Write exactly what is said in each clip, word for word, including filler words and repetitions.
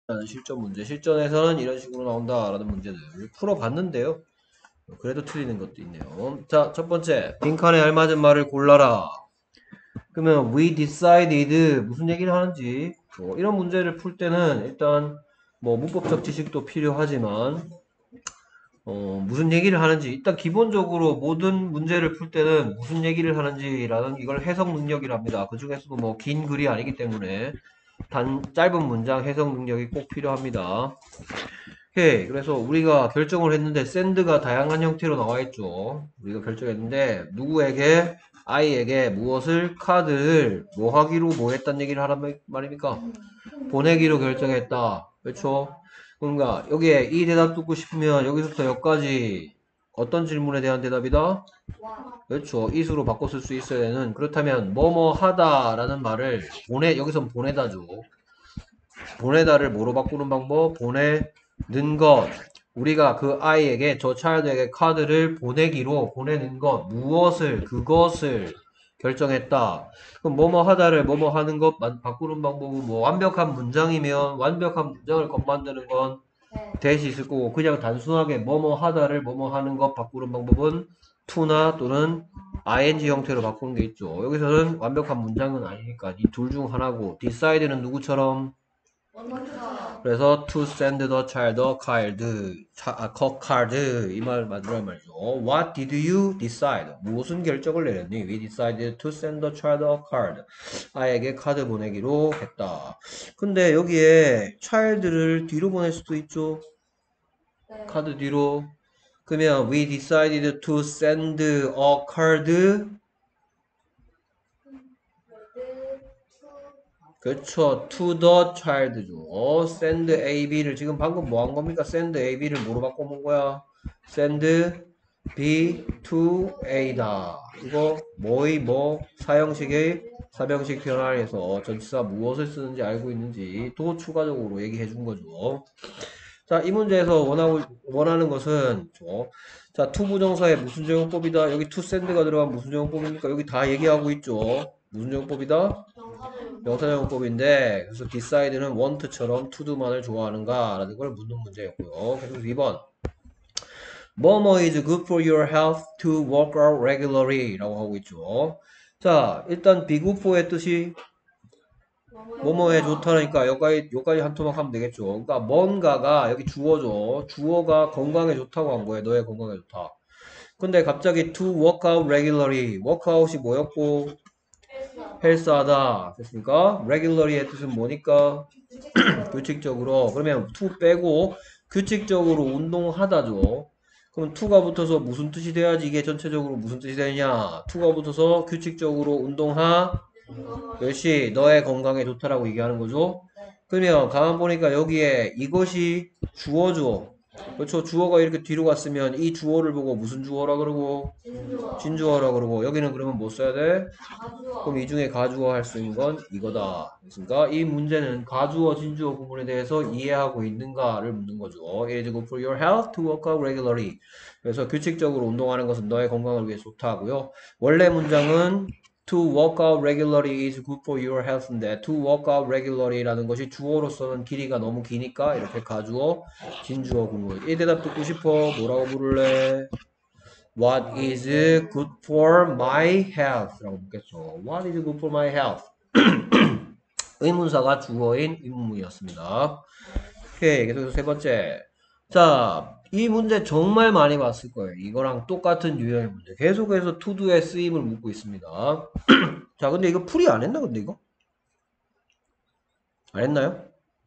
실전 문제. 실전에서는 이런 식으로 나온다라는 문제들 풀어봤는데요. 그래도 틀리는 것도 있네요. 자, 첫 번째. 빈칸에 알맞은 말을 골라라. 그러면 we decided 무슨 얘기를 하는지 뭐 이런 문제를 풀 때는 일단 뭐 문법적 지식도 필요하지만 어, 무슨 얘기를 하는지 일단 기본적으로 모든 문제를 풀 때는 무슨 얘기를 하는지라는 이걸 해석 능력이랍니다. 그 중에서도 뭐 긴 글이 아니기 때문에 단 짧은 문장 해석 능력이 꼭 필요합니다. 오케이. 그래서 우리가 결정을 했는데 샌드가 다양한 형태로 나와 있죠. 우리가 결정했는데 누구에게 아이에게 무엇을 카드를 뭐 하기로 뭐 했단 얘기를 하란 말입니까? 보내기로 결정했다. 그렇죠? 그러니까 여기에 이 대답 듣고 싶으면 여기서부터 여기까지 어떤 질문에 대한 대답이다? 그렇죠. 이수로 바꿔 쓸 수 있어야 되는. 그렇다면 뭐뭐 하다라는 말을 보내 여기선 보내다죠. 보내다를 뭐로 바꾸는 방법? 보내는 것. 우리가 그 아이에게 저 차일드에게 카드를 보내기로 보내는 것. 무엇을 그것을 결정했다. 그럼 뭐뭐 하다를 뭐뭐 하는 것 바꾸는 방법은 뭐 완벽한 문장이면 완벽한 문장을 건 만드는 건 대시 있을 거고 그냥 단순하게 뭐뭐 하다를 뭐뭐 하는 것 바꾸는 방법은 to나 또는 ing 형태로 바꾸는 게 있죠. 여기서는 완벽한 문장은 아니니까 이 둘 중 하나고 decide는 누구처럼 그래서 to send the child a card, 아, card 이 말 만들란 말이죠. What did you decide? 무슨 결정을 내렸니? We decided to send the child a card. 아이에게 카드 보내기로 했다. 근데 여기에 child를 뒤로 보낼 수도 있죠. 카드 뒤로. 그러면 we decided to send a card. 그렇죠. to the child죠. 어, send ab를 지금 방금 뭐 한 겁니까? send ab를 뭐로 바꿔본 거야? send b to a다. 이거 뭐의 뭐 사형식의 사병식 변화해서 전치사 무엇을 쓰는지 알고 있는지 또 추가적으로 얘기해 준 거죠. 자, 이 문제에서 원하고, 원하는 것은, 저, 자, to 부정사의 무슨 적용법이다? 여기 to send가 들어간 무슨 적용법입니까? 여기 다 얘기하고 있죠. 무슨 적용법이다? 명사적용법인데, 그래서 decide는 want처럼 to do만을 좋아하는가? 라는 걸 묻는 문제였고요. 그래서 이 번. 뭐뭐 is good for your health to work out regularly 라고 하고 있죠. 자, 일단 be good for의 뜻이 뭐뭐에 좋다니까 여기까지 여기까지 한 토막 하면 되겠죠. 그러니까 뭔가가 여기 주어죠. 주어가 건강에 좋다고 한 거예요. 너의 건강에 좋다. 근데 갑자기 to work out regularly. workout이 뭐였고 헬스하다 됐습니까? regularly의 뜻은 뭐니까 규칙적으로. 그러면 to 빼고 규칙적으로 운동하다죠. 그럼 to가 붙어서 무슨 뜻이 돼야지 이게 전체적으로 무슨 뜻이 되느냐? to가 붙어서 규칙적으로 운동하 역시 너의 건강에 좋다라고 얘기하는 거죠. 그러면 가만 보니까 여기에 이것이 주어죠. 그렇죠. 주어가 이렇게 뒤로 갔으면 이 주어를 보고 무슨 주어라 그러고 진주어라 그러고 여기는 그러면 뭐 써야 돼? 그럼 이 중에 가주어 할 수 있는 건 이거다. 그러니까 이 문제는 가주어 진주어 구분에 대해서 이해하고 있는가를 묻는 거죠. It is good for your health to work out regularly. 그래서 규칙적으로 운동하는 것은 너의 건강을 위해 좋다고요. 원래 문장은 To work out regularly is good for your health인데 to work out regularly라는 것이 주어로서는 길이가 너무 기니까 이렇게 가주어, 진주어 구분. 이 대답 듣고 싶어. 뭐라고 부를래? What is good for my health? 라고 묻겠죠. What is good for my health? 의문사가 주어인 의문문이었습니다. 오케이. 계속해서 세 번째. 자, 이 문제 정말 많이 봤을 거예요. 이거랑 똑같은 유형의 문제. 계속해서 to도의 쓰임을 묻고 있습니다. 자, 근데 이거 풀이 안 했나, 근데 이거? 안 했나요?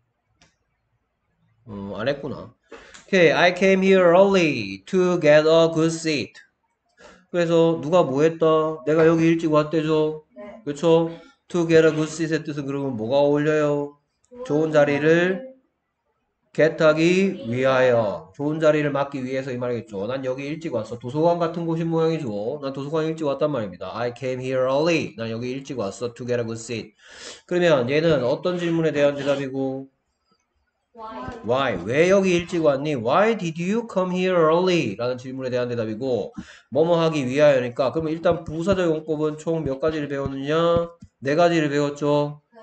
어, 안 했구나. 오케이. I came here early to get a good seat. 그래서 누가 뭐 했다? 내가 여기 일찍 왔대죠? 네. 그쵸? To get a good seat의 뜻은 그러면 뭐가 어울려요? 좋은 자리를 get하기 위하여. 좋은 자리를 맡기 위해서 이 말이겠죠. 난 여기 일찍 왔어. 도서관 같은 곳인 모양이죠. 난 도서관 일찍 왔단 말입니다. I came here early. 난 여기 일찍 왔어. To get a good seat. 그러면 얘는 어떤 질문에 대한 대답이고? Why? 왜 여기 일찍 왔니? Why did you come here early? 라는 질문에 대한 대답이고 뭐뭐 하기 위하여니까 그러면 일단 부사적 용법은 총 몇 가지를 배웠느냐? 네 가지를 배웠죠.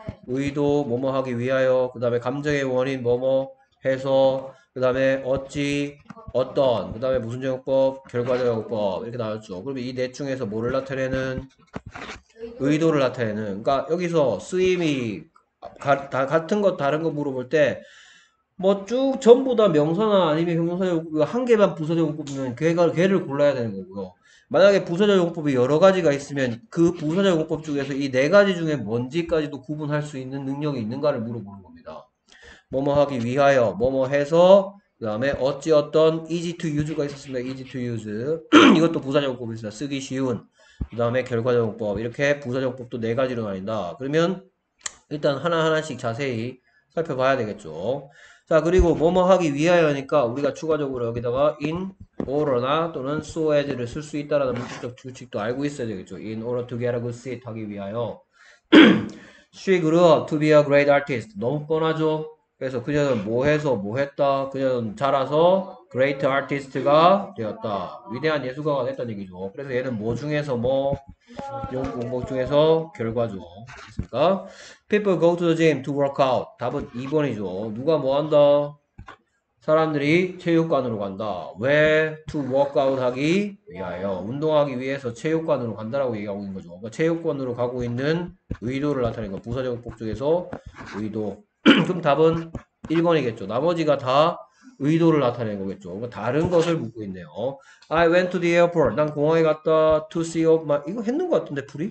의도 뭐뭐 하기 위하여 그 다음에 감정의 원인 뭐뭐 해서 그 다음에 어찌 어떤 그 다음에 무슨 제공법 결과제공법 이렇게 나왔죠. 그러면 이 넷 중에서 뭐를 나타내는 의도를 나타내는 그러니까 여기서 쓰임이 가, 다 같은 것 다른 거 물어볼 때 뭐 쭉 전부 다 명사나 아니면 형용사제공법 한 개만 부사제공법이면 걔가 걔를 골라야 되는 거고요. 만약에 부사제공법이 여러 가지가 있으면 그 부사제공법 중에서 이 네 가지 중에 뭔지까지도 구분할 수 있는 능력이 있는가를 물어보는 겁니다. 뭐뭐 하기 위하여 뭐뭐 해서 그 다음에 어찌 어떤 easy to use가 있었습니다. easy to use 이것도 부사제공법이 있습니다. 쓰기 쉬운 그 다음에 결과제공법 이렇게 부사제공법도 네 가지로 나뉜다. 그러면 일단 하나하나씩 자세히 살펴봐야 되겠죠. 자, 그리고 뭐뭐 하기 위하여니까 우리가 추가적으로 여기다가 in order나 또는 so as를 쓸 수 있다라는 문법적 규칙도 알고 있어야 되겠죠. in order to get a good seat 하기 위하여. She grew up to be a great artist. 너무 뻔하죠? 그래서 그녀는 뭐 해서 뭐 했다. 그녀는 자라서 great artist가 되었다. 위대한 예술가가 됐다는 얘기죠. 그래서 얘는 뭐 중에서 뭐 용공복 중에서 결과죠. 됐습니까? People go to the gym to work out. 답은 이 번이죠. 누가 뭐 한다? 사람들이 체육관으로 간다. 왜? To work out 하기 위하여. 운동하기 위해서 체육관으로 간다라고 얘기하고 있는 거죠. 그러니까 체육관으로 가고 있는 의도를 나타내는 거. 부사적법 중에서 의도. 그럼 답은 일 번이겠죠. 나머지가 다 의도를 나타내는 거겠죠. 그러니까 다른 것을 묻고 있네요. I went to the airport. 난 공항에 갔다. To see off my... 이거 했는 것 같은데, 풀이?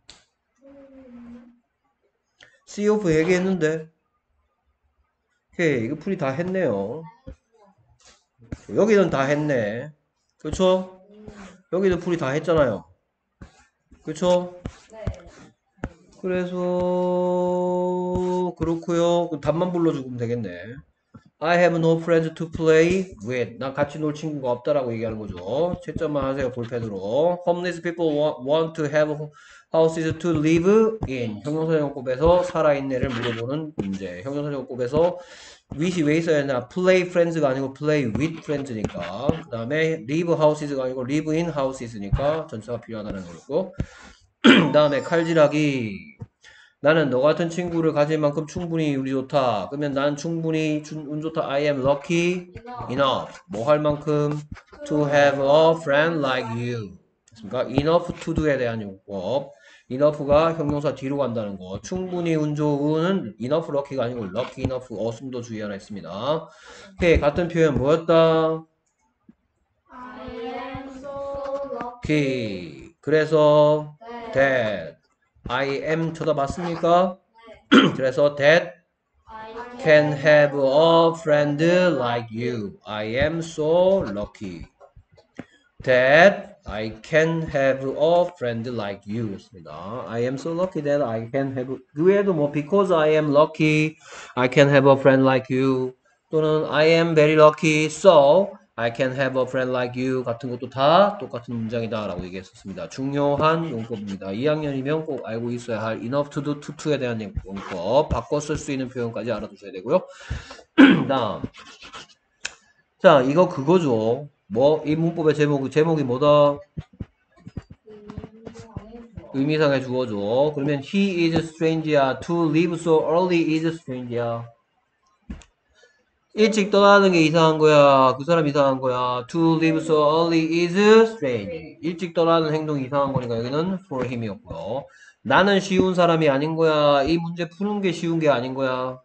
see off 얘기했는데. 오케이. 이거 풀이 다 했네요. 여기는 다 했네. 그쵸? 여기도 풀이 다 했잖아요. 그쵸? 그래서 그렇고요. 답만 불러주면 되겠네. I have no friends to play with. 난 같이 놀 친구가 없다라고 얘기하는 거죠. 채점만 하세요. 볼펜으로. Homeless people want, want to have houses to live in. 형용사용법에서 살아있네를 물어보는 문제. 형용사용법에서 with이 왜 있어야 되나? play friends가 아니고 play with friends니까. 그 다음에 live houses가 아니고 live in houses니까 전치사가 필요하다는 거고. 그 다음에 칼질하기. 나는 너 같은 친구를 가질 만큼 충분히 운이 좋다. 그러면 난 충분히 운 좋다. I am lucky enough. 뭐 할 만큼 to have a friend like you. 됐습니까? enough to do에 대한 용법. enough가 형용사 뒤로 간다는 거. 충분히 운 좋은 enough lucky가 아니고 lucky enough 어순도 주의하라 했습니다. 오케이. 같은 표현 뭐였다? I am so lucky. 그래서 that I am 쳐다봤습니까? 그래서 that can have a friend like you. I am so lucky that I can have a friend like you. 였습니다. I am so lucky that I can have. 그 외에도 뭐 because I am lucky, I can have a friend like you. 또는 I am very lucky, so I can have a friend like you 같은 것도 다 똑같은 문장이다 라고 얘기했었습니다. 중요한 용법입니다. 이 학년이면 꼭 알고 있어야 할 enough to do, to to에 대한 용법 바꿔 쓸 수 있는 표현까지 알아두셔야 되고요. 다음 자 이거 그거죠. 뭐 이 문법의 제목, 제목이 뭐다? 의미상의 주어죠. 그러면 he is strange야. To leave so early is strange야. 일찍 떠나는 게 이상한 거야. 그 사람 이상한 거야. To leave so early is strange. 일찍 떠나는 행동이 이상한 거니까 여기는 for him이었고요. 나는 쉬운 사람이 아닌 거야. 이 문제 푸는 게 쉬운 게 아닌 거야.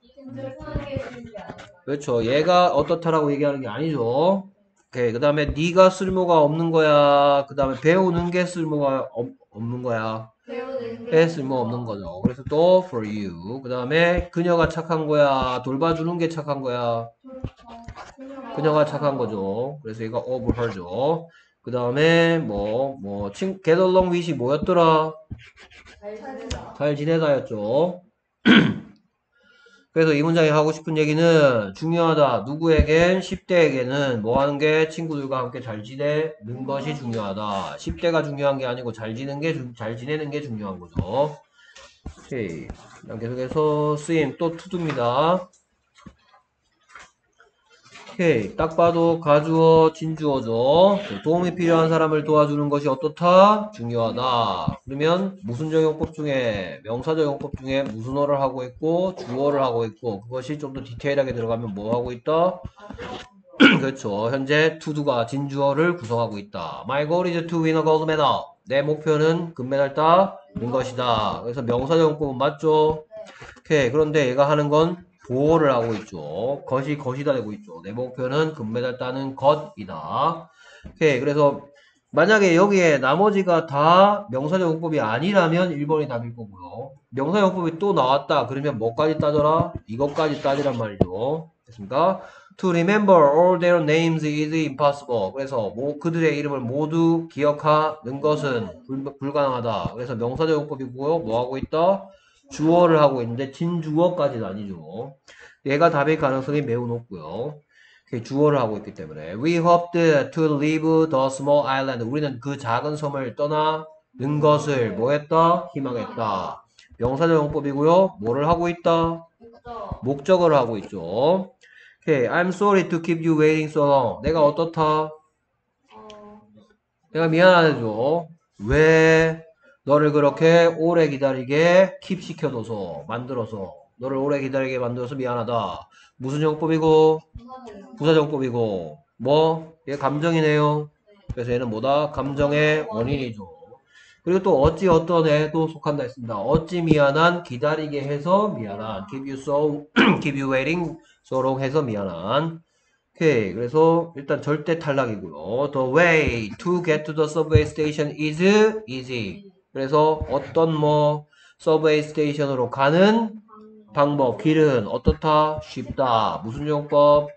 그렇죠. 얘가 어떻다라고 얘기하는 게 아니죠. 오케이. 그 다음에 네가 쓸모가 없는 거야. 그 다음에 배우는 게 쓸모가 없, 없는 거야. 에 쓸모 없는 거죠. 그래서 또 for you. 그 다음에 그녀가 착한 거야. 돌봐주는 게 착한 거야. 그녀가 착한 거죠. 그래서 얘가 of her죠. 그 다음에 뭐, 뭐, 친, get along with이 뭐였더라? 잘 지내다였죠. 그래서 이 문장이 하고 싶은 얘기는 중요하다. 누구에겐 십 대에게는 뭐 하는 게 친구들과 함께 잘 지내는 것이 중요하다. 십 대가 중요한 게 아니고 잘 지내는 게, 잘 지내는 게 중요한 거죠. 오케이. 계속해서 쓰임 또 투두입니다. 오케이. 딱 봐도 가주어, 진주어죠. 도움이 필요한 사람을 도와주는 것이 어떻다? 중요하다. 그러면 무슨적 용법 중에, 명사적 용법 중에 무슨어를 하고 있고, 주어를 하고 있고, 그것이 좀 더 디테일하게 들어가면 뭐 하고 있다? 그렇죠. 현재 투두가 진주어를 구성하고 있다. My goal is to win a gold medal. 내 목표는 금메달 따는 것이다. 그래서 명사적 용법은 맞죠? 오케이. 그런데 얘가 하는 건 보호를 하고 있죠. 것이 것이다 되고 있죠. 내 목표는 금메달 따는 것이다. 오케이. 그래서 만약에 여기에 나머지가 다 명사적 용법이 아니라면 일 번이 답일 거고요. 명사적 용법이 또 나왔다. 그러면 뭐까지 따져라? 이것까지 따지란 말이죠. 됐습니까? To remember all their names is impossible. 그래서 뭐 그들의 이름을 모두 기억하는 것은 불, 불가능하다. 그래서 명사적 용법이고요. 뭐 하고 있다? 주어를 하고 있는데 진주어까지는 아니죠. 얘가 답일 가능성이 매우 높고요. 주어를 하고 있기 때문에 We hoped to leave the small island. 우리는 그 작은 섬을 떠나는 것을 뭐 했다? 희망했다. 명사적 용법이고요. 뭐를 하고 있다? 목적. 목적어를 하고 있죠. Okay, I'm sorry to keep you waiting so long. 내가 어떻다? 어, 내가 미안하죠. 왜 너를 그렇게 오래 기다리게 킵 시켜둬서 만들어서 너를 오래 기다리게 만들어서 미안하다. 무슨 용법이고 부사적이요. 부사정법이고 뭐? 얘 감정이네요. 그래서 얘는 뭐다? 감정의 원인이죠. 그리고 또 어찌 어떤 애도 속한다 했습니다. 어찌 미안한 기다리게 해서 미안한 keep you so keep you waiting so long 해서 미안한. 오케이. 그래서 일단 절대 탈락이고요. The way to get to the subway station is easy. 그래서 어떤 뭐 서브웨이 스테이션으로 가는 방법, 길은 어떻다? 쉽다. 무슨 용법?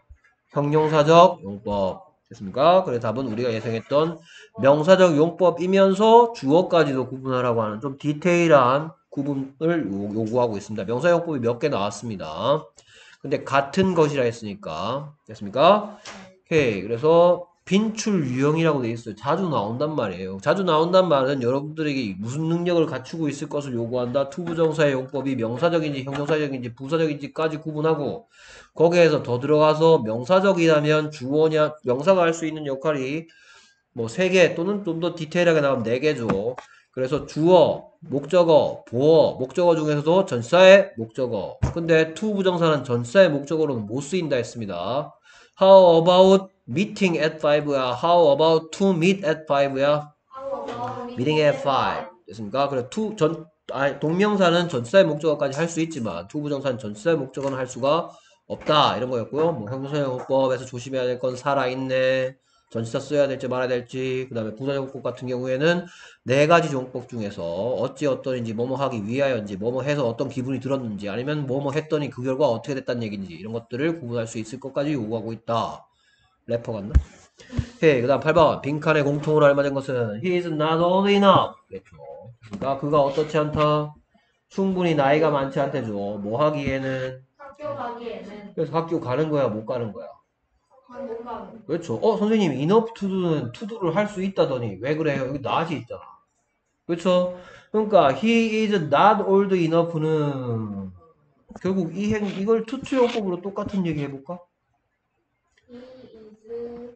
형용사적 용법. 됐습니까? 그래서 답은 우리가 예상했던 명사적 용법이면서 주어까지도 구분하라고 하는 좀 디테일한 구분을 요- 요구하고 있습니다. 명사 용법이 몇 개 나왔습니다. 근데 같은 것이라 했으니까. 됐습니까? 오케이. 그래서 빈출 유형이라고 돼 있어요. 자주 나온단 말이에요. 자주 나온단 말은 여러분들에게 무슨 능력을 갖추고 있을 것을 요구한다. 투부정사의 용법이 명사적인지 형용사적인지 부사적인지까지 구분하고 거기에서 더 들어가서 명사적이라면 주어냐 명사가 할 수 있는 역할이 뭐 세 개 또는 좀 더 디테일하게 나오면 네 개죠. 그래서 주어, 목적어, 보어, 목적어 중에서도 전사의 목적어. 근데 to 부정사는 전사의 목적어로는 못 쓰인다 했습니다. How about meeting at five야? How about to meet at five야? How about meeting at five. 됐습니까? 그래 to 전 아, 동명사는 전사의 목적어까지 할 수 있지만 to 부정사는 전사의 목적어는 할 수가 없다. 이런 거였고요. 뭐 형용사용법에서 조심해야 될 건 살아있네. 전치사 써야 될지 말아야 될지. 그 다음에 부사용법 같은 경우에는 네 가지 종법 중에서 어찌 어떠인지 뭐뭐 하기 위하여인지 뭐뭐 해서 어떤 기분이 들었는지 아니면 뭐뭐 했더니 그 결과 어떻게 됐다는 얘기인지 이런 것들을 구분할 수 있을 것까지 요구하고 있다. 래퍼 같나? 오케이. 그 다음 팔 번 빈칸에 공통으로 알맞은 것은 He is not old enough. 그랬죠. 그러니까 그가 어떻지 않다? 충분히 나이가 많지 않대죠. 뭐 하기에는 학교 가기에는 그래서 학교 가는 거야 못 가는 거야. 못 가는. 그렇죠. 어 선생님 enough to도는 to도를 할 수 있다더니 왜 그래요? 여기 not이 있잖아. 그렇죠. 그러니까 he is not old enough는 결국 이 행 이걸 투투용법으로 똑같은 얘기 해볼까? He is too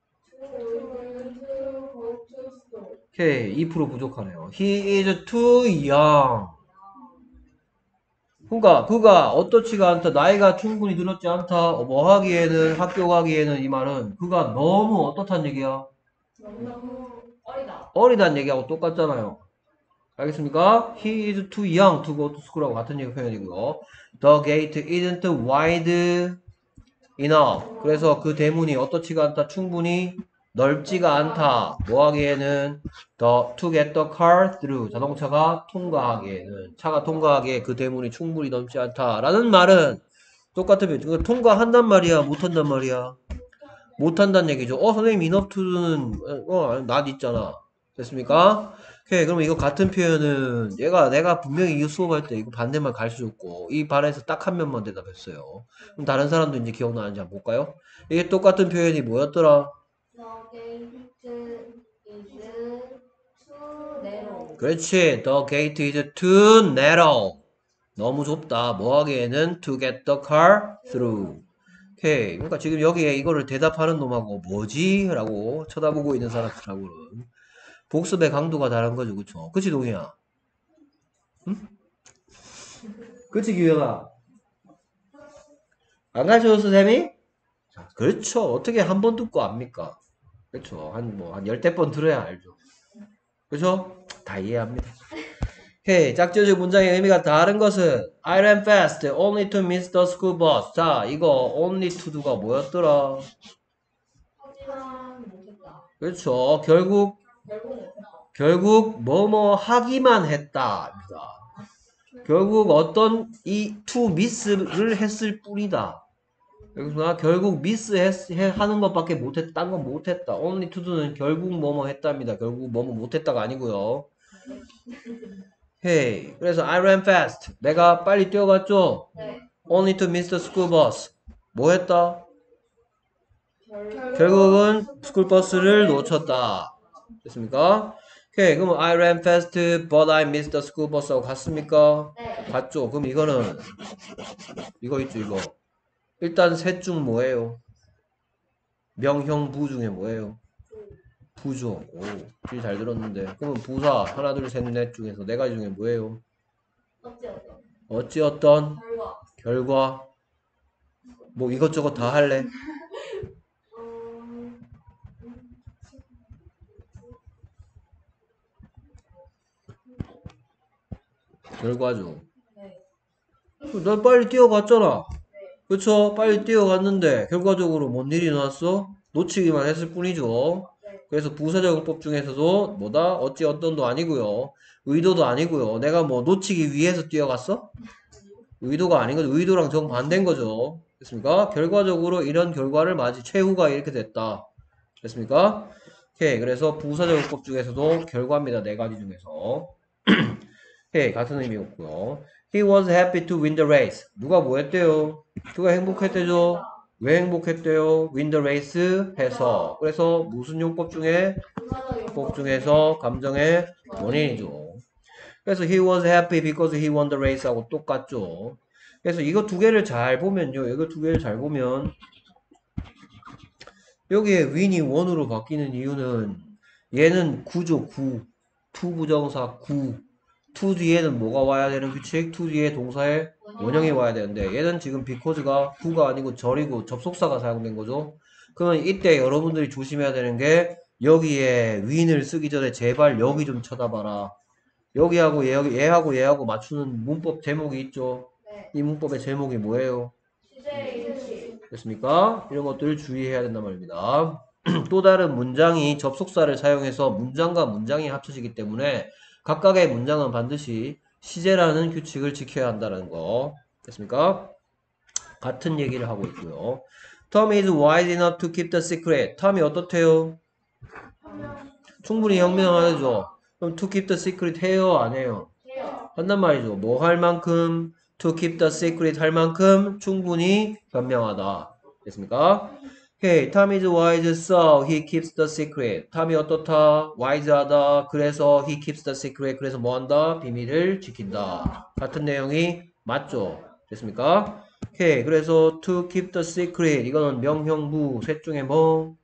old to go to school. 오케이 이 퍼센트 부족하네요. He is too young. 그러니까 그가 어떻지가 않다. 나이가 충분히 들었지 않다. 어, 뭐 하기에는 학교 가기에는 이 말은 그가 너무 어떻단 얘기야? 너무 어리다. 어리다는 얘기하고 똑같잖아요. 알겠습니까? He is too young to go to school하고 같은 얘기 표현이고요. The gate isn't wide enough. 그래서 그 대문이 어떻지가 않다. 충분히 넓지가 않다. 뭐 하기에는 the, to get the car through. 자동차가 통과하기에는 차가 통과하기에 그 대문이 충분히 넓지 않다. 라는 말은 똑같은 표현. 통과한단 말이야? 못한단 말이야? 못한다는 얘기죠. 어 선생님 enough to는 어 not 있잖아. 됐습니까? 오케이. 그러면 이거 같은 표현은 얘가 내가 분명히 이 수업할 때 이거 반대말 가르쳐줬고 이 반에서 딱 한 면만 대답했어요. 그럼 다른 사람도 이제 기억나는지 한번 볼까요? 이게 똑같은 표현이 뭐였더라? The gate is too narrow. 그렇지. The gate is too narrow. 너무 좁다. 뭐 하기에는 to get the car through. 오케이. 그러니까 지금 여기에 이거를 대답하는 놈하고 뭐지? 라고 쳐다보고 있는 사람들하고는 복습의 강도가 다른 거죠. 그쵸? 그치, 동희야? 응? 그치, 규영아? 안 가르쳐줬어, 쌤이? 그렇죠. 어떻게 한 번 듣고 압니까? 그렇죠. 한, 뭐, 한 열댓 번 들어야 알죠. 그죠? 다 이해합니다. 오케이. 짝지어진 문장의 의미가 다른 것은 I ran fast only to miss the school bus. 자, 이거 only to가 뭐였더라? 하지만 못했다. 그렇죠. 결국, 결국 못했다. 결국 뭐뭐 하기만 했다. 결국 어떤 이 to miss를 했을 뿐이다. 그러니까 결국 미스 하는 것밖에 못했다. 딴 건 못했다. only to는 결국 뭐뭐 했답니다. 결국 뭐뭐 못했다가 아니고요. Hey, 그래서 I ran fast. 내가 빨리 뛰어갔죠? 네. Only to miss the school bus. 뭐 했다? 결... 결국은 스쿨 버스를 놓쳤다. 됐습니까? 오케이, 그럼 I ran fast but I missed the school bus하고 같습니까? 네. 같죠? 그럼 이거는 이거 있죠, 이거. 일단 셋 중 뭐예요? 명형부 중에 뭐예요? 부죠. 오, 길 잘 들었는데. 그러면 부사 하나, 둘, 셋, 넷 중에서 네 가지 중에 뭐예요? 어찌 어떤 어찌 어떤 결과. 결과 뭐 이것저것 다 할래? 음... 결과죠. 네. 너 빨리 뛰어갔잖아. 그쵸? 빨리 뛰어갔는데 결과적으로 뭔 일이 나왔어? 놓치기만 했을 뿐이죠. 그래서 부사적용법 중에서도 뭐다? 어찌 어떤도 아니고요. 의도도 아니고요. 내가 뭐 놓치기 위해서 뛰어갔어? 의도가 아닌 거죠. 의도랑 정반대인 거죠. 됐습니까? 결과적으로 이런 결과를 맞이 최후가 이렇게 됐다. 됐습니까? 오케이. 그래서 부사적용법 중에서도 결과입니다. 네 가지 중에서. 오케이. 같은 의미였고요. He was happy to win the race. 누가 뭐 했대요? 그가 행복했대죠? 왜 행복했대요? win the race 해서. 그래서 무슨 용법 중에? 법 중에서 감정의 원인이죠. 그래서 he was happy because he won the race 하고 똑같죠. 그래서 이거 두 개를 잘 보면요. 이거 두 개를 잘 보면 여기에 win이 원으로 바뀌는 이유는 얘는 구죠. 구. to 부정사 구. to 뒤에는 뭐가 와야 되는 규칙? to 뒤에 동사의 원형이 와야 되는데 얘는 지금 because가 구가 아니고 절이고 접속사가 사용된 거죠. 그러면 이때 여러분들이 조심해야 되는 게 여기에 win을 쓰기 전에 제발 여기 좀 쳐다봐라. 여기하고 얘, 얘하고 얘하고 맞추는 문법 제목이 있죠. 네. 이 문법의 제목이 뭐예요? 시제의 일치. 됐습니까? 이런 것들을 주의해야 된단 말입니다. 또 다른 문장이 접속사를 사용해서 문장과 문장이 합쳐지기 때문에 각각의 문장은 반드시 시제라는 규칙을 지켜야 한다는 거. 됐습니까? 같은 얘기를 하고 있고요. Tom is wise enough to keep the secret. 톰이 어떻대요? 충분히 현명하죠. 그럼 to keep the secret 해요? 안 해요? 해요. 한단 말이죠. 뭐 할 만큼 to keep the secret 할 만큼 충분히 현명하다. 됐습니까? Okay, Tom is wise, so he keeps the secret. 톰이 어떻다? wise하다. 그래서 he keeps the secret. 그래서 뭐한다? 비밀을 지킨다. 같은 내용이 맞죠? 됐습니까? 오케이, 그래서 to keep the secret 이거는 명형부 셋 중에 뭐?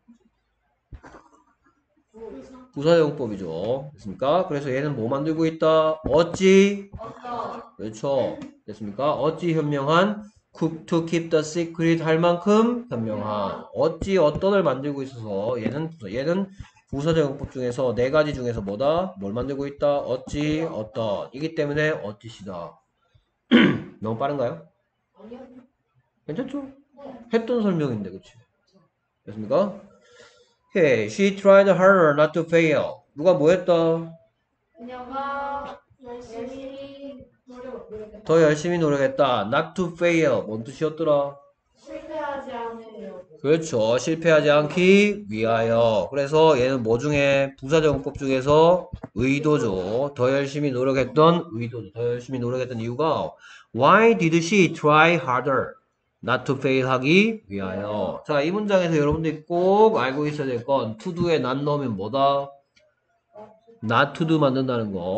부사용법이죠. 됐습니까? 그래서 얘는 뭐 만들고 있다? 어찌? 어떤 그렇죠. 됐습니까? 어찌 현명한? to keep the secret 할 만큼 현명한. 어찌 어떤을 만들고 있어서 얘는 얘는 부사적용법 중에서 네 가지 중에서 뭐다? 뭘 만들고 있다? 어찌 어떤. 이기 때문에 어찌시다. 너무 빠른가요? 아니요. 괜찮죠? 했던 설명인데, 그치? 됐습니까? Okay, she tried harder not to fail. 누가 뭐 했다? 그녀가 열심히 노력 노력했다. 더 열심히 노력했다. not to fail. 뭔 뜻이었더라? 실패하지 않으려고. 그렇죠. 실패하지 않기 위하여. 그래서 얘는 뭐 중에 부사정법 중에서 의도죠. 더 열심히 노력했던 의도죠. 더 열심히 노력했던 이유가 Why did she try harder? Not to fail 하기 위하여. 자, 이 문장에서 여러분들이 꼭 알고 있어야 될 건 to do에 not 넣으면 뭐다? not to do 만든다는 거.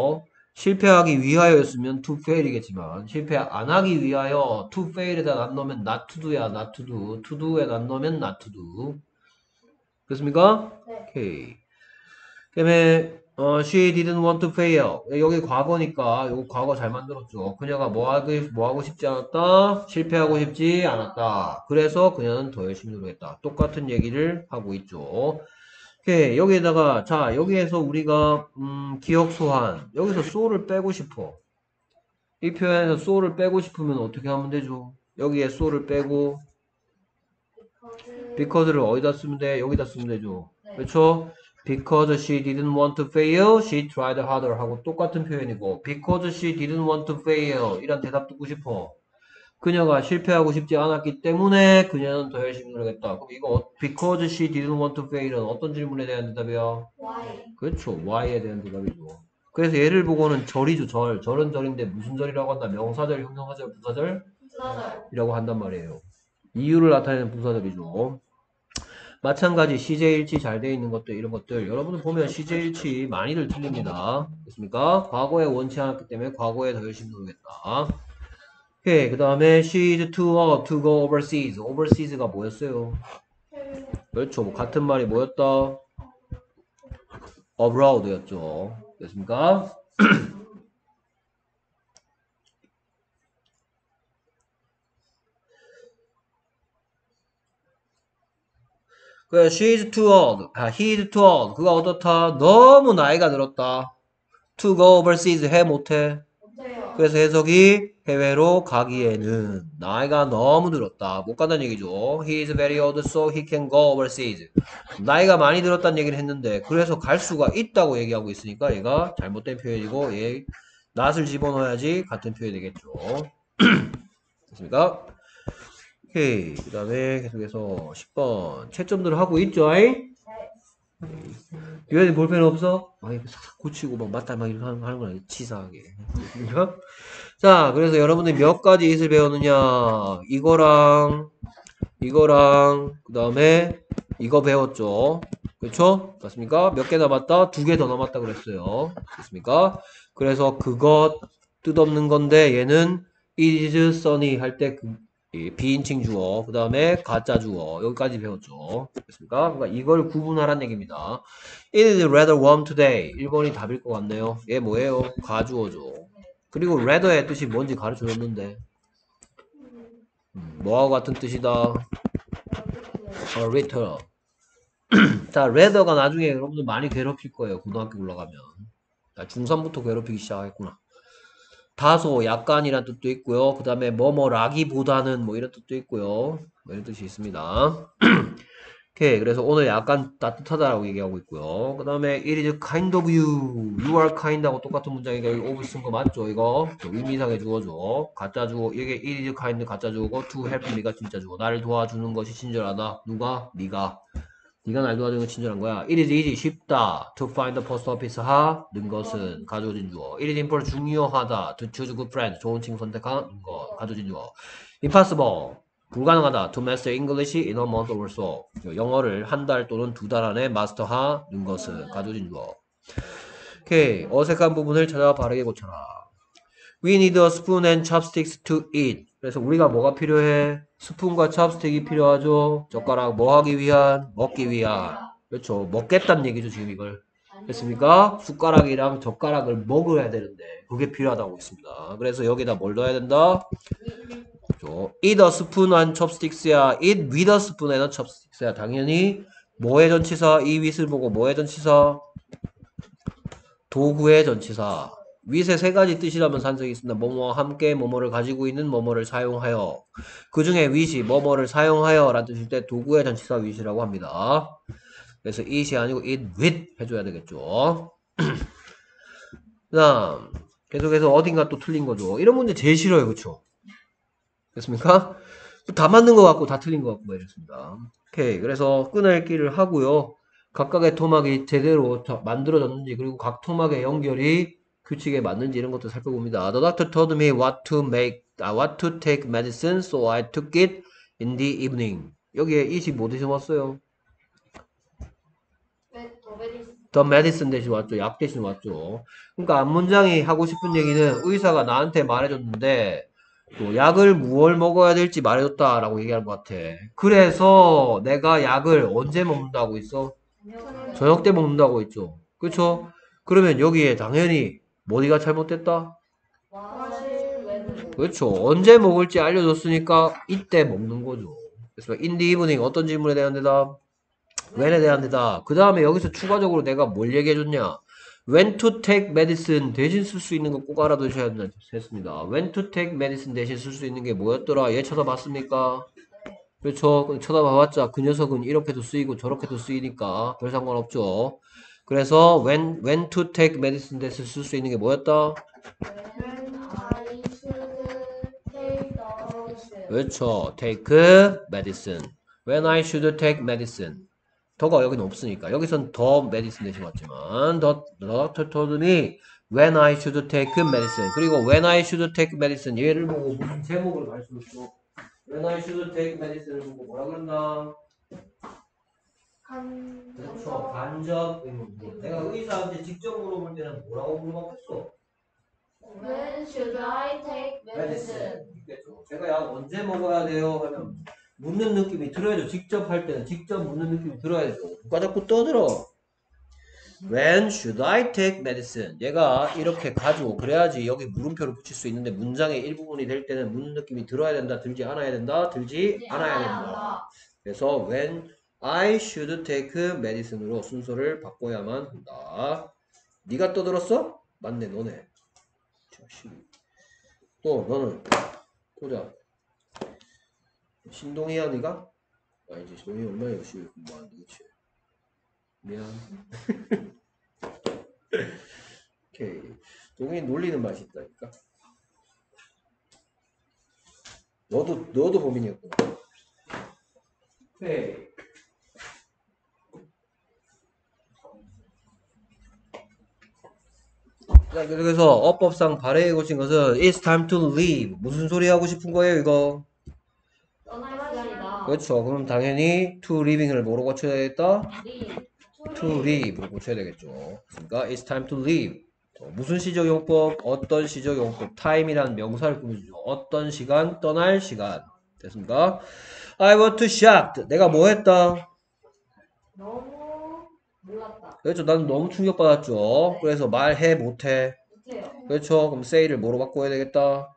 실패하기 위하여였으면 to fail이겠지만 실패 안 하기 위하여 to fail에다 안 넣으면 not to do야 not to do to do에 안 넣으면 not to do 그렇습니까? 네. 오케이 그다음에 어, she didn't want to fail 여기 과거니까 이거 과거 잘 만들었죠 그녀가 뭐 하기 뭐 하고 싶지 않았다 실패하고 싶지 않았다 그래서 그녀는 더 열심히 노력했다 똑같은 얘기를 하고 있죠 오케이 여기에다가 자 여기에서 우리가 음, 기억 소환 여기서 so를 빼고 싶어 이 표현에서 so를 빼고 싶으면 어떻게 하면 되죠 여기에 so를 빼고 because를 어디다 쓰면 돼 여기다 쓰면 되죠 네. 그렇죠 because she didn't want to fail she tried harder 하고 똑같은 표현이고 because she didn't want to fail 이란 대답 듣고 싶어 그녀가 실패하고 싶지 않았기 때문에 그녀는 더 열심히 노력했다. 그럼 이거 because she didn't want to fail은 어떤 질문에 대한 대답이야? Y. 그렇죠. why에 대한 대답이죠. 그래서 얘를 보고는 절이죠. 절. 절은 절인데 무슨 절이라고 한다? 명사절, 형용사절, 부사절이라고 부사절. 한단 말이에요. 이유를 나타내는 부사절이죠. 마찬가지 시제일치 잘 돼 있는 것들 이런 것들 여러분들 보면 시제일치 많이들 틀립니다. 됐습니까? 과거에 원치 않았기 때문에 과거에 더 열심히 노력했다. 오케이, 그 다음에 she's too old to go overseas. overseas가 뭐였어요? 그렇죠. 뭐 같은 말이 뭐였다? abroad였죠. 됐습니까? 그 she's too old. 아, he's too old. 그가 어떻다? 너무 나이가 들었다. to go overseas 해 못해? 못해요. 그래서 해석이 해외로 가기에는 나이가 너무 들었다. 못 간다는 얘기죠. He is very old so he can go overseas. 나이가 많이 들었다는 얘기를 했는데 그래서 갈 수가 있다고 얘기하고 있으니까 얘가 잘못된 표현이고 얘 not을 집어넣어야지 같은 표현이 되겠죠. 됐습니까? 오케이. 그 다음에 계속해서 십 번 채점들을 하고 있죠. 아이? 유연이 볼펜 없어? 아, 이거 싹싹 고치고 막 맞다 막 이렇게 하는, 하는 거야. 치사하게. 됐습니까? 자, 그래서 여러분들이 몇 가지 it을 배웠느냐. 이거랑, 이거랑, 그 다음에 이거 배웠죠. 그렇죠? 맞습니까? 몇 개 남았다? 두 개 더 남았다 그랬어요. 됐습니까? 그래서 그것 뜻없는 건데 얘는 it is sunny 할 때 그, 비인칭 주어, 그 다음에 가짜 주어 여기까지 배웠죠. 됐습니까? 그러니까 이걸 구분하라는 얘기입니다. It is rather warm today. 일 번이 답일 것 같네요. 얘 뭐예요? 가주어죠. 그리고 rather의 뜻이 뭔지 가르쳐 줬는데 음, 뭐하고 같은 뜻이다? a little. 자, rather가 나중에 여러분들 많이 괴롭힐 거예요. 고등학교 올라가면. 중삼부터 괴롭히기 시작했구나. 다소, 약간이란 뜻도 있고요. 그 다음에 뭐뭐라기보다는 뭐 이런 뜻도 있고요. 뭐 이런 뜻이 있습니다. 오케이. 그래서 오늘 약간 따뜻하다라고 얘기하고 있고요. 그 다음에 it is kind of you. you are kind 하고 똑같은 문장이니까 여기 of 쓴 거 맞죠? 이거 의미상의 주어죠. 가짜 주어. 이게 it is kind 가짜 주어고 to help me가 진짜 주어. 나를 도와주는 것이 친절하다. 누가? 네가. 네가 날 도와주는 건 친절한 거야. It is easy, 쉽다. To find the post office 하는 것은 가져진 주어. It is important, 중요하다. To choose good friends, 좋은 친구 선택하는 것, 가져진 주어. Impossible, 불가능하다. To master English in a month or so. 영어를 한 달 또는 두 달 안에 마스터하는 것은 가져진 주어. 오케이, 어색한 부분을 찾아 바르게 고쳐라. We need a spoon and chopsticks to eat. 그래서 우리가 뭐가 필요해? 스푼과 찹스틱이 필요하죠. 젓가락 뭐 하기 위한? 먹기 위한. 그렇죠. 먹겠다는 얘기죠, 지금 이걸. 됐습니까? 숟가락이랑 젓가락을 먹어야 되는데 그게 필요하다고 있습니다. 그래서 여기다 뭘 넣어야 된다? 그렇죠. Eat a spoon and chopsticks야. Eat with a spoon and chopsticks야. 당연히 뭐의 전치사? 이 with을 보고 뭐의 전치사? 도구의 전치사. with의 세 가지 뜻이라면 산적이 있습니다. 뭐뭐와 함께 뭐뭐를 가지고 있는 뭐뭐를 사용하여. 그 중에 with이 뭐뭐를 사용하여 라는 뜻일 때 도구의 전치사 with이라고 합니다. 그래서 it이 아니고 it with 해줘야 되겠죠. 그 다음 계속해서 어딘가 또 틀린 거죠. 이런 문제 제일 싫어요. 그쵸? 됐습니까? 다 맞는 것 같고 다 틀린 것 같고 이렇습니다. 오케이. 그래서 끊을기를 하고요. 각각의 토막이 제대로 만들어졌는지 그리고 각 토막의 연결이 규칙에 맞는지 이런 것도 살펴봅니다. The doctor told me what to make, uh, what to take medicine, so I took it in the evening. 여기에 it이 뭐 대신 왔어요? 왜 더 베리스? the medicine 대신 왔죠. 약 대신 왔죠. 그러니까 앞문장이 하고 싶은 얘기는 의사가 나한테 말해줬는데 또 약을 무얼 먹어야 될지 말해줬다라고 얘기하는 것 같아. 그래서 내가 약을 언제 먹는다고 있어? 저녁 때 먹는다고 했죠. 그렇죠? 그러면 여기에 당연히 뭐가 잘못됐다? 사실 왜는 그렇죠. 언제 먹을지 알려줬으니까 이때 먹는 거죠. 그래서 in the evening 어떤 질문에 대한 대답? when에 대한 대답. 그 다음에 여기서 추가적으로 내가 뭘 얘기해줬냐? when to take medicine 대신 쓸 수 있는 거 꼭 알아두셔야 됐습니다. when to take medicine 대신 쓸 수 있는 게 뭐였더라? 얘 쳐다봤습니까? 그렇죠. 그럼 쳐다봐봤자 그 녀석은 이렇게도 쓰이고 저렇게도 쓰이니까 별 상관없죠. 그래서 when, when to take medicine 대신 쓸 수 있는 게 뭐였다? when I should take the medicine. 그렇죠. take medicine. when I should take medicine. 더가 여기는 없으니까 여기선 더 medicine 대신 왔지만 더 doctor told me when I should take medicine. 그리고 when I should take medicine 얘를 보고 무슨 제목을 가르쳐줬어? when I should take medicine을 보고 뭐라 그런다? 간 그렇죠. 간접 의문. 내가 의사한테 직접 물어볼 때는 뭐라고 물어봤겠어? When should I take medicine? 있겠죠. 제가 약 언제 먹어야 돼요? 하면 묻는 느낌이 들어야죠. 직접 할 때는 직접 묻는 느낌이 들어야죠. 누가 자꾸 떠들어. When should I take medicine? 얘가 이렇게 가지고 그래야지 여기 물음표를 붙일 수 있는데 문장의 일부분이 될 때는 묻는 느낌이 들어야 된다, 들지 않아야 된다, 들지 않아야 된다. 그래서 when I should take medicine으로 순서를 바꿔야만 한다. 네가 떠들었어? 맞네, 너네. 또 너는 보자. 신동이야 네가? 아니지, 신동이 얼마나 열심히 공부하는데, 그치? 미안. 오케이. 동이 놀리는 맛이 있다니까. 너도 너도 고민이었구나. 오케이. 자, 그래서 어법상 발해에 고친 것은 It's time to leave. 무슨 소리 하고 싶은 거예요, 이거? 떠날 시간이다. 그렇죠. 그럼 당연히 to leaving을 뭐로 고쳐야 되겠다? Leave. to leave로 고쳐야 되겠죠. 그러니까 it's time to leave. 무슨 시적용법? 어떤 시적용법? time이라는 명사를 꾸며주죠. 어떤 시간? 떠날 시간. 됐습니까? I was too shocked. 내가 뭐 했다? 너무 몰랐다. 그렇죠. 나는 너무 충격받았죠. 그래서 말해 못해. 못해요. 그렇죠. 그럼 say를 뭐로 바꿔야 되겠다?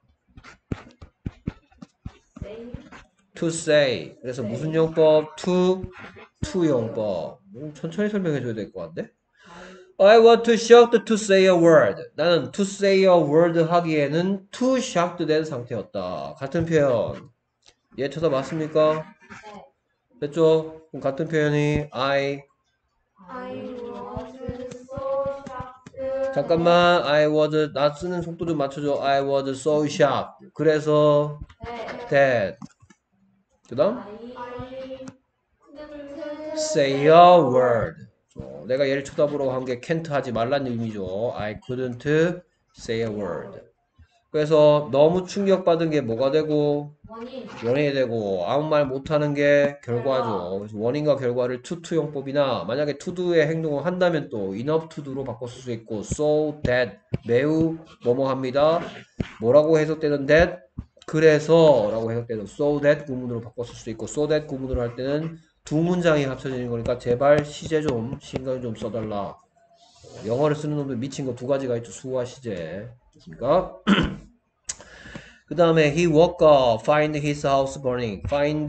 Say. to say. 그래서 무슨 용법? to, to 용법. 음, 천천히 설명해줘야 될 것 같은데? I was too shocked to say a word. 나는 to say a word 하기에는 too shocked 된 상태였다. 같은 표현. 얘 쳐다봤습니까? 네. 됐죠? 그럼 같은 표현이 I. I was so shocked. 잠깐만. I was. 나 쓰는 속도 좀 맞춰줘. I was so shocked. 그래서 네. that. 그 다음? I say a word. 어, 내가 얘를 쳐다보라고 한 게 can't 하지 말란 의미죠. I couldn't say a word. 그래서 너무 충격받은 게 뭐가 되고 원인. 원인이 되고 아무 말 못하는 게 결과죠. 그래서 원인과 결과를 to to 용법이나 만약에 to do의 행동을 한다면 또 enough to do로 바꿔 쓸 수 있고 so that 매우 뭐뭐 합니다. 뭐라고 해석되는 that 그래서 라고 해석되는 so that 구문으로 바꿔 쓸 수 있고 so that 구문으로 할 때는 두 문장이 합쳐지는 거니까 제발 시제 좀 신경 좀 써달라. 영어를 쓰는 놈들 미친 거 두 가지가 있죠. 수와 시제. 됐습니까? 그 다음에 he woke up, find his house burning. find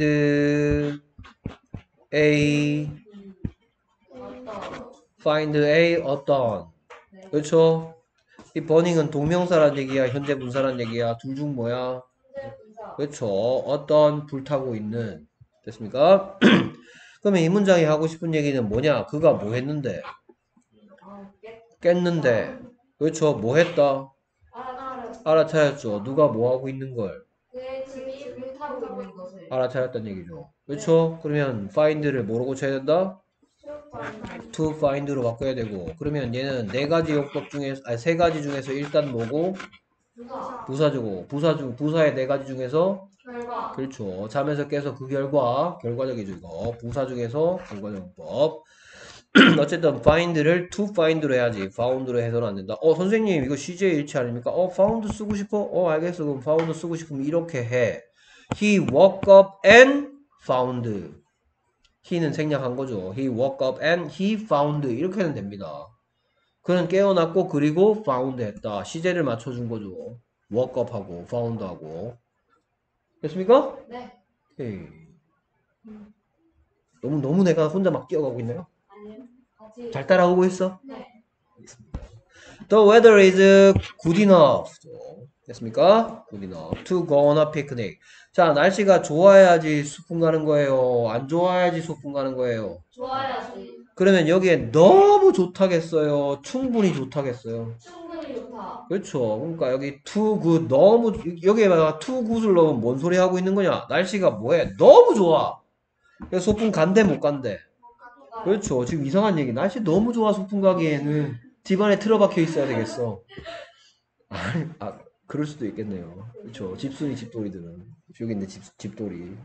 a 어떤. find a 어떤. 네. 그렇죠? 이 burning은 동명사란 얘기야, 현재 분사란 얘기야. 둘 중 뭐야? 현재 분사. 그렇죠. 어떤 불타고 있는. 됐습니까? 그러면 이 문장이 하고 싶은 얘기는 뭐냐? 그가 뭐 했는데? 어, 깨. 깼는데. 그렇죠. 뭐 했다? 알아. 알아차렸죠. 누가 뭐 하고 있는 걸 그의 집이 불타고 있는 것을. 알아차렸다는 얘기죠. 그렇죠? 그러면 find를 뭐로 고쳐야 된다? surprise. to find로 바꿔야 되고. 그러면 얘는 네 가지 용법 중에서 아니 세 가지 중에서 일단 뭐고? 부사. 부사주고. 부사 중 부사의 네 가지 중에서 결과. 그렇죠. 잠에서 깨서 그 결과 결과적이죠 이거. 부사 중에서 결과적 용법. 어쨌든 find를 to find로 해야지. found로 해서는 안 된다. 어, 선생님, 이거 씨제이 일치 아닙니까? 어, found 쓰고 싶어? 어, 알겠어. 그럼 found 쓰고 싶으면 이렇게 해. He woke up and found. he는 생략한 거죠. He woke up and he found. 이렇게 하면 됩니다. 그는 깨어났고, 그리고 found 했다. 시제를 맞춰준 거죠. woke up 하고, found 하고. 됐습니까? 네. 오케이. 너무, 너무 내가 혼자 막 뛰어가고 있나요? 아니요. 같이. 잘 따라오고 있어? 네. The weather is good enough. 됐습니까? Good enough to go on a picnic. 자, 날씨가 좋아야지 소풍 가는 거예요. 안 좋아야지 소풍 가는 거예요. 좋아야지. 그러면 여기에 너무 좋다겠어요. 충분히 좋다겠어요. 충분히 좋다. 그렇죠. 그러니까 여기 too good 너무 여기에다가 too good을 넣으면 뭔 소리 하고 있는 거냐? 날씨가 뭐해? 너무 좋아. 그래서 소풍 간대 못 간대. 그렇죠. 지금 이상한 얘기. 날씨 너무 좋아 소풍 가기에는 집안에 틀어박혀 있어야 되겠어. 아니, 아, 그럴 수도 있겠네요. 그렇죠. 집순이 집돌이들은 여기 있는 집 집돌이.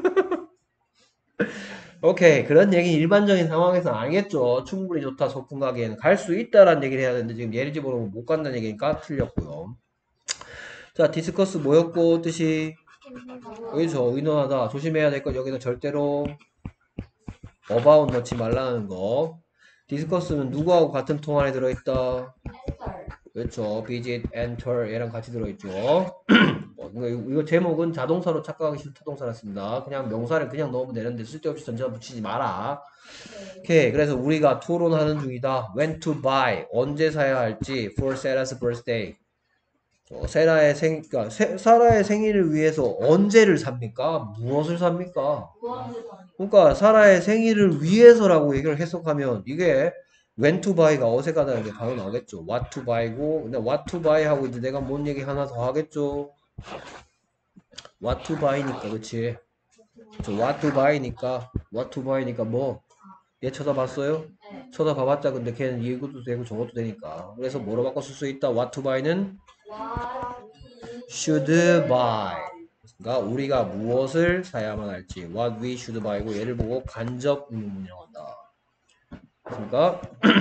오케이. 그런 얘기 일반적인 상황에서 알겠죠. 충분히 좋다 소풍 가기에는 갈 수 있다라는 얘기를 해야 되는데 지금 예를 집어넣으면 못 간다는 얘기니까 틀렸고요. 자, 디스커스 뭐였고 뜻이 그렇죠. 의논하다. 조심해야 될 건 여기서 절대로 about 넣지 말라는 거. 디스커스는 누구하고 같은 통 안에 들어있다. enter. 그렇죠. visit, enter 얘랑 같이 들어있죠. 어, 이거, 이거 제목은 자동사로 착각하기 싫다 동사라 씁니다. 그냥 명사를 그냥 넣으면 되는데 쓸데없이 전자 붙이지 마라. 네. 오케이. 그래서 우리가 토론하는 중이다. when to buy 언제 사야 할지 for Sarah's birthday. 어, 세라의 생, 그러니까 세, 사라의 생일을 위해서 언제를 삽니까? 무엇을 삽니까? 무엇을 삽니까? 그러니까 사라의 생일을 위해서라고 얘기를 해석하면 이게 when to buy가 어색하다는 게 바로 나오겠죠. what to buy고 근데 what to buy 하고 이제 내가 뭔 얘기 하나 더 하겠죠. what to buy니까 그치? 저 what to buy니까 what to buy니까 뭐? 얘 쳐다봤어요? 네. 쳐다봐봤자 근데 걔는 이것도 되고 저것도 되니까 그래서 뭐로 바꿔 쓸 수 있다. what to buy는 What should buy. 그러니까 우리가 무엇을 사야만 할지 what we should buy고 얘를 보고 간접 의문문형한다. 그러니까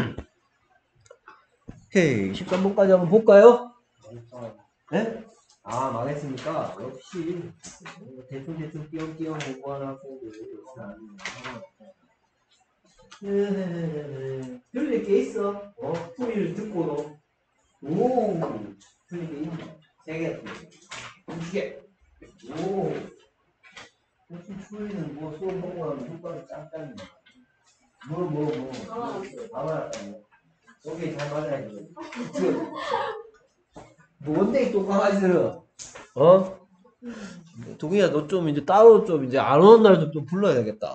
오케이 십삼 번까지 한번 볼까요? 네? 아 망했습니까? 역시 대충 대충 띄엄띄엄 공부하는 학생들 역시 아니에요. 틀릴 게 있어? 어? 풀이를 듣고도 오 틀릴 게 있네. 세 개, 두 개. 오. 역시 추리는 뭐 수업 공부하면 효과가 짱짱이야. 뭐, 뭐, 뭐. 다 맞았다니. 오케이, 잘 맞아야지. 그, 뭔데, 이 똥강아지들은? 어? 동희야, 너 좀 이제 따로 좀 이제 안 오는 날도 좀 불러야 되겠다.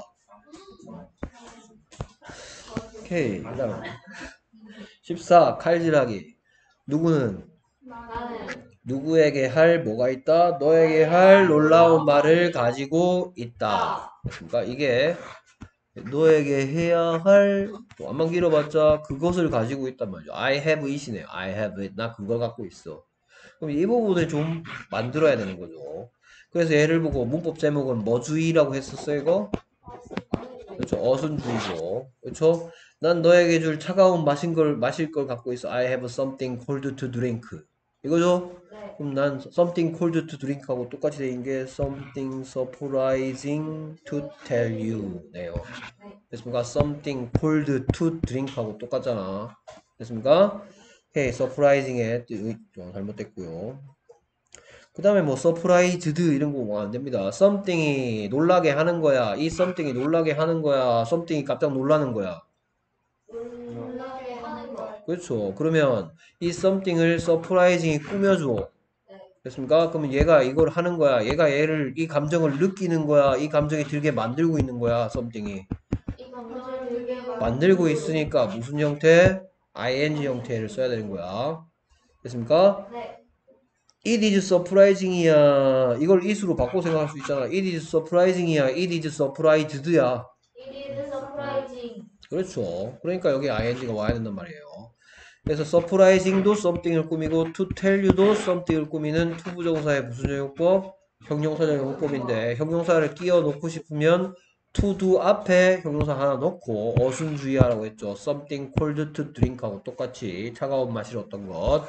오케이, 그 다음. 십사, 칼질하기. 누구는? 나는 누구에게 할 뭐가 있다? 너에게 할 놀라운 말을 가지고 있다. 그러니까 이게 너에게 해야 할 안만 길어봤자 그것을 가지고 있단 말이죠. I have it이네요. I have it. 나 그걸 갖고 있어. 그럼 이 부분을 좀 만들어야 되는 거죠. 그래서 얘를 보고 문법 제목은 뭐주의라고 했었어요 이거? 그렇죠. 어순주의죠. 그렇죠. 난 너에게 줄 차가운 마신 걸 마실 걸 갖고 있어. I have something cold to drink. 이거죠? 네. 그럼 난 something cold to drink 하고 똑같이 되는 게 something surprising to tell you 네요. 됐습니까? something cold to drink 하고 똑같잖아. 됐습니까? 오케이, surprising의 뜻 좀 잘못됐고요. 그 다음에 뭐 surprised 이런 거 뭐 안 됩니다. something이 놀라게 하는 거야. 이 something이 놀라게 하는 거야. something이 깜짝 놀라는 거야. 놀라게 하는 거. 그렇죠. 그러면 이 something을 surprising이 꾸며줘. 됐습니까? 그러면 얘가 이걸 하는 거야. 얘가 얘를 이 감정을 느끼는 거야. 이 감정이 들게 만들고 있는 거야. something이 이 감정을 들게 만들고 있으니까 무슨 형태? ing 형태를 써야 되는 거야. 됐습니까? 네. It is surprising이야. 이걸 it으로 바꿔 생각할 수 있잖아. It is surprising이야. It is surprised야. It is surprising. 그렇죠. 그러니까 여기 ing가 와야 된단 말이에요. 그래서 surprising도 something을 꾸미고 to tell you도 something을 꾸미는 투부정사의 무슨 용법? 형용사적 용법인데 형용사를 끼워 놓고 싶으면 to do 앞에 형용사 하나 넣고 어순 주의하라고 했죠. something cold to drink하고 똑같이 차가운 마실 어떤 것.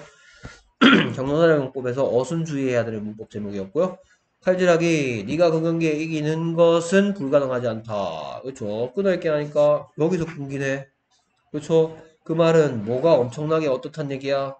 정론사용법에서 어순 주의해야 되는 문법 제목이었고요. 칼질하기, 네가 그 경기에 이기는 것은 불가능하지 않다. 그렇죠. 끊어있게 하니까 여기서 끊기네. 그렇죠. 그 말은 뭐가 엄청나게 어떻단 얘기야?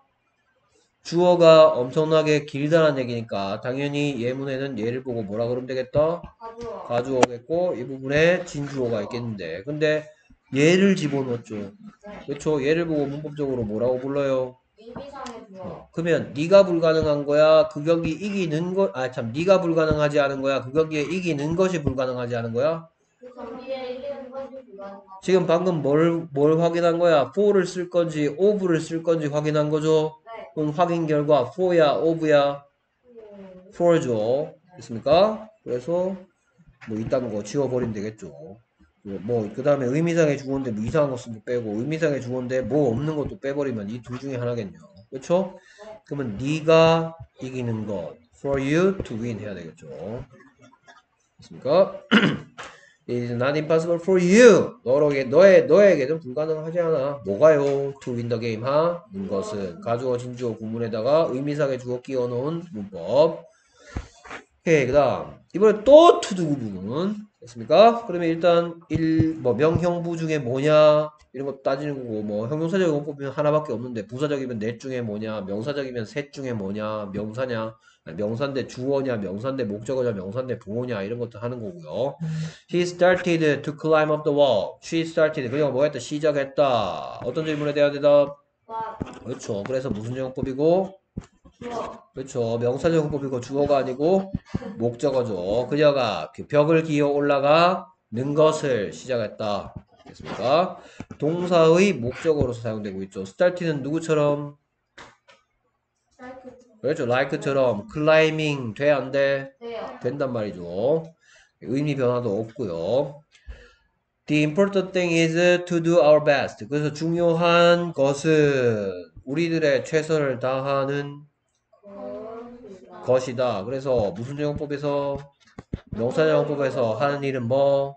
주어가 엄청나게 길다는 얘기니까 당연히 예문에는 얘를 보고 뭐라 그러면 되겠다? 가주어. 가주어겠고 이 부분에 진주어가 있겠는데 근데 얘를 집어넣었죠. 네. 그렇죠. 얘를 보고 문법적으로 뭐라고 불러요? 의미상의 주어. 그러면 네가 불가능한 거야? 그 경기 이기는 거? 아 참 네가 불가능하지 않은 거야? 그 경기에 이기는 것이 불가능하지 않은 거야? 그 경기에 이기는 것이 불가능하다. 지금 방금 뭘, 뭘 확인한 거야? for를 쓸 건지 of를 쓸 건지 확인한 거죠? 네. 그럼 확인 결과 for야 of야? for죠. 됐습니까? 그래서 뭐 이딴 거 지워버리면 되겠죠. 뭐 그 다음에 의미상의 주어인데 뭐 이상한 거 쓰면 빼고 의미상의 주어인데 뭐 없는 것도 빼버리면 이 둘 중에 하나겠네요. 그렇죠? 그러면 네가 이기는 것 for you to win 해야 되겠죠. 됐습니까? It is not impossible for you. 너에게, 너의, 너에게는 불가능하지 않아. 뭐가요? To win the game 하는 것은 가주어, 진주어, 구문에다가 의미상의 주어 끼워 놓은 문법. 오케이, 그 다음. 이번에 또 to do 구문. 됐습니까? 그러면 일단, 일, 뭐, 명형부 중에 뭐냐? 이런 거 따지는 거고, 뭐, 형용사적 용법이면 하나밖에 없는데, 부사적이면 넷 중에 뭐냐? 명사적이면 셋 중에 뭐냐? 명사냐? 아니, 명사인데 주어냐? 명사인데 목적어냐? 명사인데 부호냐? 이런 것도 하는 거고요. He started to climb up the wall. She started. 그녀가 뭐 했다? 시작했다. 어떤 질문에 대한 대답? 와. 그렇죠. 그래서 무슨 용법이고? 주어. 그렇죠. 명사적 용법이고 주어가 아니고 목적어죠. 그녀가 그 벽을 기어 올라가는 것을 시작했다. 됐습니까? 동사의 목적어로서 사용되고 있죠. start는 누구처럼? 사이클. 그렇죠. like처럼 climbing 돼? 안 돼? 돼요. 된단 말이죠. 의미 변화도 없고요. The important thing is to do our best. 그래서 중요한 것은 우리들의 최선을 다하는 것이다. 것이다. 그래서 무슨 영법에서 명사 영법에서 하는 일은 뭐?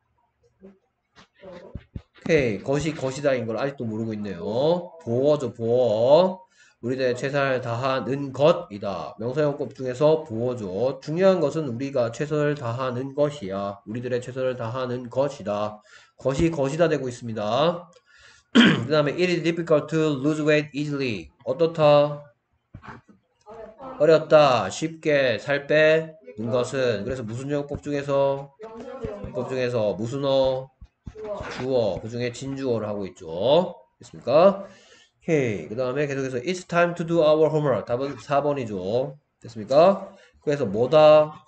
오케이. 것이 것이다인 걸 아직도 모르고 있네요. 보어죠. 보어. 우리들의 최선을 다하는 것이다. 명사용법 중에서 보어죠. 중요한 것은 우리가 최선을 다하는 것이야. 우리들의 최선을 다하는 것이다. 것이 것이다 되고 있습니다. 그 다음에 it is difficult to lose weight easily. 어떻다? 어렵다. 어렵다. 쉽게 살 빼는 것은. 그래서 무슨 용법 중에서? 용법 중에서 무슨 어? 주어. 주어. 그 중에 진주어를 하고 있죠. 됐습니까? 오케이. 그 다음에 계속해서 It's time to do our homework. 답은 사 번이죠. 됐습니까? 그래서 뭐다?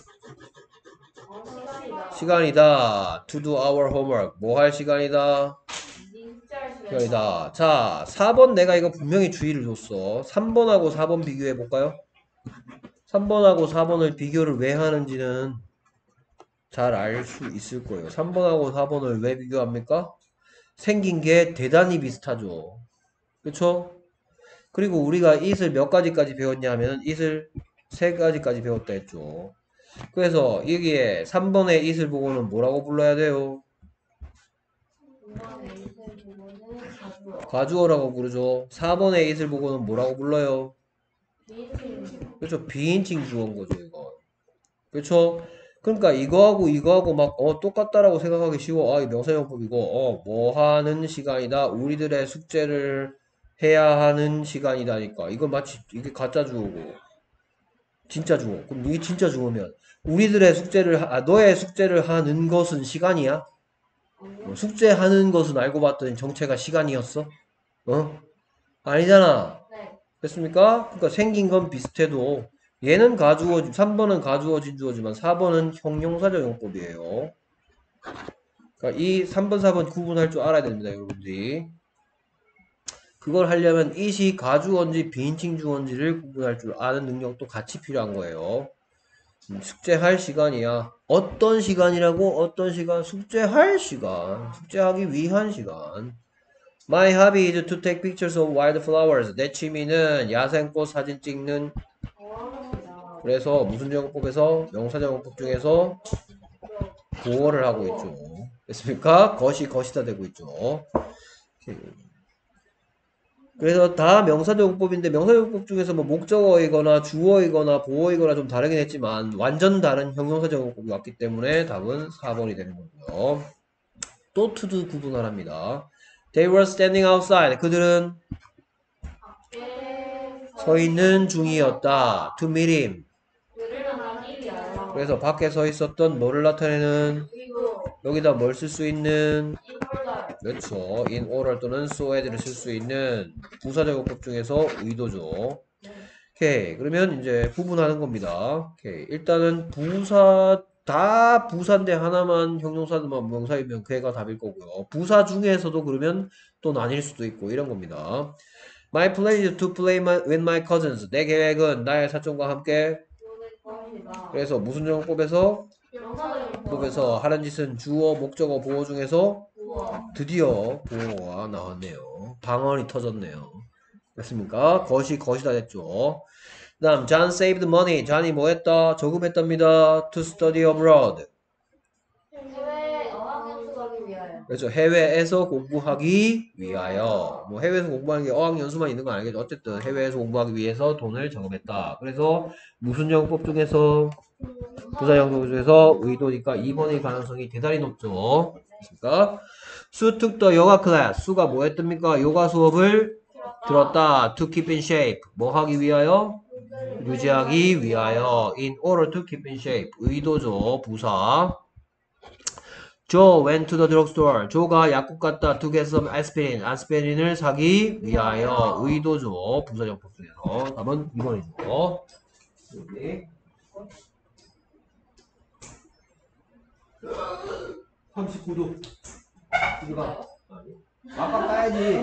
시간이다. 시간이다. To do our homework. 뭐 할 시간이다? 진짜 시간이다. 자, 사 번 내가 이거 분명히 주의를 줬어. 삼 번하고 사 번 비교해 볼까요? 삼 번하고 사 번을 비교를 왜 하는지는 잘 알 수 있을 거예요. 삼 번하고 사 번을 왜 비교합니까? 생긴 게 대단히 비슷하죠. 그쵸? 그리고 우리가 it을 몇 가지까지 배웠냐 하면 it을 세 가지까지 배웠다 했죠. 그래서 여기에 삼 번의 it을 보고는 뭐라고 불러야 돼요? 이번에 이슬 부분은 가주어. 가주어라고 부르죠. 사 번의 it을 보고는 뭐라고 불러요? 비인칭. 그렇죠. 비인칭 주어인 거죠, 이거. 그렇죠? 그러니까 이거하고 이거하고 막 어 똑같다라고 생각하기 쉬워. 아, 이 명사용법이고 어 뭐 하는 시간이다. 우리들의 숙제를 해야 하는 시간이다니까. 이건 마치 이게 가짜 주어고 진짜 주어. 그럼 이게 진짜 주어면 우리들의 숙제를 하, 아, 너의 숙제를 하는 것은 시간이야? 어, 숙제하는 것은 알고 봤더니 정체가 시간이었어? 어? 아니잖아. 네. 됐습니까? 그러니까 생긴 건 비슷해도 얘는 가주어, 삼 번은 가주어 진주어지만 사 번은 형용사적 용법이에요. 그러니까 이 삼 번, 사 번 구분할 줄 알아야 됩니다, 여러분들이. 그걸 하려면 it이 가주어인지 비인칭 주어인지를 구분할 줄 아는 능력도 같이 필요한 거예요. 음, 숙제할 시간이야. 어떤 시간이라고? 어떤 시간? 숙제할 시간. 숙제하기 위한 시간. My hobby is to take pictures of wildflowers. 내 취미는 야생꽃 사진 찍는. 좋아합니다. 그래서 무슨 정법에서 명사정법 중에서 보호를 하고 있죠. 됐습니까? 것이 것이다 되고 있죠. 오케이. 그래서 다 명사조용법인데 명사조용법 중에서 뭐 목적어이거나 주어이거나 보어이거나 좀 다르긴 했지만 완전 다른 형용사조용법이 왔기 때문에 답은 사 번이 되는 거고요. 또 to do 구분을 합니다. They were standing outside. 그들은 서 있는 중이었다. To meet him. 그를 만나기 위하여. 그래서 밖에 서 있었던 뭐를 나타내는 그리고 여기다 뭘 쓸 수 있는 인물들. 그렇죠. in order 또는 so as를 쓸 수 있는 부사적용법 중에서 의도죠. 오케이. 그러면 이제 구분하는 겁니다. 오케이. 일단은 부사 다 부사인데 하나만 형용사만 명사이면 그애가 답일 거고요. 부사 중에서도 그러면 또 나뉠 수도 있고 이런 겁니다. My plan is to play my, with my cousins. 내 계획은 나의 사촌과 함께. 것이다. 그래서 무슨 정법에서 명사적인 법에서 하는 짓은 주어, 목적어, 보어 중에서 부어. 드디어 보어가 나왔네요. 방언이 터졌네요. 됐습니까? 것이 것이다 됐죠. 그 다음 John saved money. 존이 뭐 했다? 저금했답니다. To study abroad. 해외 어학연수 가기 위하여. 그렇죠. 해외에서 공부하기 위하여. 뭐 해외에서 공부하는 게 어학연수만 있는 건 아니겠죠. 어쨌든 해외에서 공부하기 위해서 돈을 저금했다. 그래서 무슨 영법 중에서 부사영법 중에서 의도니까 이 번의 가능성이 대단히 높죠. 됐습니까? 수 took the yoga class. 수가 뭐 했답니까? 요가 수업을 들었다. To keep in shape. 뭐 하기 위하여? 유지하기 위하여. In order to keep in shape. 의도죠. 부사. Joe went to the drugstore. 조가 약국 갔다. To get some aspirin. 아스피린을 사기 위하여. 의도죠. 부사정법 중에서. 답은 이 번이죠. 여기. 삼십구 도. 이거 아까 까야지.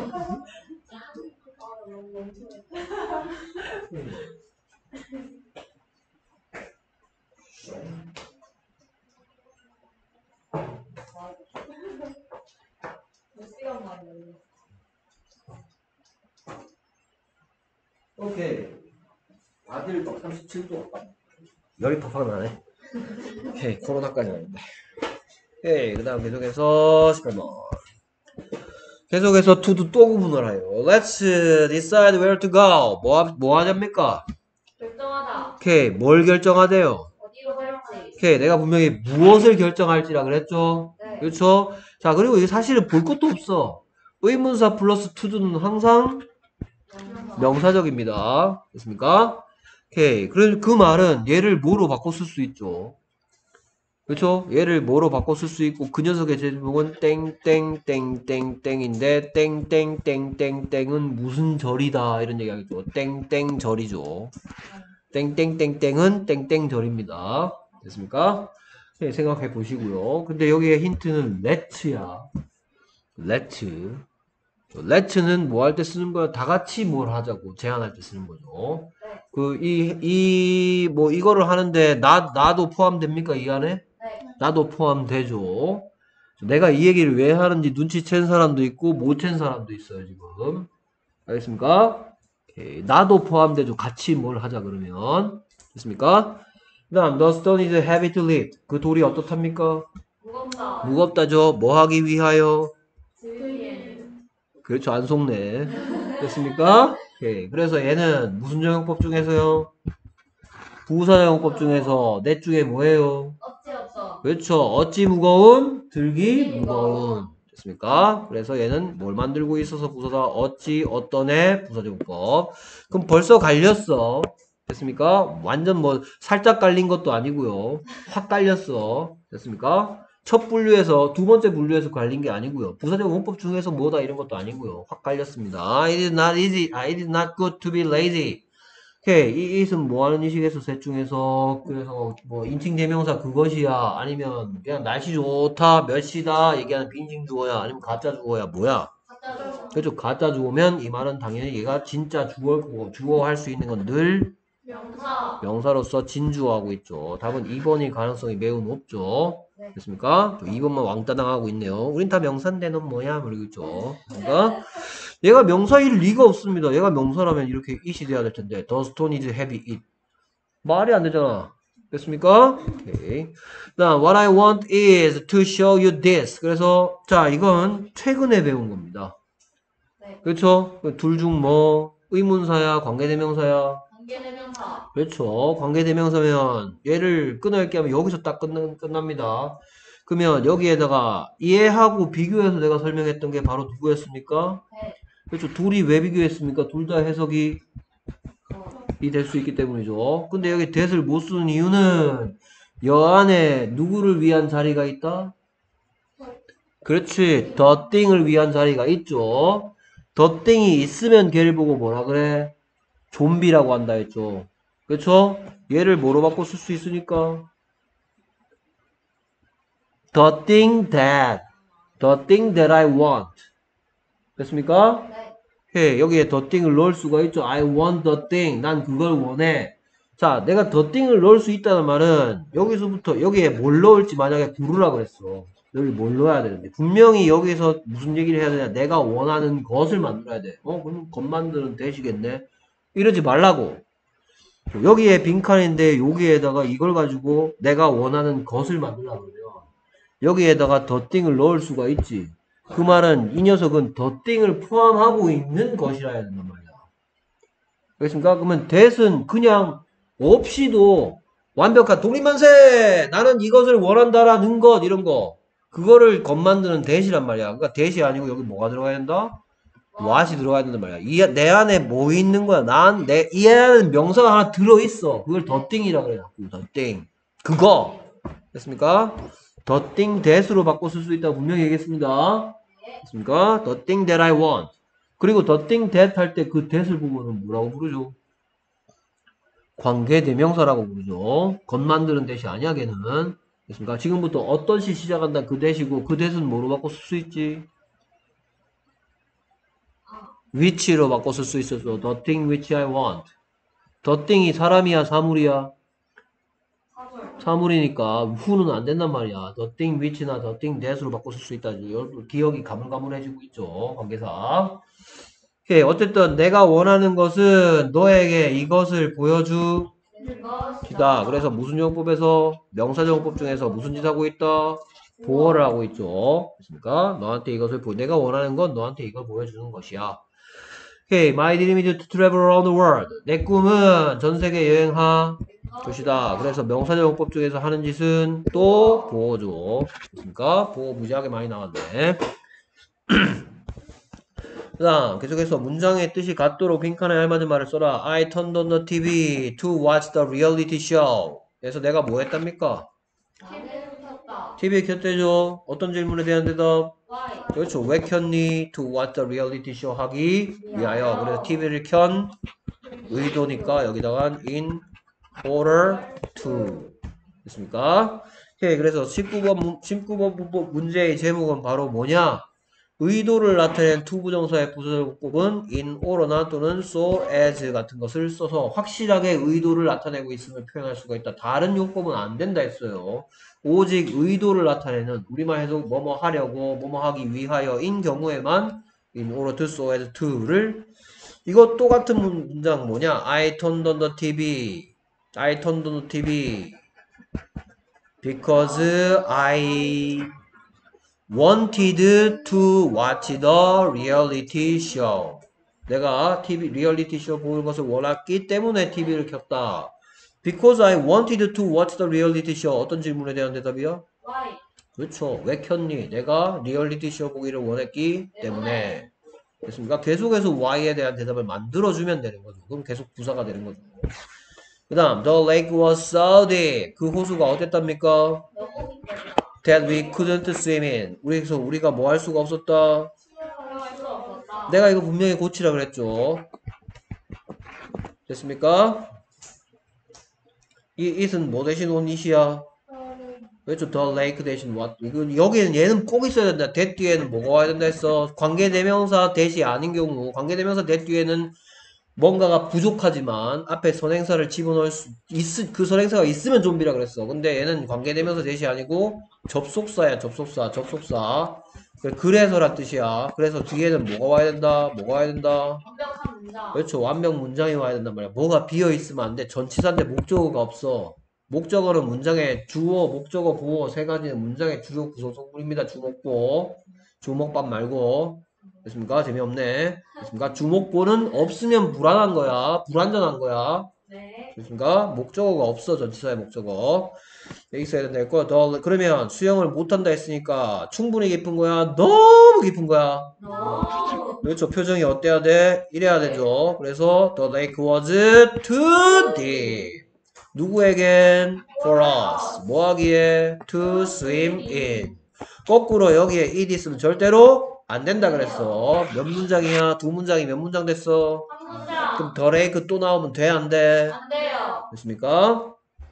몇 시간 만이에요? 오케이. 아들 막 삼십칠 도. 열이 팍팍 나네. 오케이. 코로나까지 왔는데. 오케이. 그 다음 계속해서 십팔 번. 계속해서 to도 또 구분을 해요. Let's decide where to go. 뭐, 하- 뭐 하렵니까? 결정하다. 오케이. 뭘 결정하대요? 어디로 갈지. 오케이. 내가 분명히 무엇을 결정할지라 그랬죠? 네. 그렇죠? 자, 그리고 이게 사실은 볼 것도 없어. 의문사 플러스 to는 항상 명사적입니다. 됐습니까? 오케이. 그럼 그 말은 얘를 뭐로 바꿔 쓸 수 있죠? 그렇죠? 얘를 뭐로 바꿔 쓸 수 있고 그 녀석의 제목은 땡땡땡땡땡인데 땡땡땡땡땡은 무슨 절이다 이런 얘기하겠죠. 땡땡절이죠. 땡땡땡땡은 땡땡절입니다. 됐습니까? 네, 생각해 보시고요. 근데 여기에 힌트는 let야. let. let는 뭐 할 때 쓰는 거야? 다 같이 뭘 하자고 제안할 때 쓰는 거죠. 그, 이, 이, 뭐, 이거를 하는데, 나, 나도 포함됩니까? 이 안에? 네. 나도 포함되죠. 내가 이 얘기를 왜 하는지 눈치챈 사람도 있고, 못 챈 사람도 있어요, 지금. 알겠습니까? 오케이. 나도 포함되죠. 같이 뭘 하자, 그러면. 됐습니까? 그 다음, the stone is heavy to lift. 그 돌이 어떻답니까? 무겁다. 무겁다죠. 뭐 하기 위하여? 들기엔. 그렇죠. 안 속네. 됐습니까? 오케이. 그래서 얘는 무슨 적용법 중에서요? 부사적용법 중에서 넷 중에 뭐예요? 어찌 어쩌. 그렇죠. 어찌 무거운? 들기 무거운. 됐습니까? 그래서 얘는 뭘 만들고 있어서 부사다. 어찌 어떤 애 부사적용법. 그럼 벌써 갈렸어. 됐습니까? 완전 뭐 살짝 갈린 것도 아니고요. 확 갈렸어. 됐습니까? 첫 분류에서 두 번째 분류에서 갈린 게 아니고요. 부사적 용법 중에서 뭐다 이런 것도 아니고요. 확 갈렸습니다. It is not easy. It is not good to be lazy. 오케이. 이 it은 뭐 하는 의식에서 셋 중에서 그래서 뭐 인칭 대명사 그것이야 아니면 그냥 날씨 좋다 몇 시다 얘기하는 빈칭 주어야 아니면 가짜 주어야 뭐야? 갖다 줘. 그렇죠. 가짜 주어면 이 말은 당연히 얘가 진짜 주어 주어 할 수 있는 건 늘 명사. 명사로서 진주하고 있죠. 답은 이 번일 가능성이 매우 높죠. 네. 됐습니까? 이 번만 왕따 당하고 있네요. 우린 다 명사인데 넌 뭐야? 모르고 있죠. 그러니까 얘가 명사일 리가 없습니다. 얘가 명사라면 이렇게 it이 돼야 될 텐데 the stone is heavy it 말이 안 되잖아. 됐습니까? 오케이. 나 what I want is to show you this. 그래서 자 이건 최근에 배운 겁니다. 네. 그렇죠? 둘 중 뭐 의문사야, 관계대명사야. 관계대명사. 그렇죠. 관계대명사면 얘를 끊어읽게 하면 여기서 딱 끝나, 끝납니다. 그러면 여기에다가 얘하고 비교해서 내가 설명했던 게 바로 누구였습니까? 네. 그렇죠. 둘이 왜 비교했습니까? 둘 다 해석이 어. 이 될 수 있기 때문이죠. 근데 여기 that을 못 쓰는 이유는 여 안에 누구를 위한 자리가 있다? 그렇지. the thing을 위한 자리가 있죠. the thing이 있으면 걔를 보고 뭐라 그래? 좀비라고 한다 했죠. 그렇죠? 얘를 뭐로 바꿔 쓸 수 있으니까 the thing that the thing that I want 됐습니까? 네. 해 여기에 the thing을 넣을 수가 있죠. I want the thing 난 그걸 원해. 자 내가 the thing을 넣을 수 있다는 말은 여기서부터 여기에 뭘 넣을지 만약에 고르라 그랬어. 여기 뭘 넣어야 되는데 분명히 여기서 무슨 얘기를 해야 되냐 내가 원하는 것을 만들어야 돼. 어 그럼 것 만드는 되시겠네 이러지 말라고. 여기에 빈칸인데 여기에다가 이걸 가지고 내가 원하는 것을 만들려고 그러면 여기에다가 the thing을 넣을 수가 있지. 그 말은 이 녀석은 the thing을 포함하고 있는 것이라 해야 된단 말이야. 알겠습니까? 그러면 that은 그냥 없이도 완벽한 독립만세! 나는 이것을 원한다라는 것 이런 거 그거를 것 만드는 that이란 말이야. 그러니까 that이 아니고 여기 뭐가 들어가야 된다? what이 들어가야 된단 말이야. 이, 내 안에 뭐 있는 거야? 난, 내, 이 안에는 명사가 하나 들어있어. 그걸 the thing이라 그래. the thing. 그거. 됐습니까? the thing that으로 바꿔 쓸 수 있다고 분명히 얘기했습니다. 됐습니까? the thing that I want. 그리고 the thing that 할 때 그 that을 보면은 뭐라고 부르죠? 관계대명사라고 부르죠. 것 만드는 that이 아니야, 걔는. 됐습니까? 지금부터 어떤 시 시작한다 그 that이고 그 that은 뭐로 바꿔 쓸 수 있지? which로 바꿔 쓸 수 있었어. the thing which I want. the thing이 사람이야, 사물이야? 사물. 사물이니까 who는 안 된단 말이야. the thing which나 the thing that으로 바꿔 쓸 수 있다. 여러분 기억이 가물가물해지고 있죠. 관계사. 오케이. 어쨌든 내가 원하는 것은 너에게 이것을 보여주 기다. 그래서 무슨 용법에서 명사정법 중에서 무슨 짓 하고 있다? 보어를 하고 있죠. 됐습니까? 너한테 이것을 보 내가 원하는 건 너한테 이걸 보여주는 것이야. 오케이. My dream is to travel around the world. 내 꿈은 전 세계 여행하 것이다. 그래서 명사정법 중에서 하는 짓은 또 보어죠. 됐습니까? 보어 무지하게 많이 나왔네. 그 다음 계속해서 문장의 뜻이 같도록 빈칸에 알맞은 말을 써라. I turned on the 티비 to watch the reality show. 그래서 내가 뭐 했답니까? 티비를 켰다. 티비에 켰대죠. 어떤 질문에 대한 대답? Why? 그렇죠. 왜 켰니? To watch the reality show 하기 위하여. 그래서 티비를 켠 의도니까 여기다가 in order to. 됐습니까? 오케이. 그래서 십구 번, 십구 번 문제의 제목은 바로 뭐냐? 의도를 나타낸 to 부정사의 부사절법은 in order나 또는 so as 같은 것을 써서 확실하게 의도를 나타내고 있음을 표현할 수가 있다. 다른 용법은 안 된다 했어요. 오직 의도를 나타내는 우리말 해석 뭐뭐 하려고 뭐뭐 하기 위하여인 경우에만 in order to so as to를 이거 똑같은 문장 뭐냐? I turned on the 티비 I turned on the 티비 because I wanted to watch the reality show. 내가 티비 리얼리티 쇼 보는 것을 원했기 때문에 티비를 켰다. Because I wanted to watch the reality show. 어떤 질문에 대한 대답이야? Why? 그렇죠. 왜 켰니? 내가 리얼리티 쇼 보기를 원했기 때문에. 됐습니까? 계속해서 why에 대한 대답을 만들어주면 되는 거죠. 그럼 계속 부사가 되는 거죠. 그 다음 The lake was so deep. 그 호수가 어땠답니까? 너무 깊다. That we couldn't swim in. 우리서 우리가 뭐 할 수가 없었다. 활용할 수 없었다. 내가 이거 분명히 고치라 그랬죠. 됐습니까? 이 it은 뭐 대신 온 it이야? 그렇죠. The lake 대신 what. 이거 여기는 얘는 꼭 있어야 된다. that 뒤에는 뭐가 와야 된다 했어? 관계대명사 that이 아닌 경우 관계대명사 that 뒤에는 뭔가가 부족하지만 앞에 선행사를 집어넣을 수 있, 그 선행사가 있으면 좀비라 그랬어. 근데 얘는 관계대명사 대시 아니고 접속사야. 접속사. 접속사. 그래서란 뜻이야. 그래서 뒤에는 뭐가 와야 된다? 뭐가 와야 된다? 완벽한 문장. 그렇죠. 완벽 문장이 와야 된단 말이야. 뭐가 비어있으면 안 돼. 전치사인데 목적어가 없어. 목적어는 문장의 주어, 목적어, 보어 세 가지는 문장의 주요 구성 성분입니다. 주목보. 주목밥 말고. 됐습니까? 재미없네. 됐습니까? 주목보는 없으면 불안한 거야. 불완전한 거야. 네. 됐습니까? 목적어가 없어. 전치사의 목적어. 여기 있어야 된다 했고, 더, 그러면 수영을 못한다 했으니까 충분히 깊은 거야? 너무 깊은 거야? 너무. 그렇죠. 표정이 어때야 돼? 이래야 되죠. 그래서 the lake was too deep. 누구에겐? For us. 뭐 하기에? To swim in. 거꾸로 여기에 ed 있으면 절대로 안 된다 그랬어. 몇 문장이야? 두 문장이 몇 문장 됐어? 한 문장. 그럼 the lake 또 나오면 돼? 안 돼? 안 돼요. 됐습니까?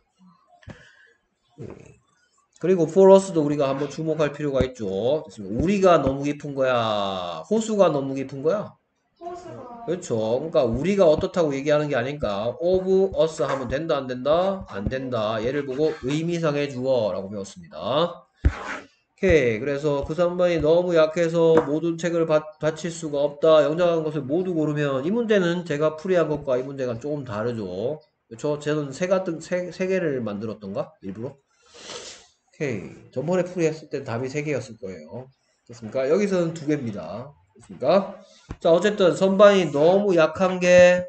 그리고 for us도 우리가 한번 주목할 필요가 있죠. 됐습니다. 우리가 너무 깊은 거야? 호수가 너무 깊은 거야? 호수가. 그렇죠. 그러니까 우리가 어떻다고 얘기하는 게 아니니까 of us 하면 된다 안 된다? 안 된다. 얘를 보고 의미상의 주어라고 배웠습니다. 오케이. 그래서 그 삼 번이 너무 약해서 모든 책을 받, 바칠 수가 없다. 영장한 것을 모두 고르면 이 문제는 제가 풀이한 것과 이 문제가 조금 다르죠. 그렇죠. 저는 세 같은 세, 세 개를 만들었던가? 일부러? 오케이. 전번에 풀이했을 때 답이 세 개였을 거예요. 됐습니까? 여기서는 두 개입니다. 됐습니까? 자, 어쨌든 선반이 너무 약한 게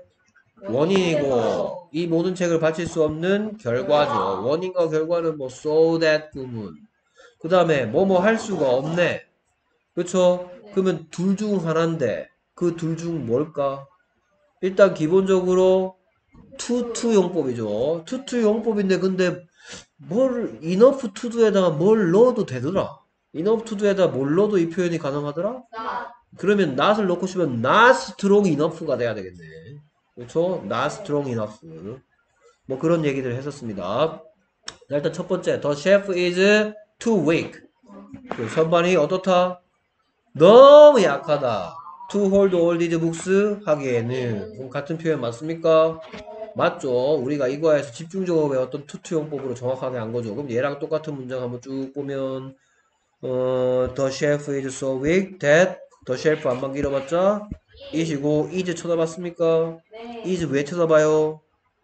원인이고 이 모든 책을 바칠 수 없는 결과죠. 원인과 결과는 뭐 so that 구문. 그 다음에 뭐 뭐 할 수가 없네. 그쵸? 그러면 둘 중 하나인데 그 둘 중 뭘까? 일단 기본적으로 to to 용법이죠. to to 용법인데 근데 뭘 enough to do에다가 뭘 넣어도 되더라. enough to do에다 뭘 넣어도 이 표현이 가능하더라? 나. 그러면 not을 넣고 싶으면 not strong enough가 돼야 되겠네. 그렇죠? not strong enough. 뭐 그런 얘기들을 했었습니다. 자, 일단 첫 번째, the chef is too weak. 그 선반이 어떻다? 너무 약하다. to hold all these books 하기에는 그럼 같은 표현 맞습니까? 맞죠. 우리가 이거에서 집중적으로 배웠던 투투 용법으로 정확하게 한 거죠. 그럼 얘랑 똑같은 문장 한번 쭉 보면 어, the chef is so weak that the chef 안만 길어봤자 is이고 is 쳐다봤습니까? 네. is 왜 쳐다봐요?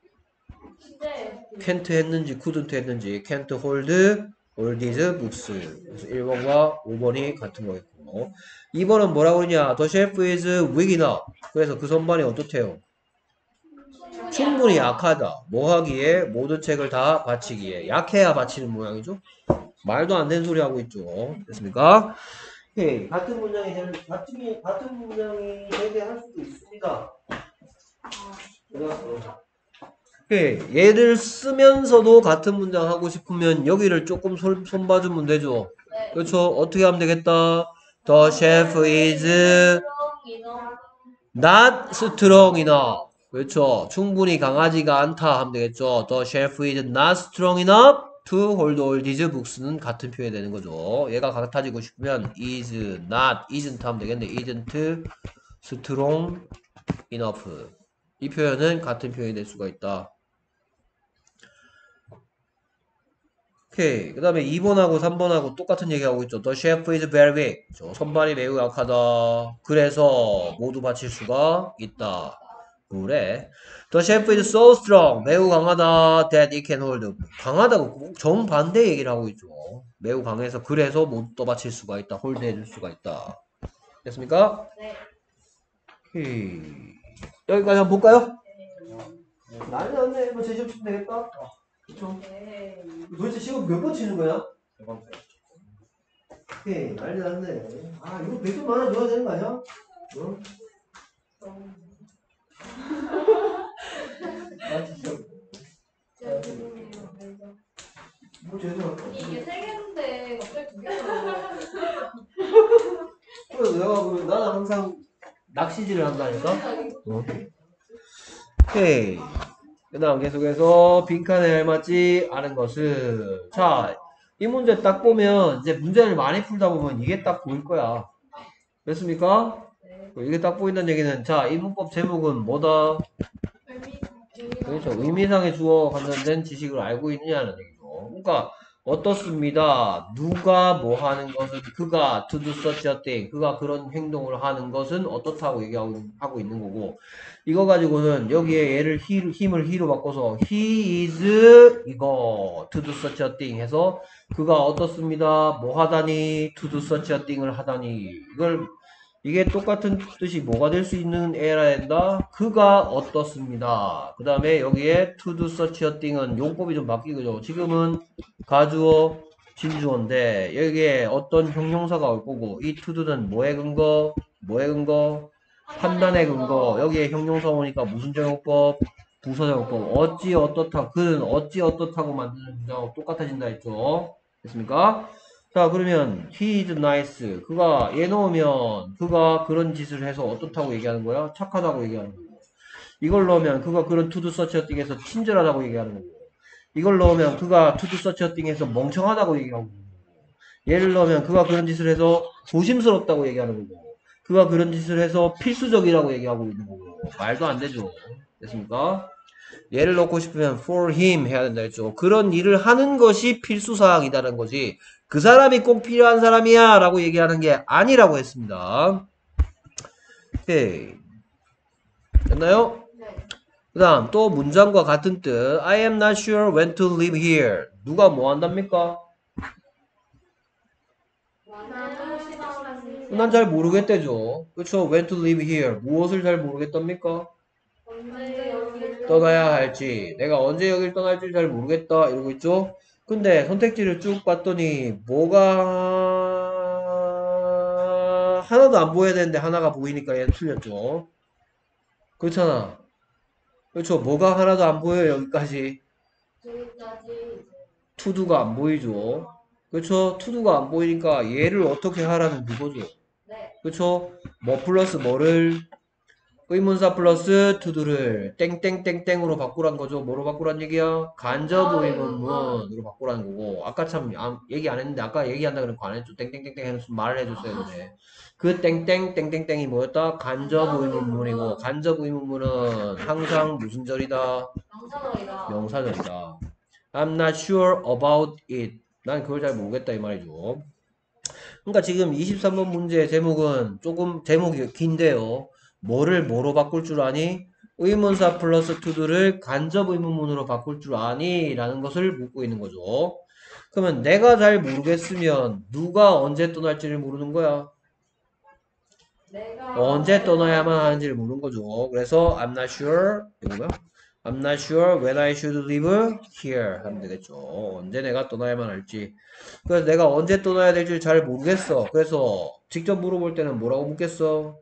네. can't 했는지 couldn't 했는지 can't hold all these books. 그래서 일 번과 오 번이 같은 거였고 이 번은 뭐라고 그러냐? the chef is weak enough. 그래서 그 선반이 어떻대요? 충분히 약하다. 뭐 하기에? 모든 책을 다 바치기에. 약해야 바치는 모양이죠? 말도 안 되는 소리 하고 있죠. 됐습니까? 오케이. 같은 문장이 되는, 같은, 같은 문장이 되게 할 수도 있습니다. 오케이. 얘를 쓰면서도 같은 문장 하고 싶으면 여기를 조금 손, 손 봐주면 되죠. 네. 그렇죠? 어떻게 하면 되겠다? The chef is not strong enough. 그렇죠. 충분히 강하지가 않다 하면 되겠죠. The chef is not strong enough to hold all these books는 같은 표현이 되는 거죠. 얘가 같아지고 싶으면 is not, isn't 하면 되겠네. isn't strong enough. 이 표현은 같은 표현이 될 수가 있다. 오케이. 그 다음에 이 번하고 삼 번하고 똑같은 얘기하고 있죠. The chef is very weak. 선반이 매우 약하다. 그래서 모두 바칠 수가 있다. 그래. The chef is so strong. 매우 강하다. That it can hold. 강하다고 정반대 얘기를 하고 있죠. 매우 강해서 그래서 못 떠받칠 수가 있다. 홀드 해줄 수가 있다. 됐습니까? 네. 오케이. 여기까지 한번 볼까요? 난리 났네. 뭐 제시험 치면 되겠다. 그쵸? 네. 도대체 시험 몇 번 치는 거야? 오케이. 난리 났네. 아, 이거 백 점 많아줘야 되는 거 아니야? 어? 아, 진짜. 뭐 죄송합니다. 이게 세 개인데 갑자기 두 개가. 그래서 내가 그 나는 항상 낚시질을 한다니까. 어. 오케이. 그다음 계속해서 빈칸에 알맞지 않은 것은 자, 이 문제 딱 보면 이제 문제를 많이 풀다 보면 이게 딱 보일 거야. 됐습니까? 네. 이게 딱 보인다는 얘기는 자, 이 문법 제목은 뭐다? 의미. 그렇죠. 의미상의 주어 관련된 지식을 알고 있느냐는 얘기죠. 그러니까 어떻습니다. 누가 뭐 하는 것은 그가 to do such a thing. 그가 그런 행동을 하는 것은 어떻다고 얘기하고 하고 있는 거고. 이거 가지고는 여기에 얘를 he, 힘을 he로 바꿔서 he is 이거 to do such a thing 해서 그가 어떻습니다. 뭐 하다니 to do such a thing을 하다니 이걸 이게 똑같은 뜻이 뭐가 될 수 있는 애라 한다? 그가 어떻습니다. 그 다음에 여기에 to do such a thing은 용법이 좀 바뀌죠. 지금은 가주어, 진주어인데 여기에 어떤 형용사가 올 거고 이 to do는 뭐의 근거? 뭐의 근거? 판단의 근거. 여기에 형용사 오니까 무슨 정용법? 부서정용법. 어찌 어떻다. 그는 어찌 어떻다고 만드는 문장하고 똑같아진다 했죠. 됐습니까? 자, 그러면 he is nice. 그가 얘 넣으면 그가 그런 짓을 해서 어떻다고 얘기하는 거야? 착하다고 얘기하는 거고. 이걸 넣으면 그가 그런 to do such a thing에서 친절하다고 얘기하는 거고. 이걸 넣으면 그가 to do such a thing에서 멍청하다고 얘기하고. 얘를 넣으면 그가 그런 짓을 해서 조심스럽다고 얘기하는 거고. 그가 그런 짓을 해서 필수적이라고 얘기하고 있는 거고. 말도 안 되죠. 됐습니까? 얘를 넣고 싶으면 for him 해야 된다 했죠. 그런 일을 하는 것이 필수사항이다는 거지. 그 사람이 꼭 필요한 사람이야 라고 얘기하는 게 아니라고 했습니다. 오케이. 됐나요? 네. 그 다음 또 문장과 같은 뜻. I am not sure when to live here. 누가 뭐 한답니까? 난 잘 모르겠대죠. 그렇죠? When to live here. 무엇을 잘 모르겠답니까? 언제 여기를 떠나야 할지. 내가 언제 여길 떠날지 잘 모르겠다. 이러고 있죠? 근데 선택지를 쭉 봤더니 뭐가 하나도 안 보여야 되는데 하나가 보이니까 얘는 틀렸죠. 그렇잖아. 그렇죠. 뭐가 하나도 안 보여요. 여기까지. 저기까지 투두가 안 보이죠. 그렇죠. 투두가 안 보이니까 얘를 어떻게 하라는 그거죠. 네. 그렇죠. 뭐 플러스 뭐를 의문사 플러스 투두를 땡땡땡땡으로 바꾸란 거죠. 뭐로 바꾸란 얘기야? 간접 의문문으로 바꾸라는 거고. 아까 참 안- 얘기 안 했는데 아까 얘기한다 그러고 안 했죠. 땡땡땡땡 해서 말을 해줬어야 되네. 그 땡땡 땡땡땡이 뭐였다? 간접 의문문이고 간접 의문문은 항상 무슨 절이다? 명사절이다. 명사절이다. I'm not sure about it. 난 그걸 잘 모르겠다 이 말이죠. 그러니까 지금 이십삼 번 문제 제목은 조금 제목이 긴데요. 뭐를 뭐로 바꿀 줄 아니? 의문사 플러스 to를 간접 의문문으로 바꿀 줄 아니? 라는 것을 묻고 있는 거죠. 그러면 내가 잘 모르겠으면 누가 언제 떠날지를 모르는 거야. 내가 언제 떠나야만 하는지를 모르는 거죠. 그래서 I'm not sure 이거야? I'm not sure when I should leave here 하면 되겠죠. 언제 내가 떠나야만 할지. 그래서 내가 언제 떠나야 될지 잘 모르겠어. 그래서 직접 물어볼 때는 뭐라고 묻겠어?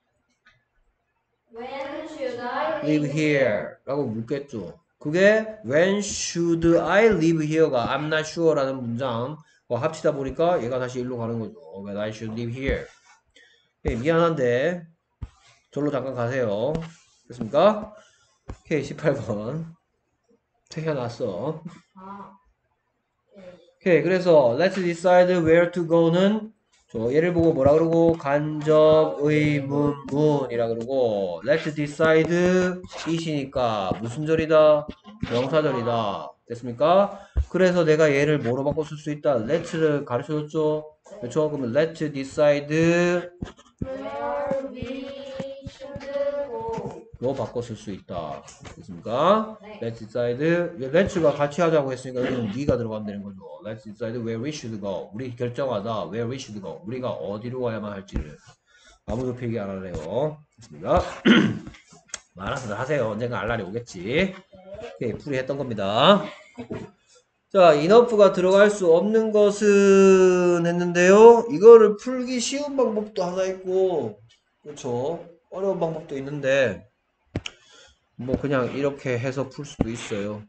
When should I Live here 라고 묻겠죠. 그게 when should I live here가 I'm not sure 라는 문장 합치다 보니까 얘가 다시 일로 가는 거죠. When I should live here. 네, 미안한데 절로 잠깐 가세요. 됐습니까? 오케이 십팔 번 태어났어. 아, 네. 오케이 그래서 let's decide where to go는 저 얘를 보고 뭐라 그러고 간접 의문문이라 그러고 let's decide 이시니까 무슨 절이다? 명사절이다. 됐습니까? 그래서 내가 얘를 뭐로 바꿔 쓸 수 있다? let's를 가르쳐 줬죠? 그렇죠? 그러면 let's decide Where we should go. 로 바꿔 쓸 수 있다. 됐습니까? 네. Let's decide. Let's가 같이 하자고 했으니까 여기는 we가 들어가면 되는 거죠. Let's decide where we should go. 우리 결정하다. Where we should go. 우리가 어디로 가야만 할지를 아무도 필기 안 하네요. 됐습니다. 알아서 하세요. 언젠가 알날이 오겠지. 오케이, 풀이했던 겁니다. 자, enough가 들어갈 수 없는 것은 했는데요. 이거를 풀기 쉬운 방법도 하나 있고, 그렇죠? 어려운 방법도 있는데. 뭐 그냥 이렇게 해서 풀 수도 있어요.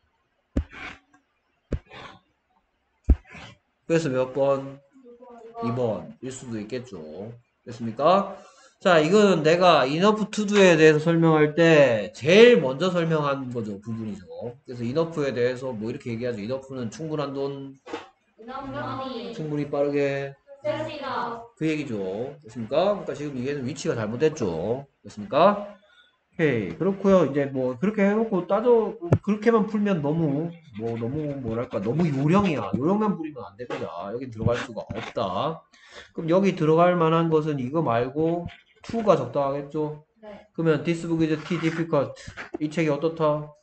그래서 몇 번? 이 번일 수도 있겠죠. 됐습니까? 자, 이거는 내가 enough to do에 대해서 설명할 때 제일 먼저 설명한 거죠. 부분이죠. 그래서 enough에 대해서 뭐 이렇게 얘기하죠. enough는 충분한 돈, Enough money. 충분히 빠르게 Just enough. 그 얘기죠. 됐습니까? 그러니까 지금 얘는 위치가 잘못됐죠. 됐습니까? 오케이. 그렇고요. 이제 뭐 그렇게 해놓고 따져 그렇게만 풀면 너무 뭐 너무 뭐랄까 너무 요령이야. 요령만 부리면 안 됩니다. 여기 들어갈 수가 없다. 그럼 여기 들어갈 만한 것은 이거 말고 to가 적당하겠죠? 네. 그러면 this book is too difficult. 이 책이 어떻다?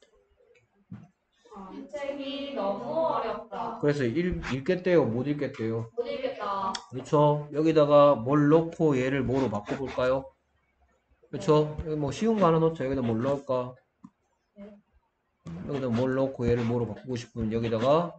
이 책이 너무 어렵다. 그래서 읽, 읽겠대요? 못 읽겠대요? 못 읽겠다. 그렇죠? 여기다가 뭘 넣고 얘를 뭐로 바꿔볼까요? 그렇죠? 여기 뭐 쉬운 거 하나 넣자. 여기다 뭘 넣을까? 네. 여기다 뭘 넣고 얘를 뭐로 바꾸고 싶으면 여기다가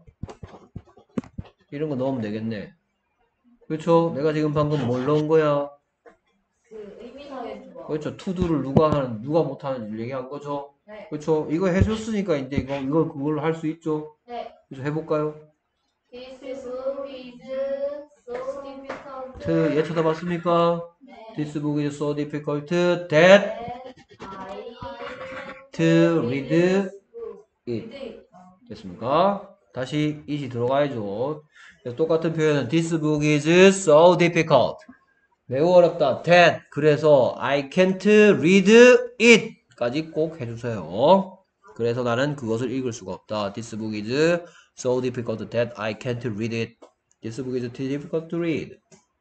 이런 거 넣으면 되겠네. 그렇죠? 내가 지금 방금 뭘 넣은 거야? 그 의미상의 주어. 그렇죠? 투두를 누가 하는, 누가 못하는지 얘기한 거죠? 네. 그렇죠? 이거 해줬으니까 이제 이거, 이거 그걸로 할 수 있죠? 네. 그래서 해볼까요? This book is so difficult. 트, 얘 쳐다봤습니까? 네. This book is so difficult that That I to read it. read. 됐습니까? 다시 it이 들어가야죠. 그래서 똑같은 표현은 this book is so difficult. 매우 어렵다. that. 그래서 I can't read it. 까지 꼭 해주세요. 그래서 나는 그것을 읽을 수가 없다. This book is so difficult that I can't read it. This book is too difficult to read.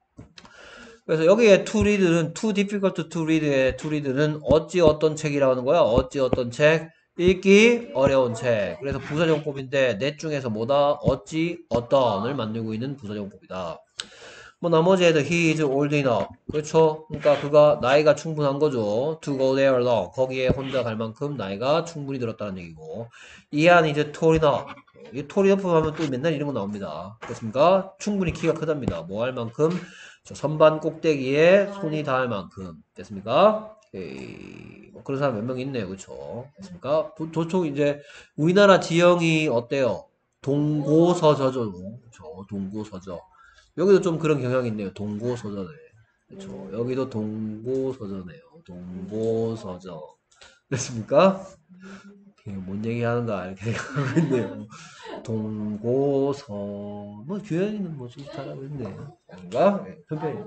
그래서 여기에 to read는 too difficult to read의 to read는 어찌 어떤 책이라고 하는 거야? 어찌 어떤 책? 읽기 어려운 책. 그래서 부사정법인데 넷 중에서 뭐다? 어찌 어떤을 만들고 있는 부사정법이다. 뭐 나머지 애들 he is old enough. 그렇죠? 그러니까 그가 나이가 충분한 거죠. to go there alone. 거기에 혼자 갈 만큼 나이가 충분히 들었다는 얘기고. 이한 is tall enough. 이 tall enough 하면 또 맨날 이런 거 나옵니다. 그렇습니까? 충분히 키가 크답니다. 뭐 할 만큼? 저 선반 꼭대기에 손이 닿을 만큼. 됐습니까? 에이, 뭐 그런 사람 몇 명 있네요. 그렇죠? 됐습니까? 보- 보통 이제 우리나라 지형이 어때요? 동고서저죠. 그렇죠? 동고서저. 여기도 좀 그런 경향이 있네요. 동고서저네. 그렇죠. 여기도 동고서저네요. 동고서저. 됐습니까? 이게 뭔 얘기 하는가 이렇게 생각하고 있네요. 동고서 뭐 규현이는 뭐 좀 잘하고 있네요. 아닌가? 네, 편편이.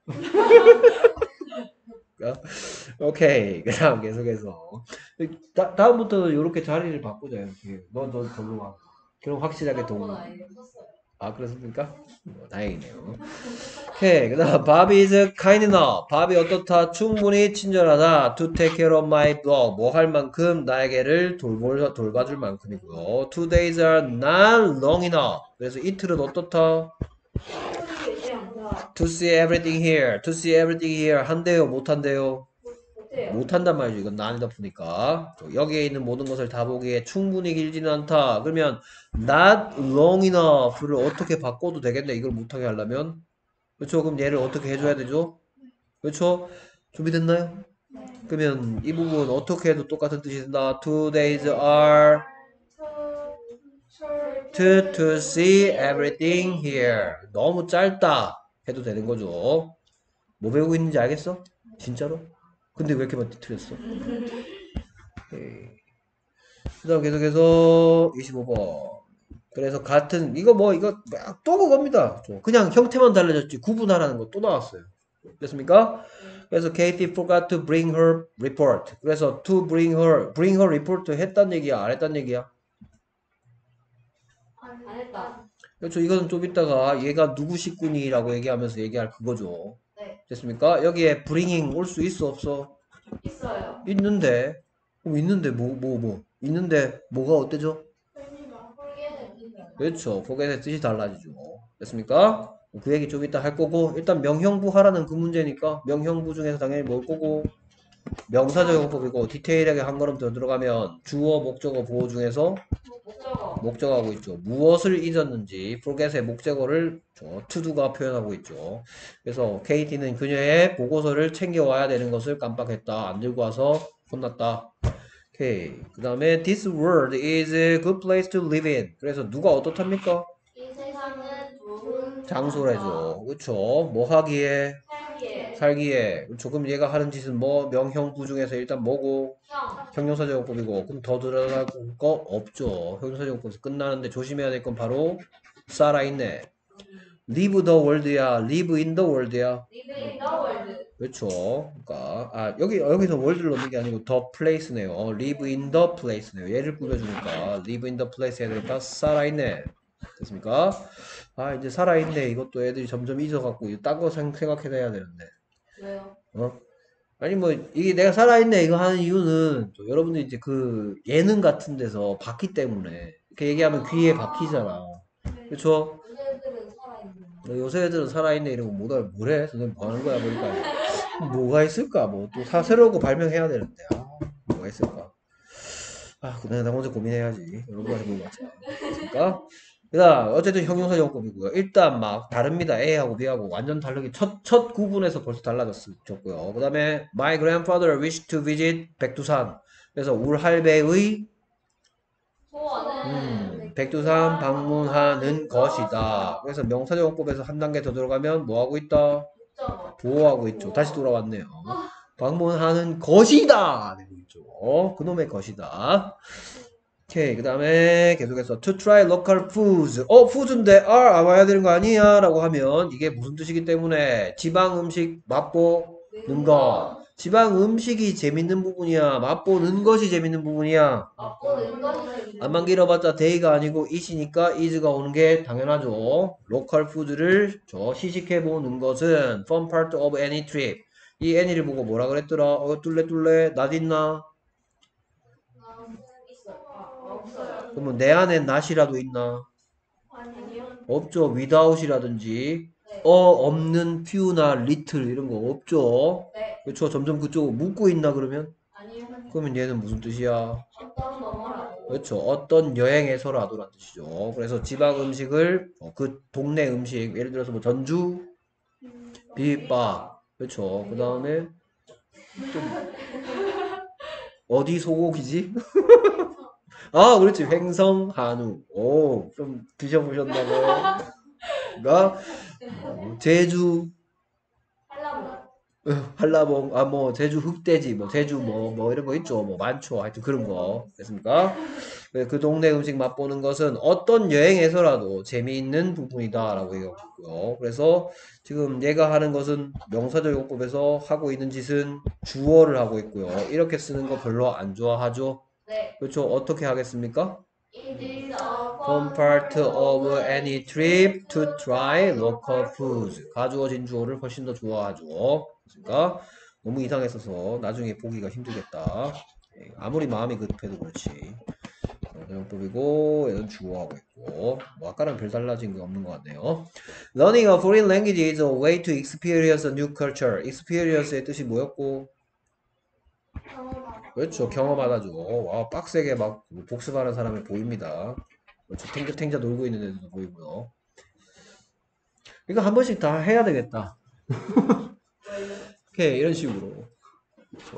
오케이. 그 다음 계속해서 다, 다음부터 이렇게 자리를 바꾸자. 이렇게. 너, 너 절로 와. 그럼 확실하게 동. 아, 그렇습니까? 뭐, 다행이네요. 오케이. 그 다음, Bob is kind enough. 밥이 어떻다? 충분히 친절하다. To take care of my dog. 뭐 할 만큼 나에게를 돌볼, 돌봐줄 만큼이고요. Two days are not long enough. 그래서 이틀은 어떻다? To see everything here. To see everything here. 한대요? 못한대요? 못한단 말이죠. 이건 난이다 푸니까. 여기에 있는 모든 것을 다 보기에 충분히 길지는 않다. 그러면 not long enough를 어떻게 바꿔도 되겠네. 이걸 못하게 하려면. 그렇죠? 그럼 얘를 어떻게 해줘야 되죠? 그렇죠? 준비됐나요? 그러면 이 부분 어떻게 해도 똑같은 뜻이 된다. Two days are to, to see everything here. 너무 짧다 해도 되는 거죠. 뭐 배우고 있는지 알겠어? 진짜로? 근데 왜 이렇게 많이 틀렸어? 그 다음 계속해서 이십오 번. 그래서 같은 이거 뭐 이거 또 그겁니다. 그냥 형태만 달라졌지 구분하라는 거 또 나왔어요. 됐습니까? 그래서 Katie forgot to bring her report. 그래서 to bring her, bring her report 했단 얘기야, 안 했단 얘기야? 안 했다. 그렇죠. 이거는 좀 이따가 얘가 누구 식군이라고 얘기하면서 얘기할 그거죠. 네. 됐습니까? 여기에 bringing 올 수 있어 없어? 있어요. 있는데 그럼 있는데 뭐 뭐 뭐 있는데 뭐가 어때죠? 그렇죠. forget의 뜻이 달라지죠. 됐습니까? 그 얘기 좀 이따 할 거고 일단 명형부 하라는 그 문제니까 명형부 중에서 당연히 뭘 거고 명사적용법이고 디테일하게 한 걸음 더 들어가면 주어, 목적어, 보호 중에서 목적어. 목적어하고 있죠. 무엇을 잊었는지 forget의 목적어를 to도가 표현하고 있죠. 그래서 케이티는 그녀의 보고서를 챙겨와야 되는 것을 깜빡했다. 안 들고 와서 혼났다. 오케이. 그 다음에 this world is a good place to live in. 그래서 누가 어떻답니까? 이 세상은 좋은 장소래죠. 그쵸? 뭐 하기에? 살기에 살기에. 그쵸? 그럼 얘가 하는 짓은 뭐? 명형부 중에서 일단 뭐고? 형. 형용사적용법이고. 그럼 더 들어갈 거 없죠. 형용사적용법에서 끝나는데 조심해야 될 건 바로 살아있네. live the world야. live in the world야. live in the world. 그렇죠. 그러니까 아 여기 여기서 월드를 넣는 게 아니고 the place네요. 어, live in the place네요. 얘를 꾸며주니까 live in the place 해야 되니까 살아있네. 됐습니까? 아 이제 살아있네. 이것도 애들이 점점 잊어갖고 딴 거 생각해내야 되는데. 왜요? 어? 아니 뭐 이게 내가 살아있네 이거 하는 이유는 또 여러분들이 이제 그 예능 같은 데서 봤기 때문에 이렇게 얘기하면 귀에 박히잖아. 그렇죠? 얘네들은 살아있는. 요새 애들은 살아있네 이러면 뭐다 뭐래? 선생님 뭐 하는 거야 보니까 뭐가 있을까? 뭐 또 사 새로운 거 발명해야 되는데 아 뭐가 있을까? 아 그냥 나 혼자 고민해야지 여러분 가지 보고 맞자. 그러니까 그다음 어쨌든 형용사 용법이고요. 일단 막 다릅니다. A하고 B하고 완전 다르게 첫 첫 구분에서 벌써 달라졌고요. 그다음에 My grandfather wished to visit 백두산. 그래서 울 할배의 소원은 음, 백두산 방문하는 것이다. 그래서 명사적 용법에서 한 단계 더 들어가면 뭐 하고 있다? 목적어. 보호하고 있죠. 다시 돌아왔네요. 방문하는 것이다. 되고 있죠. 어, 그놈의 것이다. 오케이. 그 다음에 계속해서 to try local foods. 어, food인데 R 와야 되는 거 아니야? 라고 하면 이게 무슨 뜻이기 때문에 지방 음식 맛보는 거. 지방 음식이 재밌는 부분이야. 맛보는 것이 재밌는 부분이야. 맛보는 것이 안만 길어봤자 데이가 아니고 it이니까 is가 오는 게 당연하죠. local food를 저 시식해보는 것은 fun part of any trip. 이 any를 보고 뭐라 그랬더라? 어, 뚫레뚫레 낫 있나? 있어요. 아, 없어요. 그러면 내 안에 낫이라도 있나? 아니요. 없죠. without이라든지 네. 어 없는 few나 little 이런 거 없죠. 네. 그렇죠. 점점 그쪽으로 묻고 있나 그러면? 아니요. 그러면 얘는 무슨 뜻이야? 어떤 뭐뭐라도. 그렇죠. 어떤 여행에서라도란 뜻이죠. 그래서 지방 음식을 어, 그 동네 음식 예를 들어서 뭐 전주 비빔밥 그렇죠. 그 다음에 또 어디 소고기지? 아 그렇지 횡성 한우 오좀 드셔보셨나봐요. 그러니까 어, 제주 한라봉. 한라봉 아 뭐 제주 흑돼지 뭐 제주 뭐 뭐 이런 거 있죠. 뭐 많죠. 하여튼 그런 거 됐습니까? 네, 그 동네 음식 맛보는 것은 어떤 여행에서라도 재미있는 부분이다라고 얘기하고 있고요. 그래서 지금 얘가 하는 것은 명사적 용법에서 하고 있는 짓은 주어를 하고 있고요. 이렇게 쓰는 거 별로 안 좋아하죠. 네. 그렇죠? 어떻게 하겠습니까? It is a Fun part of any trip to try local foods. 가주어진 주어를 훨씬 더 좋아하죠. 그러니까 너무 이상했어서 나중에 보기가 힘들겠다. 예, 아무리 마음이 급해도 그렇지. 사용법이고 얘는 주어하고 있고 뭐 아까랑 별 달라진 게 없는 것 같네요. Learning a foreign language is a way to experience a new culture. experience의 뜻이 뭐였고? 그렇죠. 경험하다죠. 와 빡세게 막 복습하는 사람이 보입니다. 그렇죠. 탱자탱자 놀고 있는 애들도 보이고요. 이거 한 번씩 다 해야 되겠다. 오케이 이런 식으로. 그렇죠.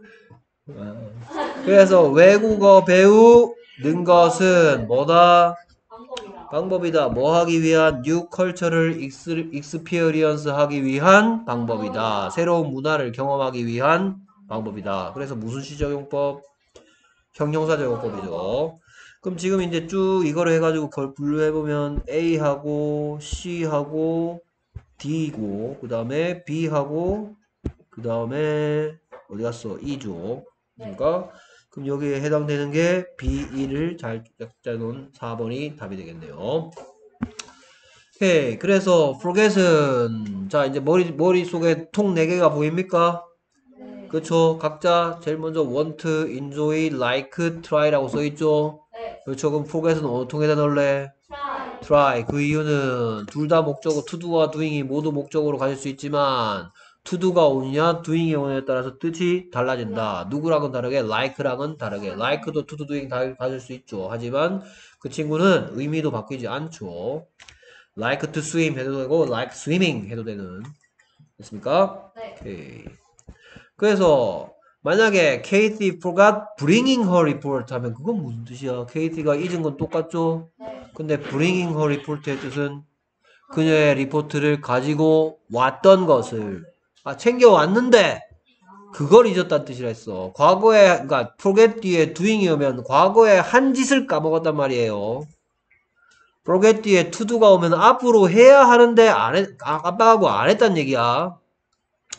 아. 그래서 외국어 배우는 것은 뭐다? 방법이다. 방법이다. 뭐 하기 위한 new culture를 experience 하기 위한 방법이다. 새로운 문화를 경험하기 위한 방법이다. 그래서 무슨 시적용법? 형용사적용법이죠. 그럼 지금 이제 쭉 이거를 해가지고 그걸 분류해보면 A하고 C하고 D고 그 다음에 B하고 그 다음에 어디 갔어? E죠. 그러니까 그럼 여기에 해당되는 게 비, E를 잘 짜놓은 사 번이 답이 되겠네요. 오케이. 그래서 forget은 자 이제 머리 머릿속에 통 네 개가 보입니까? 네. 그렇죠. 각자 제일 먼저 want, enjoy, like, try라고 써 있죠. 네. 그렇죠. 그럼 forget은 어느 통에다 넣을래? Try. try. 그 이유는 둘 다 목적어 to do와 doing이 모두 목적어로 가질 수 있지만 to do가 오느냐 doing이 오느냐에 따라서 뜻이 달라진다. 누구랑은 다르게 like랑은 다르게 like도 to do doing 다 가질 수 있죠. 하지만 그 친구는 의미도 바뀌지 않죠. like to swim 해도 되고 like swimming 해도 되는 됐습니까? 네. 오케이. 그래서 만약에 Katie forgot bringing her report 하면 그건 무슨 뜻이야? Katie가 잊은 건 똑같죠? 네. 근데 bringing her report의 뜻은 그녀의 리포트를 가지고 왔던 것을 아 챙겨왔는데 그걸 잊었다는 뜻이라 했어. 과거에 그러니까 forget 뒤에 doing이 오면 과거에 한 짓을 까먹었단 말이에요. forget 뒤에 to do가 오면 앞으로 해야 하는데 안 했, 아, 깜빡하고 안 했단 얘기야.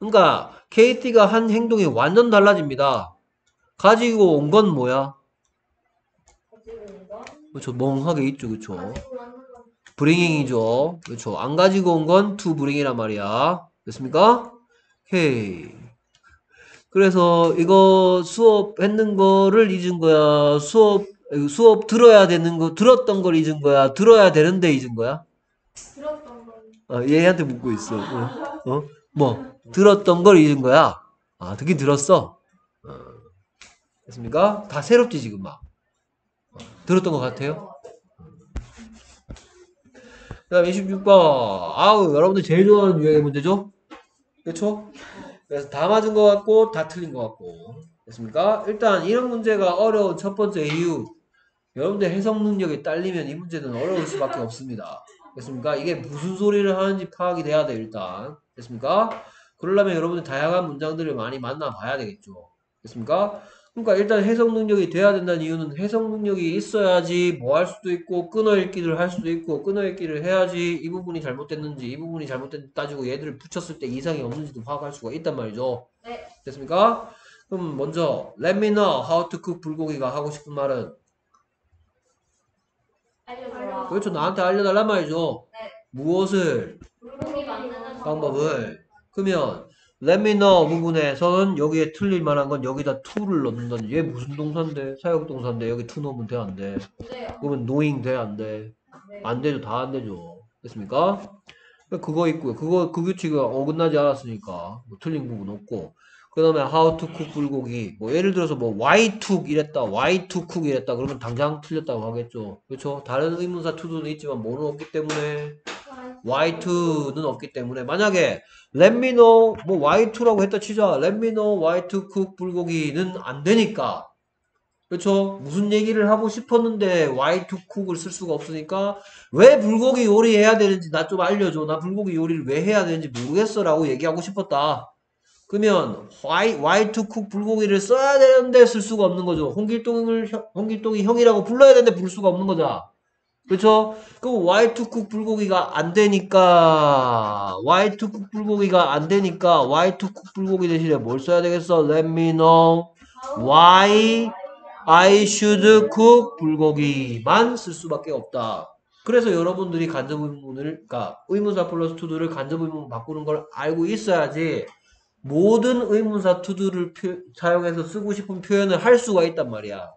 그러니까 케이티가 한 행동이 완전 달라집니다. 가지고 온 건 뭐야? 가지고 온 건? 그렇죠. 멍하게 있죠. 그렇죠. 가지고 왔는 건 브링잉이죠. 그렇죠. 안 가지고 온 건 to bring이란 말이야. 됐습니까? 오케이. 그래서 이거 수업 했는 거를 잊은 거야? 수업 수업 들어야 되는 거 들었던 걸 잊은 거야? 들어야 되는데 잊은 거야? 들었던 건 어, 얘한테 묻고 있어. 어? 어? 뭐 들었던 걸 잊은 거야? 아, 듣긴 들었어. 어. 됐습니까? 다 새롭지 지금 막. 어, 들었던 것 같아요? 그 다음 이십육 번. 아우, 여러분들 제일 좋아하는 유형의 문제죠? 그쵸? 그래서 다 맞은 것 같고, 다 틀린 것 같고. 됐습니까? 일단, 이런 문제가 어려운 첫 번째 이유. 여러분들 해석 능력이 딸리면 이 문제는 어려울 수밖에 없습니다. 됐습니까? 이게 무슨 소리를 하는지 파악이 돼야 돼, 일단. 됐습니까? 그러려면 여러분들 다양한 문장들을 많이 만나봐야 되겠죠. 됐습니까? 그러니까 일단 해석 능력이 돼야 된다는 이유는 해석 능력이 있어야지 뭐 할 수도 있고 끊어읽기를 할 수도 있고 끊어읽기를 해야지 이 부분이 잘못됐는지 이 부분이 잘못됐는지 따지고 얘들을 붙였을 때 이상이 없는지도 파악할 수가 있단 말이죠. 네. 됐습니까? 그럼 먼저 Let me know how to cook 불고기가 하고 싶은 말은 알려줘라. 그렇죠. 나한테 알려달란 말이죠. 네. 무엇을 불고기 만드는 방법을 그러면 let me know 부분에서는 여기에 틀릴 만한 건 여기다 to를 넣는다는 얘 무슨 동사인데 사역동사인데 여기 to 넣으면 돼 안 돼? 네. 그러면 knowing 돼 안 돼? 네. 안 되죠. 다 안 되죠. 됐습니까? 그거 있고요. 그거 그 규칙이 어긋나지 않았으니까 뭐 틀린 부분 없고 그 다음에 how to cook 불고기 뭐 예를 들어서 뭐 why to 이랬다 why to cook 이랬다 그러면 당장 틀렸다고 하겠죠. 그렇죠? 다른 의문사 to는 있지만 뭐는 없기 때문에 why to는 없기 때문에 만약에 let me know 뭐 why to라고 했다 치자 let me know why to cook 불고기는 안 되니까 그렇죠? 무슨 얘기를 하고 싶었는데 why to cook을 쓸 수가 없으니까 왜 불고기 요리해야 되는지 나 좀 알려줘. 나 불고기 요리를 왜 해야 되는지 모르겠어 라고 얘기하고 싶었다. 그러면 why, why to cook 불고기를 써야 되는데 쓸 수가 없는 거죠. 홍길동을 형- 홍길동이 형이라고 불러야 되는데 부를 수가 없는 거죠. 그렇죠? 그럼 why to cook 불고기가 안 되니까 why to cook 불고기가 안 되니까 why to cook 불고기 대신에 뭘 써야 되겠어? Let me know why I should cook 불고기만 쓸 수밖에 없다. 그래서 여러분들이 간접 의문을 그러니까 의문사 플러스 투두를 간접 의문 바꾸는 걸 알고 있어야지 모든 의문사 투두를 표, 사용해서 쓰고 싶은 표현을 할 수가 있단 말이야.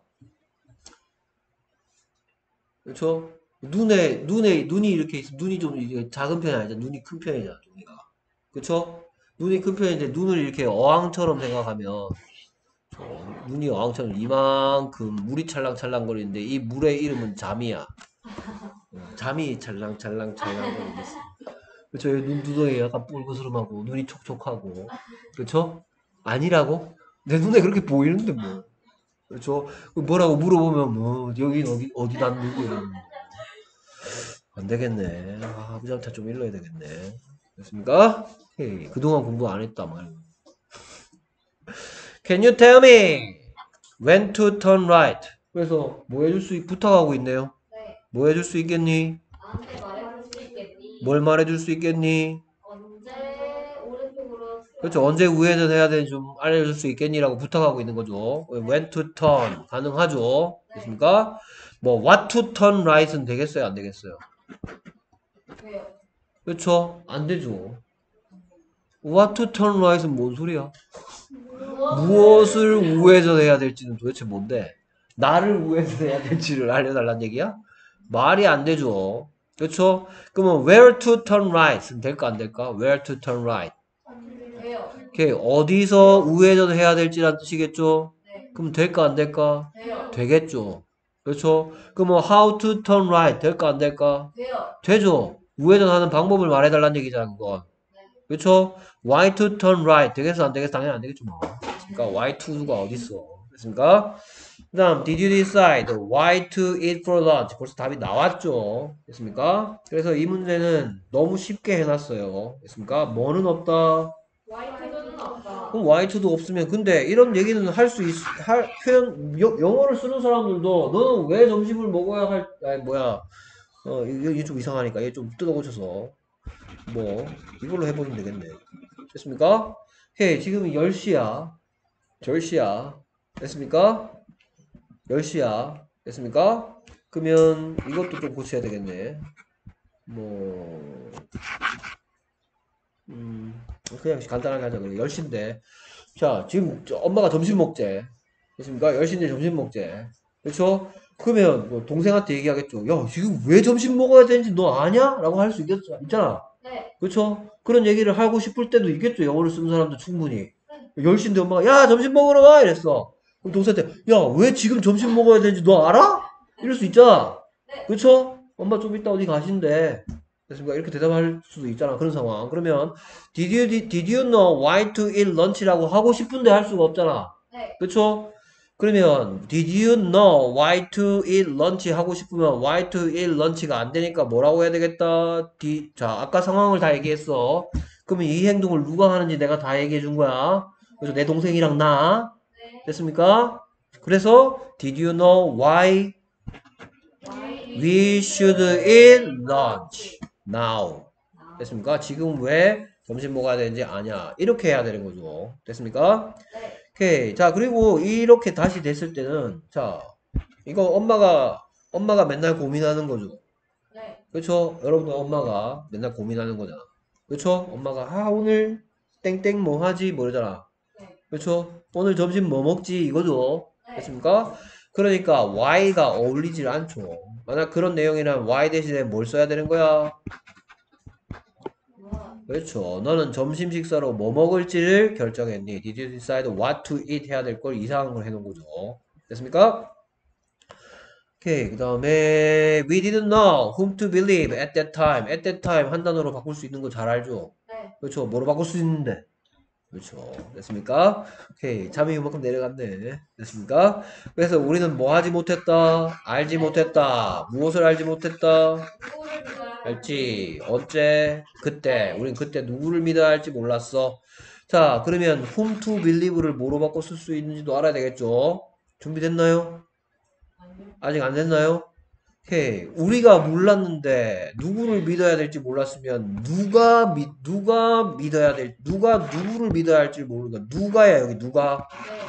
그렇죠? 눈에 눈에 눈이 이렇게 있어. 눈이 좀 이게 작은 편이 아니잖아. 눈이 큰 편이잖아. 종이가. 그렇죠? 눈이 큰 편인데 눈을 이렇게 어항처럼 생각하면 어, 눈이 어항처럼 이만큼 물이 찰랑찰랑거리는데 이 물의 이름은 잠이야. 어, 잠이 찰랑찰랑찰랑거리고 있어. 그렇죠? 눈 두덩이 약간 뿔그스름하고 눈이 촉촉하고 그렇죠? 아니라고? 내 눈에 그렇게 보이는데 뭐. 그렇죠? 뭐라고 물어보면 뭐 여긴 어디 어디 난 누구야? 안 되겠네. 아, 아버지한테 좀 일러야 되겠네. 됐습니까? 헤이, 그동안 공부 안 했다 말. Can you tell me when to turn right? 그래서 뭐 해줄 수 있, 부탁하고 있네요. 네. 뭐 해줄 수 있겠니? 나한테 말해줄 수 있겠니? 뭘 말해줄 수 있겠니? 언제 오른쪽으로 그렇죠. 언제 우회전 해야 되는지 좀 알려줄 수 있겠니라고 부탁하고 있는 거죠. When to turn 가능하죠. 됐습니까? 뭐 what to turn right은 되겠어요? 안 되겠어요? 왜요? 그렇죠. 안 되죠. What to turn right은 뭔 소리야? 무엇을 우회전해야 될지는 도대체 뭔데? 나를 우회전해야 될지를 알려달란 얘기야? 말이 안 되죠. 그렇죠? 그러면 where to turn right은 될까 안 될까? Where to turn right. 왜요? 오케이. 어디서 우회전해야 될지란 뜻이겠죠? 네. 그럼 될까 안 될까? 돼요. 되겠죠. 그렇죠? 그러면 how to turn right 될까 안 될까? 돼요. 되죠. 우회전하는 방법을 말해달란 얘기잖아 그건. 그렇죠? why to turn right 되겠어 안 되겠어? 당연히 안 되겠죠 뭐. 그러니까 why to가 어딨어. 됐습니까? 그 다음 did you decide why to eat for lunch? 벌써 답이 나왔죠. 됐습니까? 그래서 이 문제는 너무 쉽게 해놨어요. 됐습니까? 뭐는 없다. 와이트는 없다. 그럼 why to도 없으면 근데 이런 얘기는 할 수 있, 할 표현 여- 영어를 쓰는 사람들도 너는 왜 점심을 먹어야 할 아니 뭐야 어 이게, 이게 좀 이상하니까 얘 좀 뜯어 고쳐서 뭐 이걸로 해보시면 되겠네. 됐습니까? 오케이, 지금 열 시야. 열 시야. 됐습니까? 열 시야. 됐습니까? 그러면 이것도 좀 고쳐야 되겠네. 뭐, 음, 그냥 간단하게 하자. 그래. 열 시인데. 자, 지금 저 엄마가 점심 먹재. 됐습니까? 열 시인데 점심 먹재. 그렇죠? 그러면 뭐 동생한테 얘기하겠죠. 야, 지금 왜 점심 먹어야 되는지 너 아냐? 라고 할 수 있겠죠. 있잖아. 네. 그렇죠? 그런 얘기를 하고 싶을 때도 있겠죠. 영어를 쓰는 사람도 충분히. 열 시인데 엄마가 야, 점심 먹으러 와! 이랬어. 그럼 동생한테 야, 왜 지금 점심 먹어야 되는지 너 알아? 이럴 수 있잖아. 네. 그렇죠? 엄마 좀 이따 어디 가신대. 됐습니까? 이렇게 대답할 수도 있잖아. 그런 상황. 그러면 Did you, did you know why to eat lunch라고 하고 싶은데 할 수가 없잖아. 네. 그쵸? 그러면 Did you know why to eat lunch 하고 싶으면 why to eat lunch가 안 되니까 뭐라고 해야 되겠다. D, 자, 아까 상황을 다 얘기했어. 그러면 이 행동을 누가 하는지 내가 다 얘기해 준 거야. 그래서 내 동생이랑 나. 네. 됐습니까? 그래서 Did you know why Why we should eat lunch now? 됐습니까? 지금 왜 점심 먹어야 되는지 아냐. 이렇게 해야 되는 거죠. 됐습니까? 네. 오케이. 자, 그리고 이렇게 다시 됐을 때는, 자, 이거 엄마가, 엄마가 맨날 고민하는 거죠. 네. 그렇죠? 여러분들 엄마가 맨날 고민하는 거잖아. 그렇죠? 엄마가, 아, 오늘 땡땡 뭐 하지? 뭐 이러잖아. 네. 그렇죠? 오늘 점심 뭐 먹지? 이거죠. 네. 됐습니까? 그러니까 why가 어울리질 않죠. 만약 그런 내용이란 why 대신에 뭘 써야 되는 거야? 뭐, 그렇죠. 너는 점심 식사로 뭐 먹을지를 결정했니? Did you decide what to eat 해야 될 걸 이상한 걸 해놓은 거죠. 됐습니까? 오케이. 그 다음에 we didn't know whom to believe at that time. at that time 한 단어로 바꿀 수 있는 거 잘 알죠? 네. 그렇죠. 뭐로 바꿀 수 있는데. 그렇죠. 됐습니까? 오케이. 잠이 이만큼 내려갔네. 됐습니까? 그래서 우리는 뭐 하지 못했다? 알지 못했다. 무엇을 알지 못했다? 누구를 믿어야 알지? 어째? 그때. 우린 그때 누구를 믿어야 할지 몰랐어. 자, 그러면 whom to believe를 뭐로 바꿔 쓸 수 있는지도 알아야 되겠죠? 준비됐나요? 아니요. 아직 안 됐나요? 오케이. 우리가 몰랐는데 누구를 믿어야 될지 몰랐으면 누가 믿 누가 믿어야 될 누가 누구를 믿어야 할지 모르니까 누가야 여기 누가 네.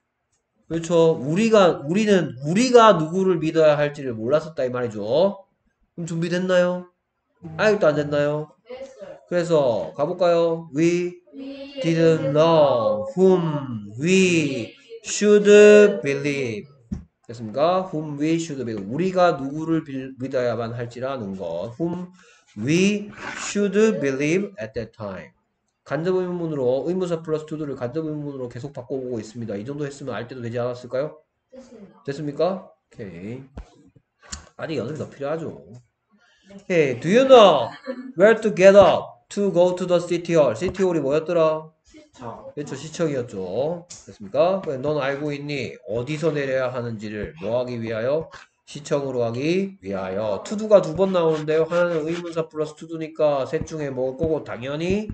그렇죠. 우리가 우리는 우리가 누구를 믿어야 할지를 몰랐었다 이 말이죠. 그럼 준비됐나요? 아직도 안 됐나요? 됐어요. 그래서 가볼까요? We We didn't know whom we should believe. 됐습니까? Whom we should believe. 우리가 누구를 빌- 믿어야만 할지라는 것. Whom we should believe at that time. 간접 의문문으로 의문사 플러스 to를 간접 의문문으로 계속 바꿔보고 있습니다. 이 정도 했으면 알 때도 되지 않았을까요? 됐습니다. 됐습니까? 오케이. 아직 연습이 더 필요하죠. 오케이. Do you know where to get up to go to the city hall? city hall이 뭐였더라? 시청. 그렇죠. 시청이었죠. 됐습니까? 그래, 넌 알고 있니? 어디서 내려야 하는지를 뭐 하기 위하여? 시청으로 가기 위하여. 투두가 두 번 나오는데요. 하나는 의문사 플러스 투두니까 셋 중에 먹을 거고 당연히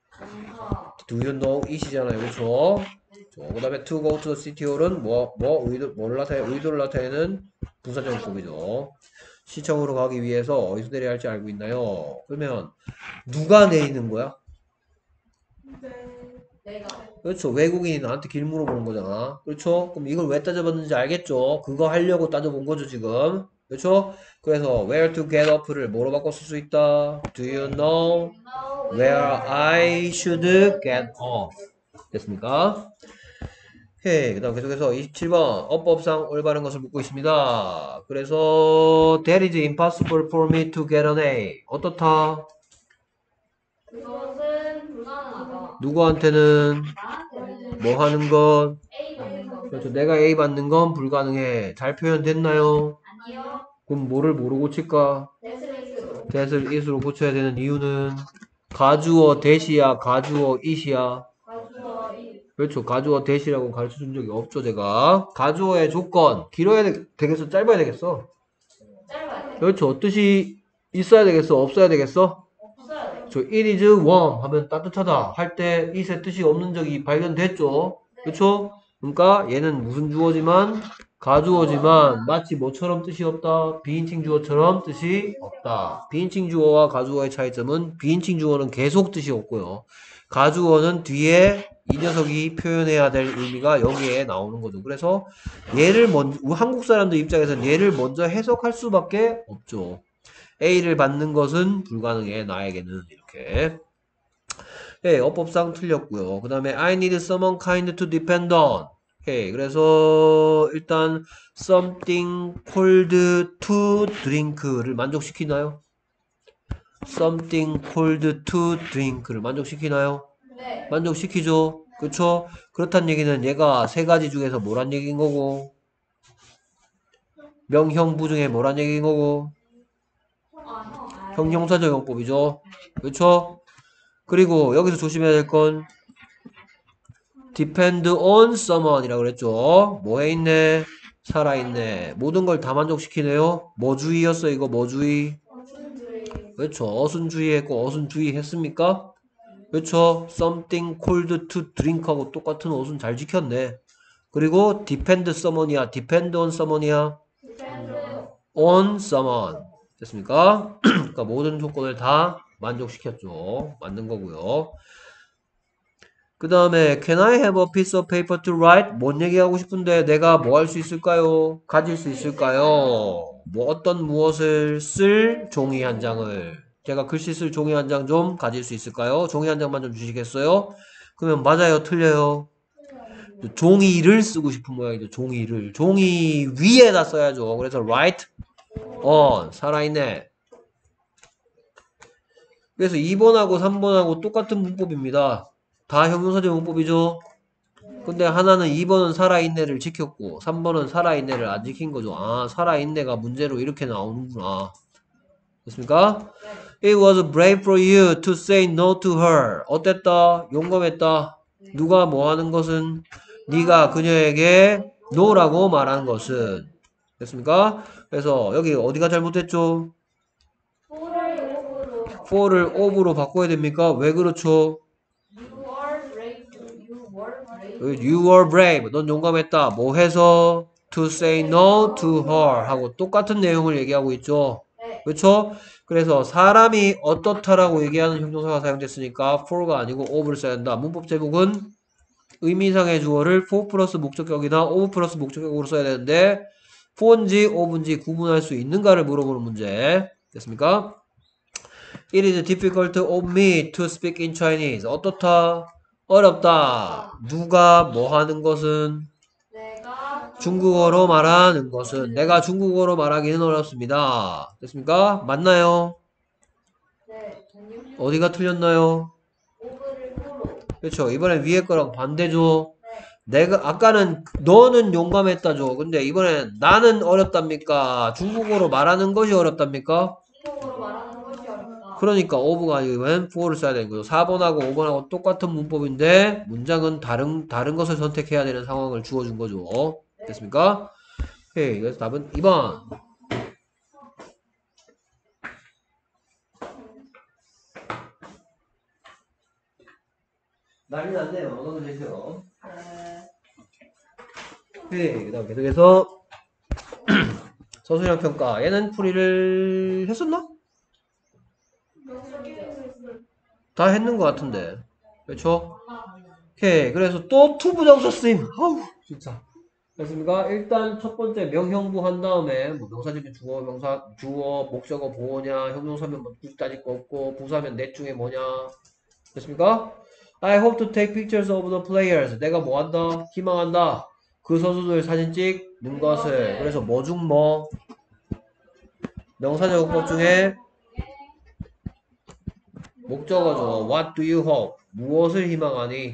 감사. do you know it이잖아요. 그렇죠? 그 다음에 to go to the city hall은 뭐, 뭐, 의도, 뭘 나타내, 의도를 나타내는 부사정법이죠. 시청으로 가기 위해서 어디서 내려야 할지 알고 있나요? 그러면 누가 내리는 거야? 내가. 그렇죠. 외국인이 나한테 길 물어보는 거잖아. 그렇죠? 그럼 이걸 왜 따져봤는지 알겠죠? 그거 하려고 따져본 거죠, 지금. 그렇죠? 그래서 where to get up를 뭐로 바꿔 쓸 수 있다? Do you know where I should get off? 됐습니까? 오케이. 그 다음 계속해서 이십칠 번 어법상 올바른 것을 묻고 있습니다. 그래서 that is impossible for me to get an A. 어떻다? 그것은 불가능하다. 누구한테는 나한테는 뭐 하는 것? A 받는 거. 그렇죠. 내가 A 받는 건 불가능해. 잘 표현됐나요? 아니요. 그럼 뭐를 뭐로 고칠까? 데스레이스로. that을 it으로 고쳐야 되는 이유는 가주어 that이야, 가주어 it이야. 가주어 이. 그렇죠. 가주어 that이라고 가르쳐 준 적이 없죠, 제가. 가주어의 조건, 길어야 되, 되겠어? 짧아야 되겠어? 짧아야 돼. 그렇죠. 뜻이 있어야 되겠어? 없어야 되겠어? 없어야 돼. 저 it is warm 하면 따뜻하다 할 때 it의 뜻이 없는 적이 발견됐죠? 그렇죠? 그러니까 얘는 무슨 주어지만 가주어지만 마치 뭐처럼 뜻이 없다. 비인칭 주어처럼 뜻이 없다. 비인칭 주어와 가주어의 차이점은 비인칭 주어는 계속 뜻이 없고요. 가주어는 뒤에 이 녀석이 표현해야 될 의미가 여기에 나오는 거죠. 그래서 얘를 먼저 한국 사람들 입장에서는 얘를 먼저 해석할 수밖에 없죠. A를 받는 것은 불가능해. 나에게는 이렇게. 네, 어법상 틀렸고요. 그 다음에 I need someone kind to depend on. 오케이. 그래서 일단 something cold to drink를 만족시키나요? something cold to drink를 만족시키나요? 네. 만족시키죠. 그쵸? 그렇단 얘기는 얘가 세 가지 중에서 뭐란 얘기인 거고, 명형부 중에 뭐란 얘기인 거고, 아, 형. 형용사적 용법이죠. 그쵸? 그리고 여기서 조심해야 될 건 depend on someone 이라고 그랬죠. 뭐에 있네? 살아있네. 모든 걸 다 만족시키네요. 뭐 주의였어 이거 뭐 주의? 어순주의. 그렇죠. 어순주의 했고 어순주의 했습니까? 그렇죠. something cold to drink 하고 똑같은 어순 잘 지켰네. 그리고 depend someone이야. depend on someone이야. 디펜드. on someone. 됐습니까? 그러니까 모든 조건을 다 만족시켰죠. 맞는 거고요. 그 다음에 can I have a piece of paper to write? 뭔 얘기하고 싶은데 내가 뭐 할 수 있을까요? 가질 수 있을까요? 뭐 어떤 무엇을 쓸 종이 한 장을 제가 글씨 쓸 종이 한 장 좀 가질 수 있을까요? 종이 한 장만 좀 주시겠어요? 그러면 맞아요? 틀려요? 종이를 쓰고 싶은 모양이죠. 종이를 종이 위에다 써야죠. 그래서 write on 살아있네. 그래서 이 번하고 삼 번하고 똑같은 문법입니다. 다 형용사적 문법이죠. 근데 하나는 이 번은 살아있네를 지켰고 삼 번은 살아있네를 안 지킨 거죠. 아, 살아있네가 문제로 이렇게 나오는구나. 됐습니까? It was brave for you to say no to her. 어땠다? 용감했다. 누가 뭐 하는 것은 네가 그녀에게 no라고 말하는 것은. 됐습니까? 그래서 여기 어디가 잘못했죠? 포를 오브로. for를 of로 바꿔야 됩니까? 왜 그렇죠? You are brave. You were brave. You were brave. 넌 용감했다. 뭐 해서? To say no to her 하고 똑같은 내용을 얘기하고 있죠. 네. 그렇죠? 그래서 사람이 어떻다라고 얘기하는 형용사가 사용됐으니까 for가 아니고 of를 써야 한다. 문법 제목은 의미상의 주어를 for 플러스 목적격이나 of 플러스 목적격으로 써야 되는데 for인지 of인지 구분할 수 있는가를 물어보는 문제. 됐습니까? It is difficult of me to speak in Chinese. 어떻다? 어렵다. 누가 뭐 하는 것은? 내가 중국어로 말하는 것은. 내가 중국어로 말하기는 어렵습니다. 됐습니까? 맞나요? 네. 아니요. 어디가 틀렸나요? 오브를 포로. 그렇죠. 이번엔 위에 거랑 반대죠. 내가 아까는 너는 용감했다죠. 근데 이번엔 나는 어렵답니까? 중국어로 말하는 것이 어렵답니까? 중국어로 말하는 것이 어렵다. 그러니까 of가 아니면 for를 써야 되는 거죠. 사 번하고 오 번하고 똑같은 문법인데 문장은 다른 다른 것을 선택해야 되는 상황을 주어준 거죠. 됐습니까? 오케이. 그래서 답은 이 번. 난리 났네요. 너도 되세요. 오케이. 그 다음 계속해서 서술형 평가. 얘는 풀이를 했었나? 다 했는 것 같은데. 그렇죠? 오케이. 그래서 또 투부정사 쓰임. 아우 진짜. 됐습니까? 일단 첫 번째 명형부 한 다음에 뭐 명사집이 주어, 명사, 주어, 목적어 보호냐, 형용사면 뭐 굳이 따질 거 없고 부사면 넷 중에 뭐냐. 됐습니까? I hope to take pictures of the players. 내가 뭐 한다? 희망한다. 그 선수들 사진 찍는 것을. 그래서 뭐 중 뭐? 명사적 용법 중에 목적어죠. What do you hope? 무엇을 희망하니?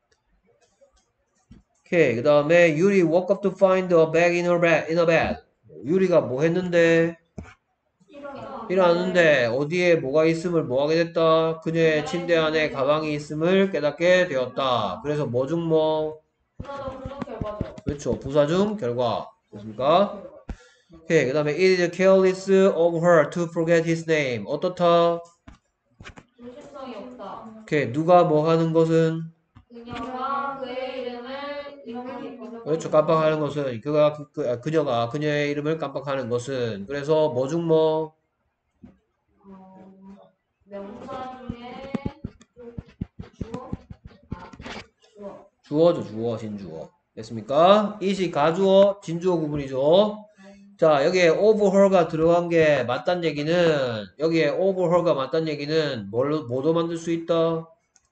오케이. 그 다음에 유리 woke up to find a bag in her bed. In a bed. 유리가 뭐 했는데? 일어나. 일어났는데 어디에 뭐가 있음을 뭐 하게 됐다? 그녀의 침대 안에 가방이 있음을 깨닫게 되었다. 그래서 뭐 중 뭐? 부사도 부정 결과죠. 그렇죠. 부사 중 결과. 됐습니까? 오케이. 그 다음에 it is careless of her to forget his name. 어떻다? 조심성이 없다. 오케이. 누가 뭐 하는 것은? 그녀가 그의 이름을 잊기 그렇죠. 깜빡하는 것은 그가 그, 그, 아, 그녀가 그녀의 이름을 깜빡하는 것은 그래서 뭐 중 뭐 어, 명사 중에 주어? 아, 주어. 주어죠. 주어 진주어 됐습니까? 이시 가주어 진주어 구분이죠. 자 여기에 overher가 들어간 게 맞단 얘기는 여기에 overher가 맞단 얘기는 뭘로 뭐도 만들 수 있다.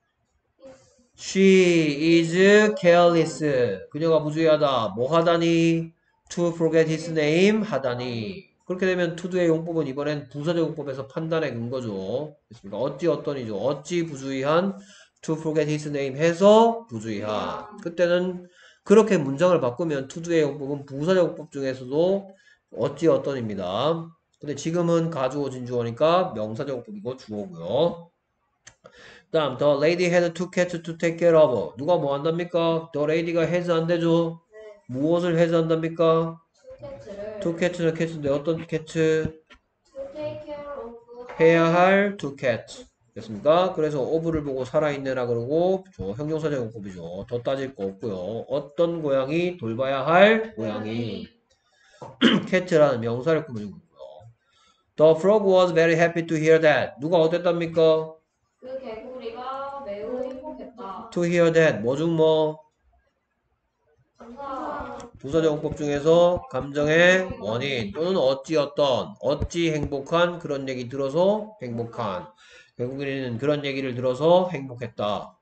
She is careless. 그녀가 부주의하다. 뭐 하다니? To forget his name 하다니. 그렇게 되면 to도의 용법은 이번엔 부사적 용법에서 판단의 근거죠. 됐습니까? 어찌 어떤이죠. 어찌 부주의한 to forget his name 해서 부주의한. 그때는 그렇게 문장을 바꾸면 to도의 용법은 부사적 용법 중에서도 어찌 어떤입니다. 근데 지금은 가주어 진주어니까 명사적 용법이고 주어고요. 다음 the lady had two cats to take care of. 누가 뭐 한답니까? the lady가 has 안 되죠? 네. 무엇을 has 한답니까? 투캐트를 two cats는 cats인데 어떤 cat? to take care of 해야 할 two cats 됐습니까? 그래서 of를 보고 살아있네라 그러고 저 형용사적 용법이죠. 더 따질 거 없고요. 어떤 고양이? 돌봐야 할 고양이. cat라는 명사를 꾸미는 거고요. The frog was very happy to hear that. 누가 어땠답니까? 그 개구리가 매우 행복했다. to hear that 뭐 중 뭐? 감사. 부사적 용법 중에서 감정의 원인 또는 어찌 어떤 어찌 행복한 그런 얘기 들어서 행복한 결국에는 그런 얘기를 들어서 행복했다.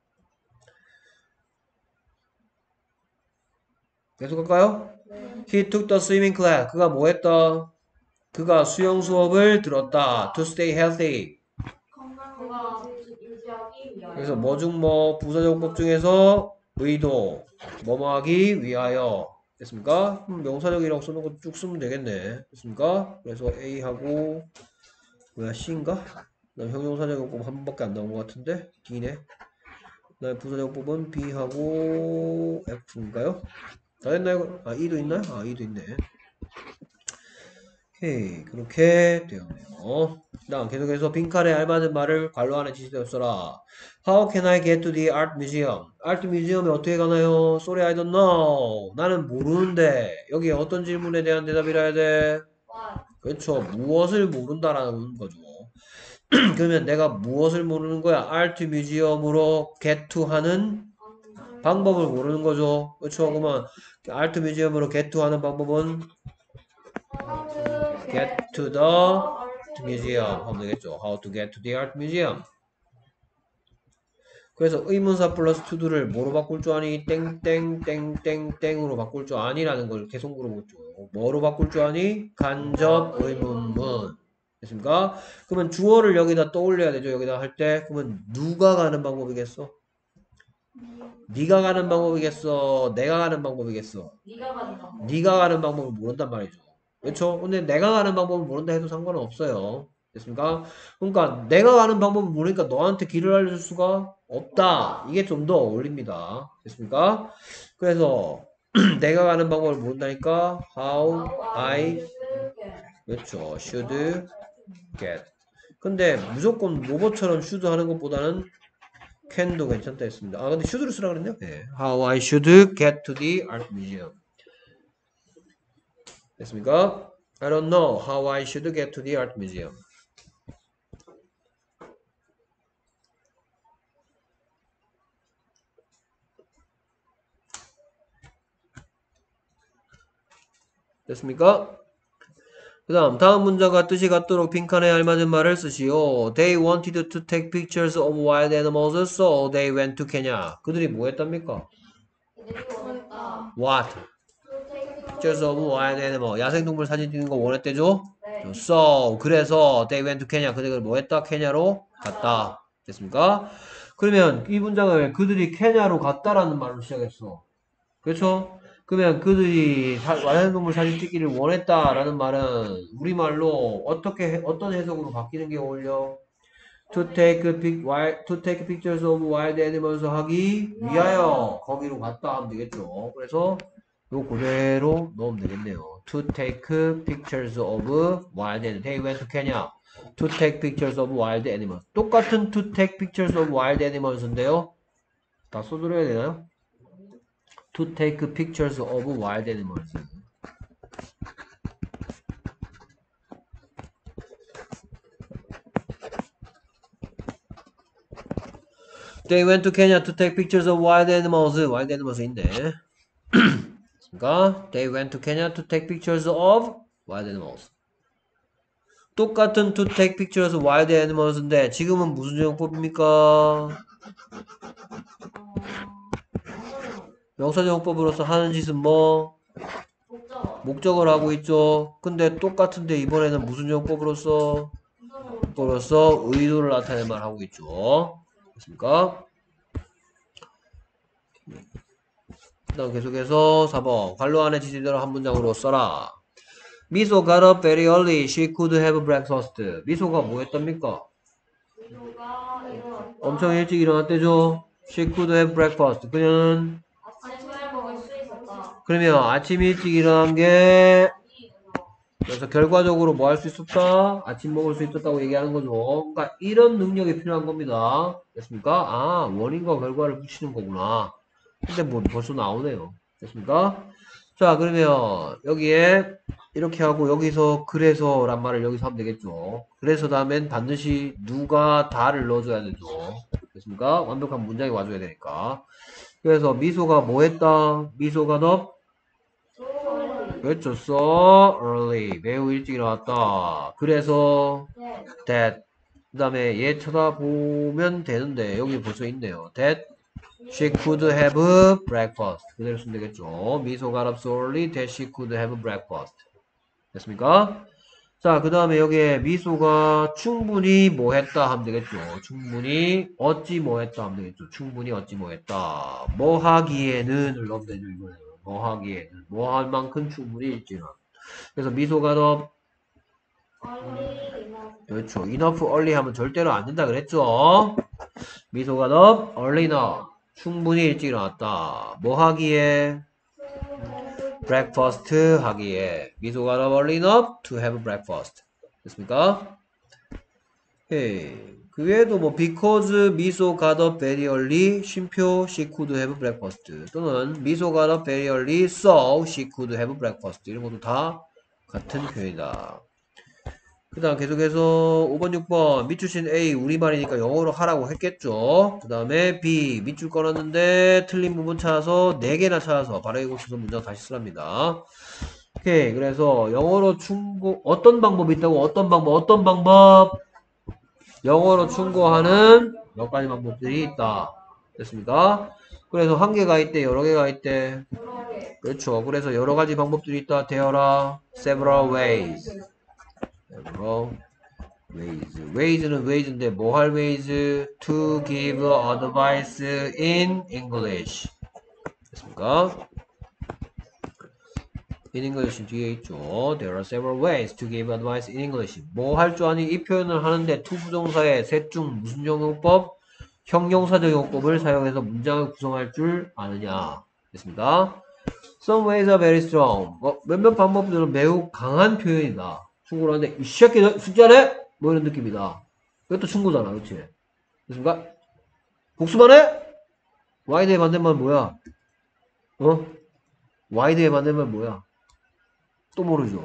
계속할까요? 네. He took the swimming class. 그가 뭐 했다? 그가 수영 수업을 들었다. To stay healthy. 건강을 유지하기 위하여. 그래서 뭐 중 뭐 부사적 용법 중에서 의도 뭐뭐 하기 위하여 됐습니까? 음, 명사적이라고 써놓은 거 쭉 쓰면 되겠네. 됐습니까? 그래서 A하고 뭐야 C인가? 그다음 형용사적 용법 한 번밖에 안 나온 것 같은데 D네. 그다음 부사적 용법은 B하고 F인가요? 다 됐나요? 아 E도 있나요? 아 E도 있네. 오케이 그렇게 되었네요. 다음 계속해서 빈칸에 알맞은 말을 괄호 안에 지시되어 써라. How can I get to the art museum? art museum에 어떻게 가나요? Sorry I don't know. 나는 모르는데 여기에 어떤 질문에 대한 대답이라 해야 돼? What? 그렇죠. 무엇을 모른다라는 거죠. 그러면 내가 무엇을 모르는 거야? art museum으로 get to 하는 방법을 모르는 거죠. 그렇죠. 그러면 art museum으로 get to 하는 방법은 How to get to the art museum 하면 되겠죠. How to get to the art museum. 그래서 의문사 플러스 to도를 뭐로 바꿀 줄 아니? 땡땡땡땡땡으로 바꿀 줄 아니라는 걸 계속 물어보죠. 뭐로 바꿀 줄 아니? 간접 의문문. 됐습니까? 그러면 주어를 여기다 떠올려야 되죠. 여기다 할 때. 그러면 누가 가는 방법이겠어? 네가 가는 방법이겠어? 내가 가는 방법이겠어? 네가 가는 방법. 네가 가는 방법을 모른단 말이죠. 그렇죠? 근데 내가 가는 방법을 모른다 해도 상관은 없어요. 됐습니까? 그러니까 내가 가는 방법을 모르니까 너한테 길을 알려줄 수가 없다. 이게 좀 더 어울립니다. 됐습니까? 그래서 내가 가는 방법을 모른다니까 how I 그렇죠. should get. 근데 무조건 로봇처럼 should 하는 것보다는 can도 괜찮다 했습니다. 아 근데 should를 쓰라 그랬네요. 네. How I should get to the art museum. 됐습니까? I don't know how I should get to the art museum. 됐습니까? 그 다음 다음 문장과 뜻이 같도록 빈칸에 알맞은 말을 쓰시오. They wanted to take pictures of wild animals, so they went to Kenya. 그들이 뭐 했답니까? 그들이 원했다. What? To take Pictures of wild animal. 야생동물 사진 찍는 거 원했대죠? 네. So 그래서 they went to Kenya. 그들이 뭐 했다? 케냐로 갔다. 됐습니까? 그러면 이 문장을 그들이 케냐로 갔다라는 말로 시작했어. 그렇죠? 그러면 그들이 야생동물 사진 찍기를 원했다라는 말은 우리말로 어떻게 어떤 해석으로 바뀌는 게 어울려? To take pic, wild, to take pictures of wild animals 하기 위하여 거기로 갔다 하면 되겠죠. 그래서 요 그대로 넣으면 되겠네요. To take pictures of wild animals. They went to Kenya. To take pictures of wild animals. 똑같은 to take pictures of wild animals인데요. 다 써드려야 되나요? to take pictures of wild animals. They went to Kenya to take pictures of wild animals. wild animals 있네. 그러니까 they went to Kenya to take pictures of wild animals. 똑같은 to take pictures of wild animals인데 지금은 무슨 정법입니까? 명사정법으로서 하는 짓은 뭐? 목적어. 목적을 하고 있죠. 근데 똑같은데 이번에는 무슨 정법으로서? 정법으로서 의도를 나타내는 말 하고 있죠. 됐습니까? 그 다음 계속해서 사 번 관로 안에 지시대로 한 문장으로 써라. 미소 got up very early. She could have breakfast. 미소가 뭐 했답니까? 미소가 일어났다. 엄청 일찍 일어났대죠. She could have breakfast. 그녀는 아침을 먹을 수 있었다. 그러면 아침 일찍 일어난 게 그래서 결과적으로 뭐 할 수 있었다? 아침 먹을 수 있었다고 얘기하는 거죠. 그러니까 이런 능력이 필요한 겁니다. 됐습니까? 아, 원인과 결과를 붙이는 거구나. 근데 뭐 벌써 나오네요. 됐습니까? 자, 그러면 여기에 이렇게 하고 여기서 그래서 란 말을 여기서 하면 되겠죠. 그래서 다음엔 반드시 누가 다를 넣어줘야 되죠. 됐습니까? 완벽한 문장이 와줘야 되니까. 그래서 미소가 뭐 했다? 미소가 너 그렇죠. So early. 매우 일찍 일어났다. 그래서 네. that 그 다음에 얘 쳐다보면 되는데 여기 벌써 있네요. that she could have breakfast. 그대로 쓰면 되겠죠. 미소가 got up so early that she could have breakfast. 됐습니까? 자, 그 다음에 여기에 미소가 충분히 뭐 했다 하면 되겠죠. 충분히 어찌 뭐 했다 하면 되겠죠. 충분히 어찌 뭐 했다. 뭐 하기에는 넣으면 되죠. 이거는. 뭐 하기에는. 뭐 할 만큼 충분히 일지는. 그래서 미소가 더 얼리 이나. 그렇죠. enough early 하면 절대로 안 된다 그랬죠. 미소가 더 early enough. 충분히 일찍 일어났다. 뭐 하기에? breakfast 하기에. 미소가 더 early enough to have breakfast. 됐습니까? 오케이. 그 외에도 뭐 because 미소 got up very early 쉼표 she could have breakfast 또는 미소 got up very early so she could have breakfast 이런 것도 다 같은 표현이다. 그 다음 계속해서 오 번 육 번 밑줄 친 A 우리말이니까 영어로 하라고 했겠죠. 그 다음에 B 밑줄 걸었는데 틀린 부분 찾아서 네 개나 찾아서 바르게 고쳐서 문장 다시 쓰랍니다. 오케이. 그래서 영어로 충고 어떤 방법이 있다고 어떤 방법 어떤 방법 영어로 충고하는 몇 가지 방법들이 있다. 됐습니까? 그래서 한 개가 있대, 여러 개가 있대. 여러 개. 그렇죠. 그래서 여러 가지 방법들이 있다. There are several ways. several ways. ways는 ways인데 뭐 할 ways? To give advice in English. 됐습니까? in English 뒤에 있죠. There are several ways to give advice in English. 뭐 할 줄 아니 이 표현을 하는데 to 부정사의 셋 중 무슨 적용법? 형용사적 용법을 사용해서 문장을 구성할 줄 아느냐. 됐습니다. Some ways are very strong. 어, 몇몇 방법들은 매우 강한 표현이다. 충고를 하는데 이 새끼 너 숙제하네? 뭐 이런 느낌이다. 이것도 충고잖아. 그렇지? 됐습니까? 복수만 해? 와이드의 반대말 뭐야? 어? 와이드의 반대말 뭐야? 또 모르죠.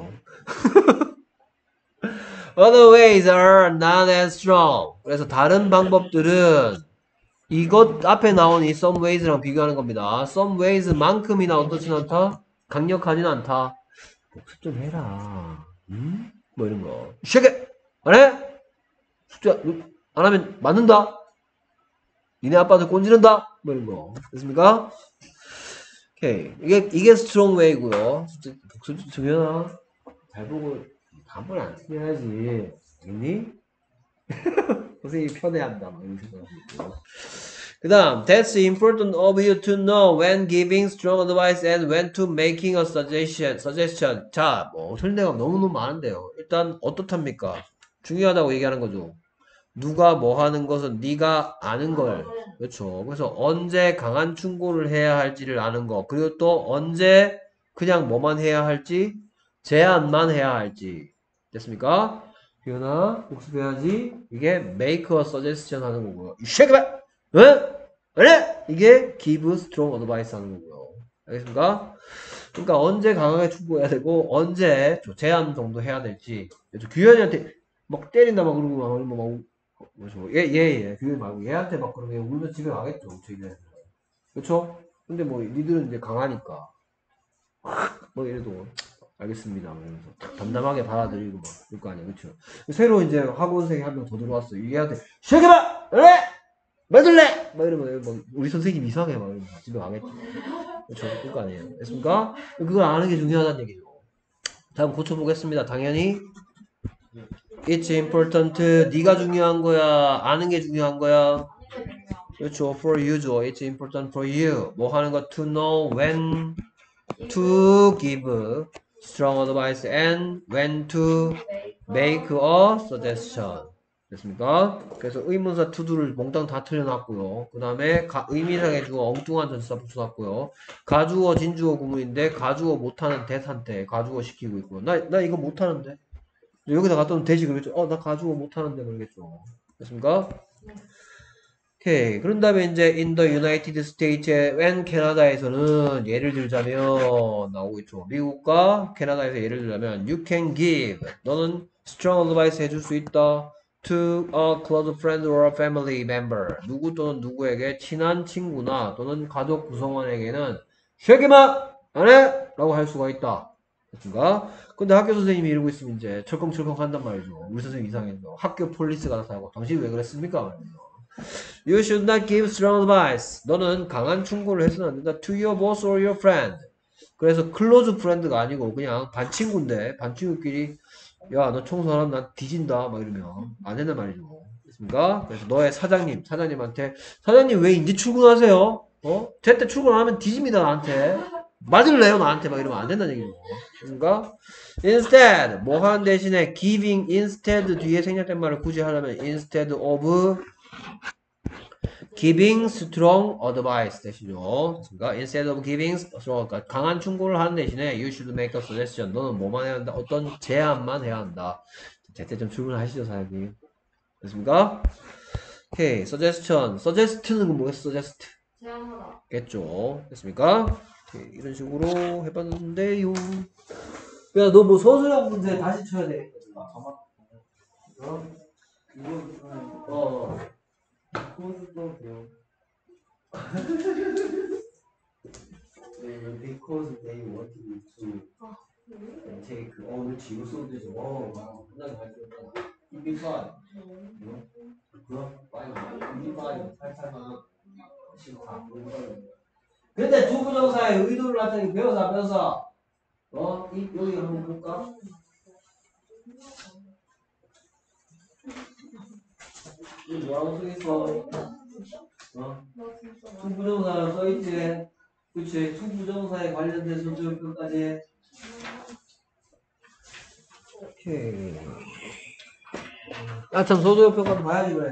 Other ways are not as strong. 그래서 다른 방법들은 이것 앞에 나온 이 some ways랑 비교하는 겁니다. some ways만큼이나 어떻진 않다? 강력하진 않다. 복습 좀 해라. 음? 뭐 이런 거. 쉐게! 안 해? 숙제 안 하면 맞는다? 니네 아빠들 꼰지른다? 뭐 이런 거. 됐습니까? 오케이. 이게, 이게 strong way고요. 복습 좀 해라. 잘 보고 다음번에 안 틀려야지. 알겠니? 선생님이 편애한다. 막 이런 생각하고. 그 다음, that's important of you to know when giving strong advice and when to making a suggestion. suggestion. 자, 뭐, 틀린 데가 너무너무 많은데요. 일단, 어떻답니까? 중요하다고 얘기하는 거죠. 누가 뭐 하는 것은 네가 아는 걸. 그렇죠. 그래서 언제 강한 충고를 해야 할지를 아는 거. 그리고 또 언제 그냥 뭐만 해야 할지, 제안만 해야 할지. 됐습니까? 기현아, 복습해야지. 이게 make a suggestion 하는 거고요. 이 새끼 봐! 응? 그래? 이게 give strong advice 하는 거고요. 알겠습니까? 그러니까 언제 강하게 충고해야 되고 언제 제한 정도 해야 될지. 규현이한테 막 때린다 막 그러고 막 뭐 막 뭐죠? 얘얘얘 규현 말고 얘한테 막 그러면 울면 집에 가겠죠. 저희는. 그렇죠? 근데 뭐 니들은 이제 강하니까 뭐 이래도 알겠습니다. 이러면서 담담하게 받아들이고 막 그럴 거 아니야. 그렇죠? 새로 이제 학원생이 한 명 더 들어왔어. 얘한테 시작해봐! 그래! 맞을래! 막 이러면 막 우리 선생님 이상해 막 이러면서 집에 가겠죠. 그렇죠? 그럴 거 아니에요. 됐습니까? 그걸 아는 게 중요하다는 얘기죠. 다음 고쳐보겠습니다. 당연히 It's important. 네가 중요한 거야. 아는 게 중요한 거야. 그렇죠. For you죠. It's important for you. 뭐 하는 거 to know when to give strong advice and when to make a suggestion. 됐습니까? 그래서 의문사 to도를 몽땅 다 틀려놨고요. 그 다음에 의미상의 주어 엉뚱한 전치사 붙여놨고요. 가주어 진주어 구문인데 가주어 못하는 대사한테 가주어 시키고 있고요. 나, 나 이거 못하는데. 여기다 갖다 놓으면 되지 그러겠죠. 어, 나 가주어 못하는데 그러겠죠. 됐습니까? 오케이. 그런 다음에 이제 in the United States and 캐나다에서는 예를 들자면 나오고 있죠. 미국과 캐나다에서 예를 들자면 you can give 너는 strong advice 해줄 수 있다 to a close friend or a family member 누구 또는 누구에게 친한 친구나 또는 가족 구성원에게는 쉐기마 안 해! 라고 할 수가 있다. 됐습니까? 근데 학교 선생님이 이러고 있으면 이제 철컹철컹 한단 말이죠. 우리 선생님 이상해서 학교 폴리스가 나타나고 당신이 왜 그랬습니까? 말이죠. You should not give strong advice. 너는 강한 충고를 해서는 안 된다. To your boss or your friend. 그래서 클로즈 프렌드가 아니고 그냥 반 친구인데 반 친구끼리 야 너 청소하면 난 뒤진다 막 이러면 안 된단 말이죠. 됐습니까? 그래서 너의 사장님 사장님한테 사장님 왜 이제 출근하세요? 어? 제때 출근 안 하면 뒤집니다 나한테. 맞을래요 나한테 막 이러면 안 된다는 얘기죠. 그러니까 instead 뭐 하는 대신에 giving instead 뒤에 생략된 말을 굳이 하려면 instead of giving strong advice 대시죠. 그러니까 instead of giving strong 그러니까 강한 충고를 하는 대신에 you should make a suggestion. 너는 뭐만 해야 한다? 어떤 제안만 해야 한다. 제때 좀 출근하시죠, 사장님. 됐습니까? 오케이, suggestion. suggest는 뭐겠어? suggest. 제안하다. 겠죠. 됐습니까? 오케이, 이런 식으로 해봤는데요. 야, 너 뭐 서술형 문제 다시 쳐야 되겠다. 가만. 어? 이거 어. 그것도 돼요. Because they wanted me to take. 어, 그렇지. 이거 써도 되죠. 어, 끝나게 잘 썼다. Give me five. 그럼 five. Give me five. 팔팔만. 십사. 근데 두 부정사의 의도를 나타내기 배워서 안 배워서? 어? 이, 여기 한번 볼까? 이거 뭐라고 써있어? 어? 투 부정사라고 써있지? 그치? 투 부정사에 관련된 소조표까지. 오케이. 아, 참, 소조표까지 봐야지, 그래.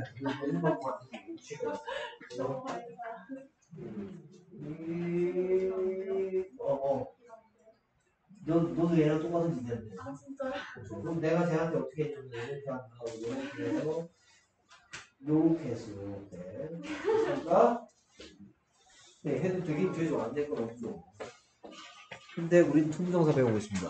어, 어. 너, 너도 얘랑 똑같은 짓 했네. 아 진짜요? 그럼 내가 쟤한테 어떻게 했냐면, 이렇게 한다고, 이렇게 해서, 요렇게 했어, 요렇게. 그러니까, 네, 해도 되긴 되죠. 안 될 건 없죠. 근데 우린 투부정사 배우고 있습니다.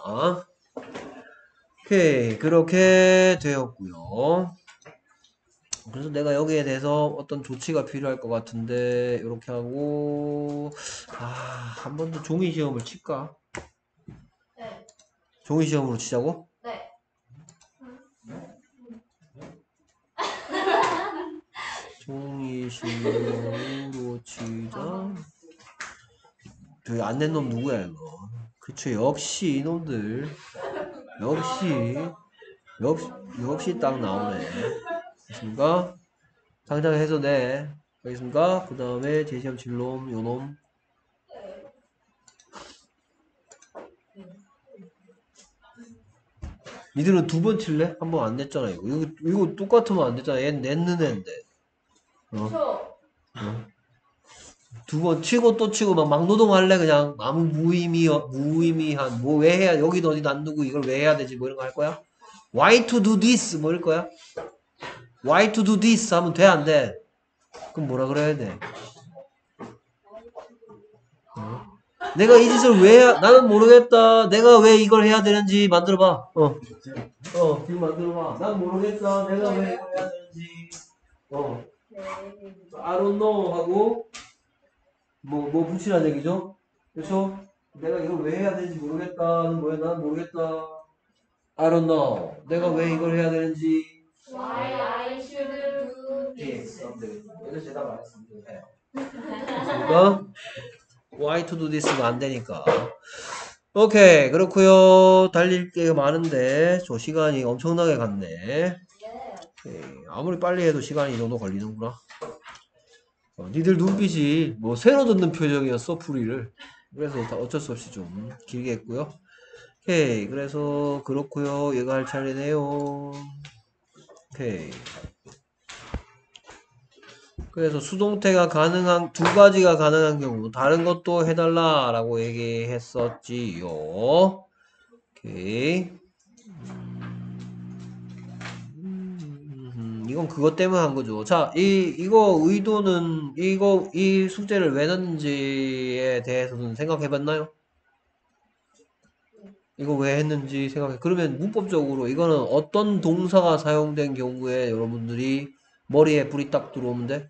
오케이. 그렇게 되었고요. 그래서 내가 여기에 대해서 어떤 조치가 필요할 것 같은데, 이렇게 하고, 아, 한 번 더 종이 시험을 칠까? 네. 종이 시험으로 치자고? 네. 종이 시험으로 치자. 저기 안 낸 놈 누구야, 이거? 그쵸, 역시 이놈들. 역시, 역시, 역시 딱 나오네. 됐습니까? 상장해서 내. 알겠습니까? 그 다음에 제시험 칠놈, 요놈. 니들은 두 번 칠래? 한 번 안 냈잖아, 이거. 이거, 이거 똑같으면 안 됐잖아. 얘는 냈는 애인데. 어? 저. 어? 두 번 치고 또 치고 막 막노동 할래? 그냥 아무 무의미, 무의미한, 뭐 왜 해야, 여기도 어디 놔두고 이걸 왜 해야 되지? 뭐 이런 거 할 거야? Why to do this? 뭐 이럴 거야? Why to do this? 하면 돼, 안 돼? 그럼 뭐라 그래야 돼? 어? 내가 이 짓을 왜 해야, 나는 모르겠다. 내가 왜 이걸 해야 되는지 만들어봐. 어, 어, 지금 만들어봐. 난 모르겠다. 내가 왜 이걸 해야 되는지. 어, I don't know 하고, 뭐, 뭐 붙이라는 얘기죠? 그렇죠? 내가 이걸 왜 해야 되는지 모르겠다는 거야. 난 모르겠다. I don't know. 내가 왜 이걸 해야 되는지. Why I should do this. 얘도 대답 안 했으면 해요. 그러니까 why to do this가 안 되니까. 오케이. 그렇고요. 달릴 게 많은데 저 시간이 엄청나게 갔네. 네. 오케이. 아무리 빨리 해도 시간이 이 정도 걸리는구나. 어, 니들 눈빛이 뭐 새로 듣는 표정이었어 풀이를. 그래서 다 어쩔 수 없이 좀 길게 했고요. 오케이. 그래서 그렇고요. 얘가 할 차례네요. 오케이. 그래서 수동태가 가능한 두 가지가 가능한 경우 다른 것도 해달라 라고 얘기했었지요. 오케이. 음, 이건 그것 때문에 한 거죠. 자, 이 이거 의도는 이거 이 숙제를 왜 냈는지에 대해서는 생각해 봤나요? 이거 왜 했는지 생각해. 그러면 문법적으로 이거는 어떤 동사가 사용된 경우에 여러분들이 머리에 불이 딱 들어오면 돼?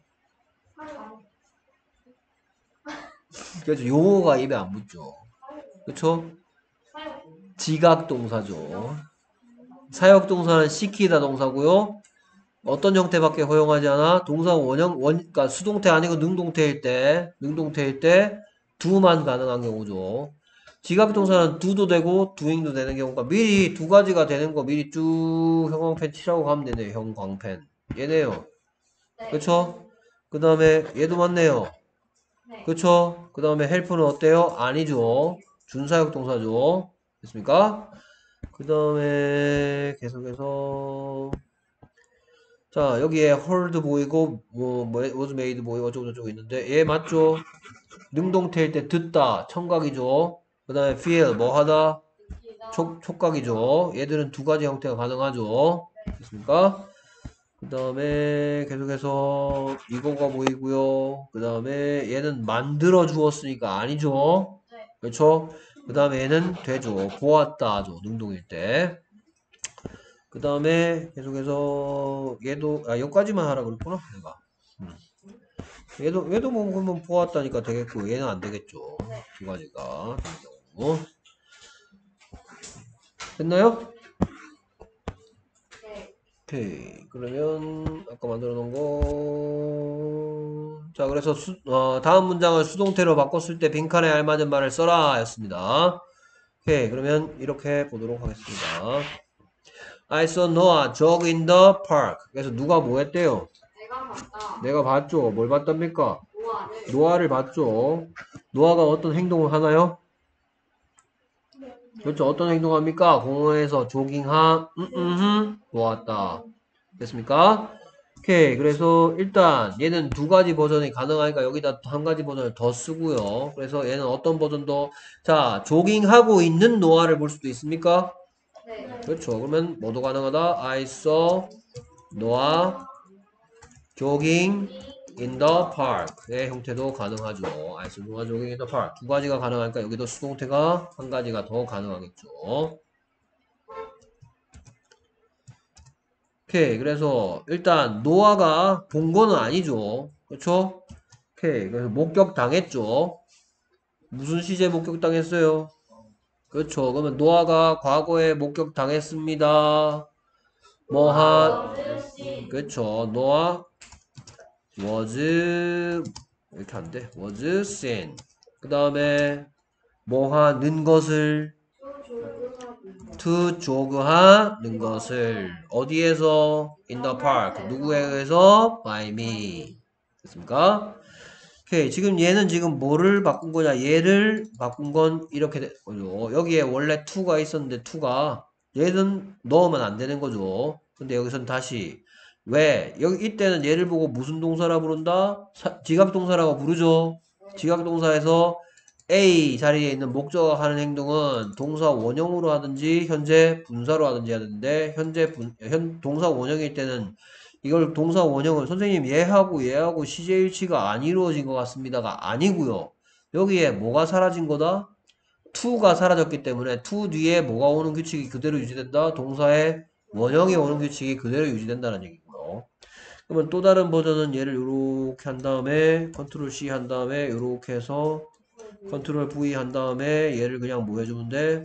그렇죠. 용어가 입에 안 붙죠. 그렇죠? 지각 동사죠. 사역 동사는 시키다 동사고요. 어떤 형태밖에 허용하지 않아? 동사 원형 원 그러니까 수동태 아니고 능동태일 때, 능동태일 때 do만 가능한 경우죠. 지각 동사는 do도 되고 doing도 되는 경우가 미리 두 가지가 되는 거 미리 쭉 형광펜 칠하고 가면 되네요. 형광펜. 얘네요. 네. 그렇죠? 그 다음에 얘도 맞네요. 네. 그렇죠? 그 다음에 help는 어때요? 아니죠. 준사역 동사죠. 됐습니까? 그 다음에 계속해서 자 여기에 hold 보이고 뭐, 뭐 was made 보이고 어쩌고저쩌고 있는데 얘 맞죠? 능동태일 때 듣다 청각이죠. 그 다음에 feel 뭐 하다 촉, 촉각이죠. 얘들은 두 가지 형태가 가능하죠. 됐습니까? 그 다음에 계속해서 이거가 보이고요. 그 다음에 얘는 만들어 주었으니까 아니죠. 네. 그렇죠? 그 다음에 얘는 되죠. 보았다죠. 능동일 때. 그 다음에 계속해서 얘도 아 여기까지만 하라 그랬구나 내가. 음. 얘도 얘도 뭐 그러면 보았다니까 되겠고 얘는 안 되겠죠. 두 가지가 되는 경우. 됐나요? 네. 오케이. 그러면 아까 만들어 놓은 거. 자, 그래서 수, 어, 다음 문장을 수동태로 바꿨을 때 빈칸에 알맞은 말을 써라 였습니다. 오케이. 그러면 이렇게 보도록 하겠습니다. I saw Noah jog in the park. 그래서 누가 뭐 했대요? 내가 봤다. 내가 봤죠. 뭘 봤답니까? 노아를. 노아를 봤죠. 노아가 어떤 행동을 하나요? 그렇죠. 어떤 행동합니까? 공원에서 조깅하, 음, 음, 음, 보았다. 됐습니까? 오케이. 그래서 일단 얘는 두 가지 버전이 가능하니까 여기다 한 가지 버전을 더 쓰고요. 그래서 얘는 어떤 버전도 자 조깅하고 있는 노아를 볼 수도 있습니까? 네. 그렇죠. 그러면 뭐도 가능하다. I saw Noah jogging in the park의 형태도 가능하죠. I saw Noah jogging in the park 두 가지가 가능하니까 여기도 수동태가 한 가지가 더 가능하겠죠. 오케이. 그래서 일단 노아가 본 거는 아니죠. 그렇죠? 오케이. 그래서 목격 당했죠. 무슨 시제 목격 당했어요? 그렇죠. 그러면 노아가 과거에 목격 당했습니다. 뭐 한, 그렇죠. 노아 was 이렇게 안 돼. was seen. 그 다음에 뭐 하는 것을 to jog하는 것을 어디에서 in the park 누구에 의해서 by me 됐습니까? 오케이 지금 얘는 지금 뭐를 바꾼 거냐 얘를 바꾼 건 이렇게 되, 거죠. 여기에 원래 to가 있었는데 to가 얘는 넣으면 안 되는 거죠. 근데 여기선 다시 왜 여기 이때는 얘를 보고 무슨 동사라 부른다? 사, 지각 동사라고 부르죠. 지각 동사에서 A 자리에 있는 목적어 하는 행동은 동사 원형으로 하든지 현재 분사로 하든지 해야 되는데 현재 분, 현 동사 원형일 때는 이걸 동사 원형을 선생님 얘하고 얘하고 시제일치가 안 이루어진 것 같습니다가 아니고요. 여기에 뭐가 사라진 거다? to가 사라졌기 때문에 to 뒤에 뭐가 오는 규칙이 그대로 유지된다? 동사의 원형이 오는 규칙이 그대로 유지된다는 얘기고요. 그러면 또 다른 버전은 얘를 이렇게 한 다음에 컨트롤 C 한 다음에 이렇게 해서 컨트롤 V 한 다음에 얘를 그냥 뭐 해주면 돼?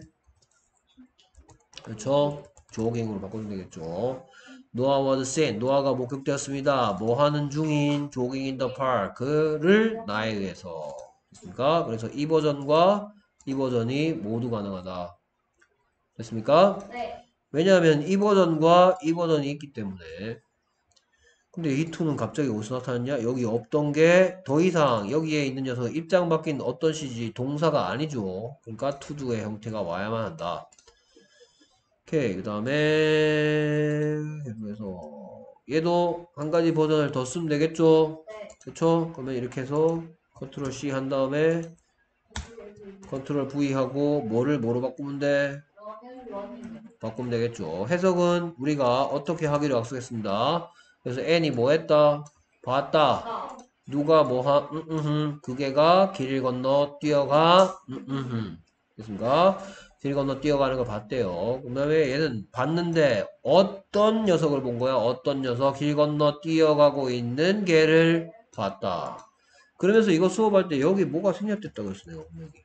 그렇죠? 조깅으로 바꾸면 되겠죠. 노아 was seen. 노아가 목격되었습니다. 뭐 하는 중인 조깅 in the park를 나에 의해서. 됐습니까? 그래서 이 버전과 이 버전이 모두 가능하다. 됐습니까? 네. 왜냐하면 이 버전과 이 버전이 있기 때문에. 근데 이 투는 갑자기 어디서 나타났냐? 여기 없던 게 더 이상 여기에 있는 녀석 입장 바뀐 어떤 시지 동사가 아니죠. 그러니까 투두의 형태가 와야만 한다. 오케이. 그 다음에 그래서 얘도 한 가지 버전을 더 쓰면 되겠죠? 네. 그쵸? 그러면 이렇게 해서 컨트롤 C 한 다음에 컨트롤 V 하고 뭐를 뭐로 바꾸면 돼? 러닝 러닝. 바꾸면 되겠죠. 해석은 우리가 어떻게 하기로 약속했습니다. 그래서 N이 뭐 했다? 봤다. 아. 누가 뭐하? 음, 음, 음. 그게가 길 건너 뛰어가. 음, 음, 음. 됐습니까? 길 건너 뛰어가는 걸 봤대요. 그 다음에 얘는 봤는데 어떤 녀석을 본 거야? 어떤 녀석? 길 건너 뛰어가고 있는 개를 봤다. 그러면서 이거 수업할 때 여기 뭐가 생략됐다고 했어요. 여기.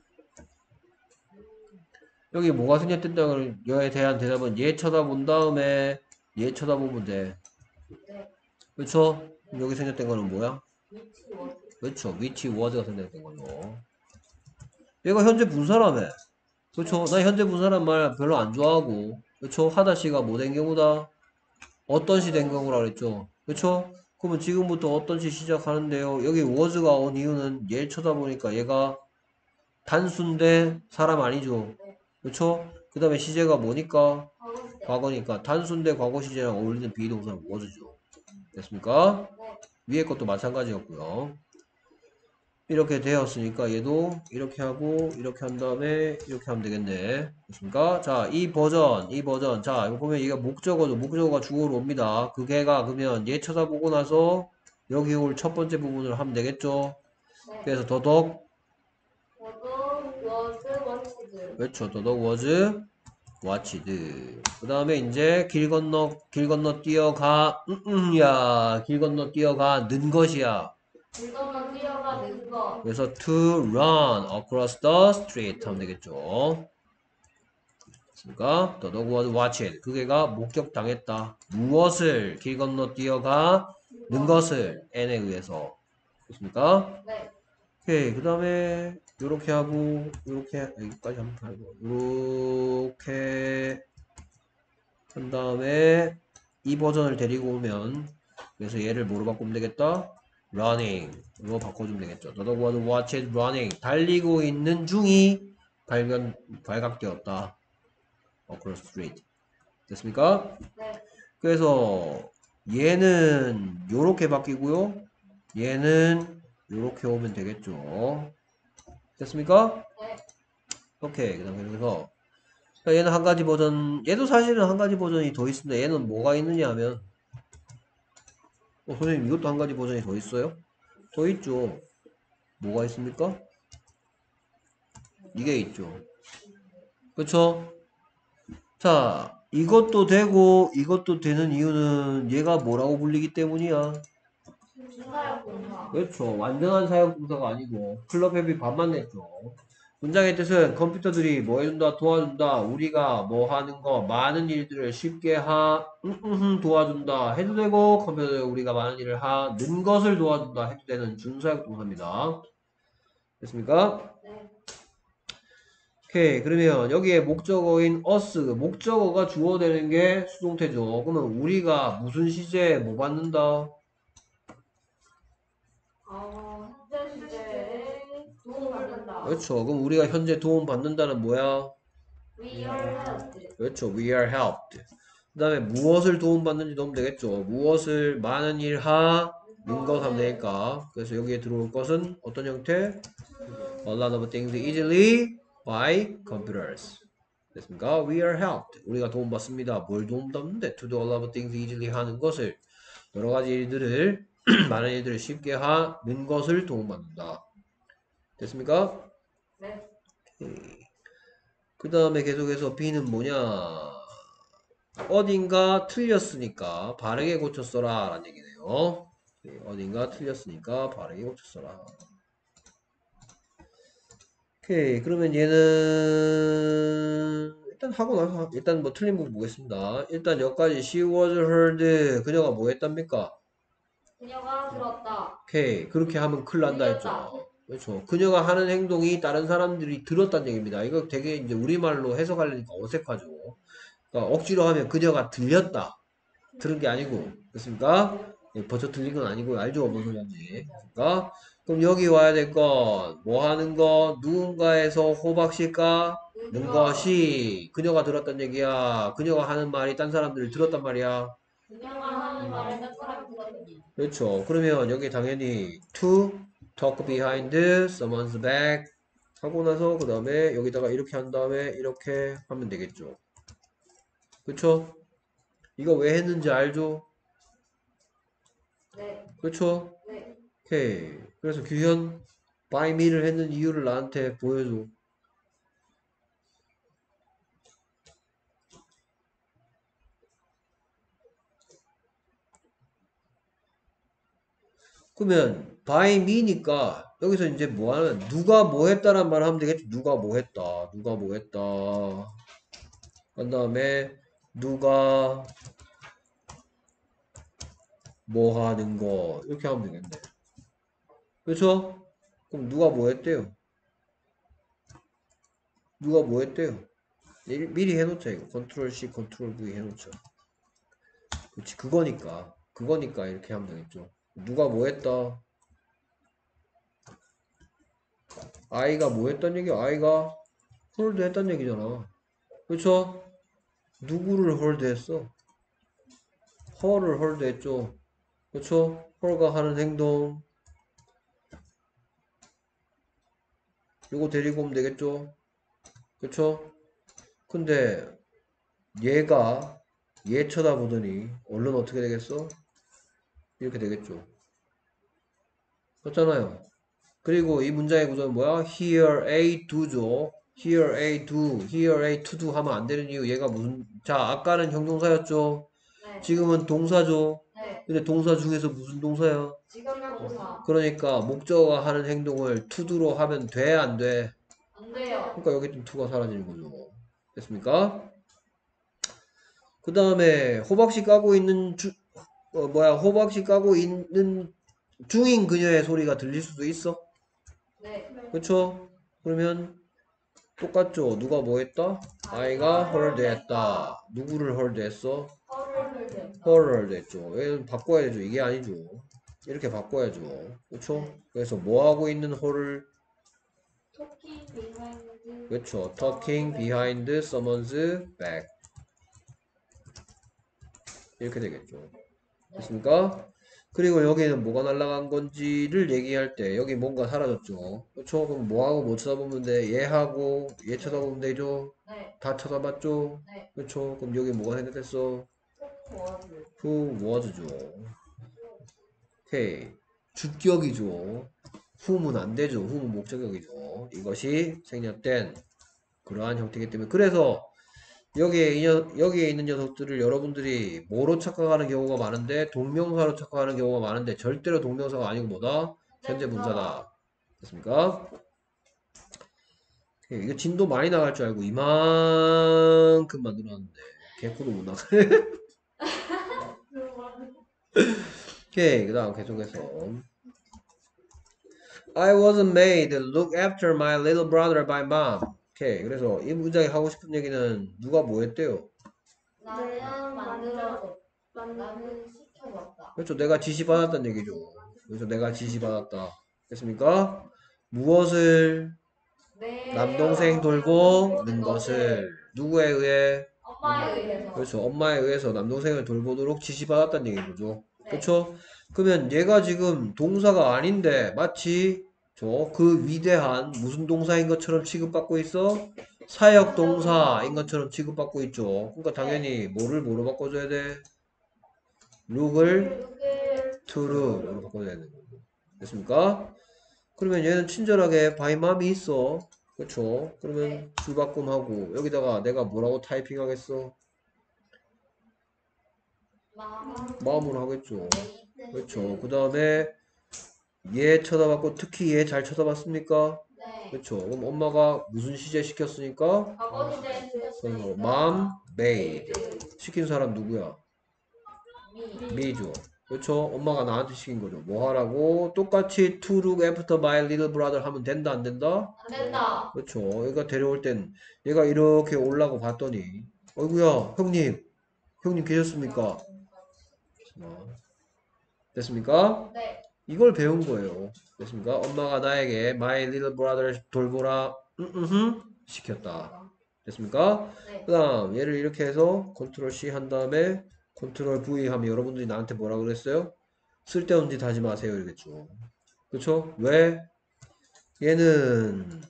여기 뭐가 생략됐다는 거에 대한 대답은 얘 쳐다본 다음에 얘 쳐다보면 돼. 네. 그렇죠? 여기 생략된 거는 뭐야? 위치 워드. 그렇죠. 위치 워드가 생략된 거죠. 얘가 현재 분사라며. 그렇죠. 나 현재 분사란 말 별로 안 좋아하고. 그렇죠. 하다시가 뭐 된 경우다? 어떤 시 된 경우라 그랬죠. 그렇죠. 그러면 지금부터 어떤 시 시작하는데요. 여기 was가 온 이유는 얘 쳐다보니까 얘가 단수인데 사람 아니죠. 그렇죠. 그 다음에 시제가 뭐니까? 과거 때. 과거니까 단수인데 과거 시제랑 어울리는 비동사는 was죠. 됐습니까? 네. 위에 것도 마찬가지였고요. 이렇게 되었으니까 얘도 이렇게 하고 이렇게 한 다음에 이렇게 하면 되겠네. 됐습니까? 자, 이 버전, 이 버전. 자, 이거 보면 얘가 목적어죠. 목적어가 주어로 옵니다. 그 개가 그러면 얘 쳐다보고 나서 여기 올 첫 번째 부분을 하면 되겠죠. 네. 그래서 더덕, 저도 was watched. 그렇죠. 더덕 was watched. 그 다음에 이제 길 건너, 길 건너 뛰어가, 음, 음, 야, 길 건너 뛰어가, 는 것이야. 길 건너 뛰어가는 거. 그래서 to run across the street 하면 되겠죠. 됐습니까? The dog was watched. 그게가 목격당했다. 무엇을 길 건너 뛰어가 는 것을 n에 의해서. 됐습니까? 네. 오케이. 그 다음에 요렇게 하고 요렇게 여기까지 한번 하고 요렇게 한 다음에 이 버전을 데리고 오면 그래서 얘를 뭐로 바꾸면 되겠다? running으로 바꿔주면 되겠죠. The dog was watched running. 달리고 있는 중이 발견, 발각되었다. across the street. 됐습니까? 네. 그래서 얘는 요렇게 바뀌고요. 얘는 요렇게 오면 되겠죠. 됐습니까? 네. 오케이. 그 다음에 그래서 얘는 한 가지 버전, 얘도 사실은 한 가지 버전이 더 있습니다. 얘는 뭐가 있느냐 하면 어, 선생님 이것도 한 가지 버전이 더 있어요? 더 있죠. 뭐가 있습니까? 이게 있죠. 그쵸? 자, 이것도 되고 이것도 되는 이유는 얘가 뭐라고 불리기 때문이야. 주사역 공사. 그렇죠. 완전한 사역동사가 아니고 클럽 헤비 반만 냈죠. 문장의 뜻은 컴퓨터들이 뭐 해준다 도와준다 우리가 뭐 하는 거 많은 일들을 쉽게 하 음, 음, 음, 도와준다 해도 되고 컴퓨터들 우리가 많은 일을 하는 것을 도와준다 해도 되는 준사역 동사입니다. 됐습니까? 네. 오케이. 그러면 여기에 목적어인 us 목적어가 주어 되는 게 수동태죠. 그러면 우리가 무슨 시제에 뭐 받는다? 어, 현재 시제에 도움을 받는다. 그렇죠. 그럼 우리가 현재 도움 받는다는 뭐야? We are helped. 그렇죠. We are helped. 그 다음에 무엇을 도움받는지 넣으면 되겠죠. 무엇을 많은 일 하는 것 하면 되니까. 그래서 여기에 들어올 것은 어떤 형태? A lot of things easily by computers. 됐습니까? We are helped. 우리가 도움받습니다. 뭘 도움받는데? To do a lot of things easily 하는 것을 여러 가지 일들을 많은 일들을 쉽게 하는 것을 도움받는다. 됐습니까? 네. 그 다음에 계속해서 B는 뭐냐? 어딘가 틀렸으니까 바르게 고쳐 써라 라는 얘기네요. 네, 어딘가 틀렸으니까 바르게 고쳐 써라. 오케이. 그러면 얘는 일단 하고 나서 일단 뭐 틀린 부분 보겠습니다. 일단 여기까지 she was heard. 그녀가 뭐 했답니까? 그녀가 들었다. 오케이. 그렇게 하면 큰일 난다 들렸다. 했죠. 그렇죠. 그녀가 하는 행동이 다른 사람들이 들었다는 얘기입니다. 이거 되게 이제 우리말로 해석하려니까 어색하죠. 그러니까 억지로 하면 그녀가 들렸다. 들은 게 아니고. 됐습니까? 예, 벌써 들린 건 아니고 알죠? 뭔 소리인지. 그러니까 그럼 여기 와야 될 건 뭐 하는 거? 누군가에서 호박씨가 는 것이 그녀가 들었단 얘기야. 그녀가 하는 말이 딴 사람들이 들었단 말이야. 그녀가 하는 말을 딴 사람이 들었다. 그렇죠. 그러면 여기 당연히 to talk behind someone's back 하고 나서 그 다음에 여기다가 이렇게 한 다음에 이렇게 하면 되겠죠. 그렇죠? 이거 왜 했는지 알죠? 네. 그렇죠? 네. 오케이. 그래서 규현 by me를 했는 이유를 나한테 보여줘. 그러면 by me니까 여기서 이제 뭐 하는 누가 뭐 했다란 말 하면 되겠죠. 누가 뭐 했다. 누가 뭐 했다. 그 다음에 누가 뭐 하는 거 이렇게 하면 되겠네. 그렇죠? 그럼 누가 뭐 했대요? 누가 뭐 했대요? 일- 미리 해놓자 이거. 컨트롤 C, 컨트롤 V 해놓자. 그렇지 그거니까 그거니까 이렇게 하면 되겠죠. 누가 뭐 했다? 아이가 뭐 했단 얘기야? 아이가 홀드 했단 얘기잖아. 그렇죠? 누구를 홀드 했어? 헐을 홀드 했죠. 그렇죠? 헐가 하는 행동 요거 데리고 오면 되겠죠? 그렇죠? 근데 얘가 얘 쳐다보더니 얼른 어떻게 되겠어? 이렇게 되겠죠. 그렇잖아요. 그리고 이 문장의 구조는 뭐야? Here A do죠. Here A do, here A to do 하면 안 되는 이유 얘가 무슨 자 아까는 형용사였죠. 네. 지금은 동사죠. 네. 근데 동사 중에서 무슨 동사야? 지각명사. 그러니까 목적어가 하는 행동을 to do로 하면 돼, 안 돼? 안 돼요. 그러니까 여기 좀 to가 사라지는 거죠. 됐습니까? 그 다음에 호박씨 까고 있는 주, 어, 뭐야 호박씨 까고 있는 중인 그녀의 소리가 들릴 수도 있어. 네. 그쵸? 그러면 똑같죠. 누가 뭐 했다? 아이가 헐드 했다. 누구를 헐드 했어? 허를 들 헐을 헐드 했죠. 얘는 바꿔야 되죠. 이게 아니죠. 이렇게 바꿔야죠. 그쵸? 그래서 뭐 하고 있는 헐을 토끼 비하인드. 그쵸? talking behind someone's back 이렇게 되겠죠. 됐습니까? 그리고 여기는 뭐가 날아간 건지를 얘기할 때 여기 뭔가 사라졌죠. 그쵸? 그럼 뭐하고 뭐 쳐다보면 돼? 얘하고 얘 쳐다보면 되죠? 네. 다 쳐다봤죠? 네. 그쵸? 그럼 여기 뭐가 생각했어? 워즈. who was죠. 오케이. 주격이죠. whom은 안 되죠. whom은 목적격이죠. 이것이 생략된 그러한 형태이기 때문에 그래서 여기에, 이 녀- 여기에 있는 녀석들을 여러분들이 뭐로 착각하는 경우가 많은데 동명사로 착각하는 경우가 많은데 절대로 동명사가 아니고 뭐다? 현재 분사다. 됐습니까? 오케이, 이거 진도 많이 나갈 줄 알고 이만큼 만들었는데 개코도 못 나가네. 오케이, 그 다음 계속해서 I wasn't made to look after my little brother by mom. 오케이, 그래서 이 문장이 하고 싶은 얘기는 누가 뭐 했대요? 나는 만들어줬. 나는 시켜줬다. 그렇죠. 내가 지시받았다는 얘기죠. 그래서 내가 지시받았다. 됐습니까? 무엇을 내 남동생 돌보는 것을 누구에 의해? 엄마에 의해서. 그렇죠. 엄마에 의해서 남동생을 돌보도록 지시받았다는 얘기인 거죠. 네. 그렇죠? 그러면 얘가 지금 동사가 아닌데 마치 저 그 위대한 무슨 동사인 것처럼 취급받고 있어? 사역 동사인 것처럼 취급받고 있죠. 그러니까 당연히 뭐를 뭐로 바꿔줘야 돼? look을 누굴 to로 바꿔줘야 되는 거죠. 됐습니까? 그러면 얘는 친절하게 by mom이 있어. 그쵸? 그러면 줄바꿈하고 여기다가 내가 뭐라고 타이핑 하겠어? mom을 하겠죠. 그렇죠. 그 다음에 얘 쳐다봤고 특히 얘 잘 쳐다봤습니까? 네. 그렇죠. 그럼 엄마가 무슨 시제 시켰으니까? 과거 시제 그래서 쓰였으니까 mom made. 시킨 사람 누구야? 미. me죠. 그렇죠. 엄마가 나한테 시킨 거죠. 뭐 하라고? 똑같이 to look after my little brother 하면 된다 안 된다? 안 된다. 그렇죠. 얘가 데려올 땐 얘가 이렇게 올라고 봤더니 어이구야 형님 형님 계셨습니까? 어, 됐습니까? 네. 이걸 배운 거예요. 됐습니까? 엄마가 나에게 my little brother 돌보라 음, 음흠, 시켰다. 됐습니까? 네. 그 다음 얘를 이렇게 해서 컨트롤 C 한 다음에 컨트롤 V 하면 여러분들이 나한테 뭐라 그랬어요? 쓸데없는 짓 하지 마세요 이러겠죠. 그쵸? 왜? 얘는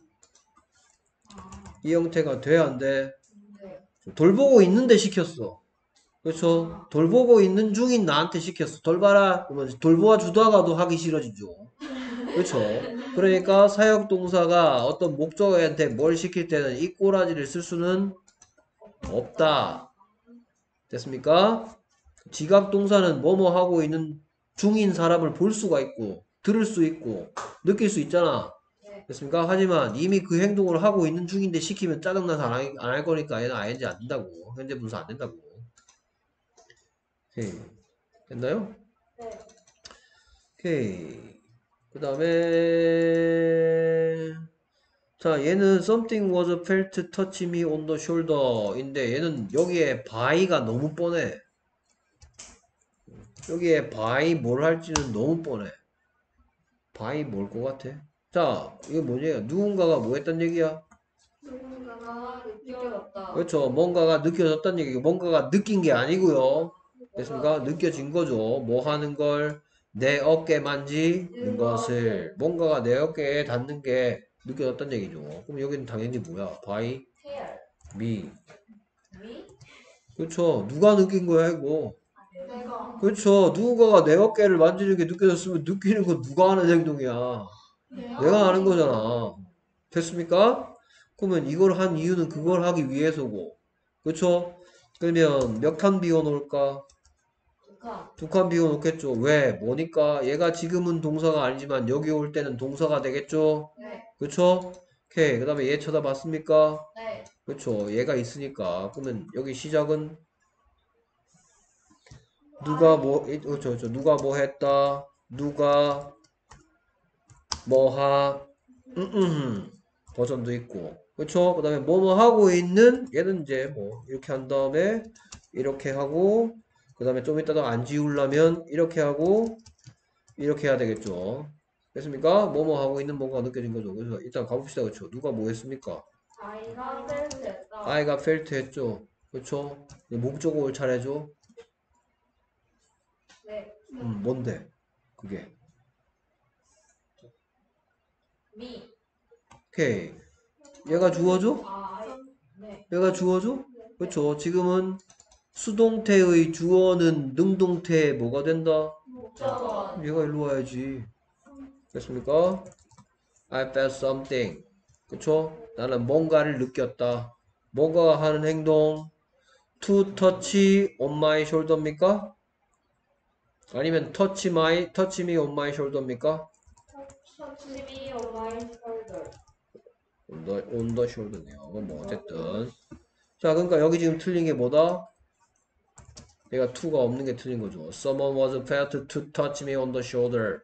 이 형태가 돼 안 돼? 네. 돌보고 있는데 시켰어. 그렇죠? 돌보고 있는 중인 나한테 시켰어. 돌봐라. 그러면 돌보아 주다가도 하기 싫어지죠. 그렇죠? 그러니까 사역동사가 어떤 목적어한테 뭘 시킬 때는 이 꼬라지를 쓸 수는 없다. 됐습니까? 지각동사는 뭐뭐 하고 있는 중인 사람을 볼 수가 있고 들을 수 있고 느낄 수 있잖아. 네. 됐습니까? 하지만 이미 그 행동을 하고 있는 중인데 시키면 짜증나서 안 할 거니까 얘는 아이엔지 안 된다고. 현재 분사 안 된다고. 오케이. 됐나요? 네. 오케이. 그 다음에 자 얘는 something was felt touch me on the shoulder 인데 얘는 여기에 by가 너무 뻔해. 여기에 by 뭘 할지는 너무 뻔해. by 뭘 것 같아? 자 이게 뭐냐 누군가가 뭐 했단 얘기야? 누군가가 느껴졌다. 그렇죠. 뭔가가 느껴졌단 얘기고 뭔가가 느낀 게 아니고요. 됐습니까? 느껴진 거죠. 뭐 하는 걸? 내 어깨 만지는 것을. 뭔가가 내 어깨에 닿는 게 느껴졌단 얘기죠. 그럼 여기는 당연히 뭐야? by 테일. me. 미. 그렇죠. 누가 느낀 거야, 이거? 내가. 그렇죠. 누군가가 내 어깨를 만지는 게 느껴졌으면 느끼는 건 누가 하는 행동이야? 내가 하는 거잖아. 됐습니까? 그러면 이걸 한 이유는 그걸 하기 위해서고. 그렇죠? 그러면 몇 칸 비워 놓을까? 북한. 두 칸 비워 놓겠죠. 왜? 뭐니까? 얘가 지금은 동사가 아니지만 여기 올 때는 동사가 되겠죠? 네. 그쵸? 오케이. 그 다음에 얘 쳐다봤습니까? 네. 그쵸. 얘가 있으니까. 그러면 여기 시작은 누가 뭐, 이- 그쵸, 그쵸. 누가 뭐 했다? 누가 뭐 하? 음, 음. 버전도 있고. 그쵸? 그 다음에 뭐뭐 하고 있는 얘는 이제 뭐 이렇게 한 다음에 이렇게 하고 그 다음에 좀 이따가 안 지우려면 이렇게 하고 이렇게 해야 되겠죠. 됐습니까? 뭐뭐 하고 있는 뭔가 느껴진 거죠. 그래서 일단 가봅시다. 그쵸? 누가 뭐 했습니까? 아이가 셀프했다. 아이가 felt 했죠. 그쵸? 목적어를 차례죠. 네. 음, 뭔데? 그게. 미. 오케이. 얘가 주어죠? 아. 네. 얘가 주어죠? 그쵸? 지금은 수동태의 주어는 능동태에 뭐가 된다? 목적어. 얘가 일로 와야지. 됐습니까? I felt something. 그쵸? 나는 뭔가를 느꼈다. 뭔가가 하는 행동. To touch on my shoulder입니까? 아니면 touch my, touch me on my shoulder입니까? Touch me on my shoulder. On the, on the shoulder네요. 그건 뭐 어쨌든. 자, 그러니까 여기 지금 틀린 게 뭐다? 얘가 to가 없는 게 틀린 거죠. Someone was felt to touch me on the shoulder.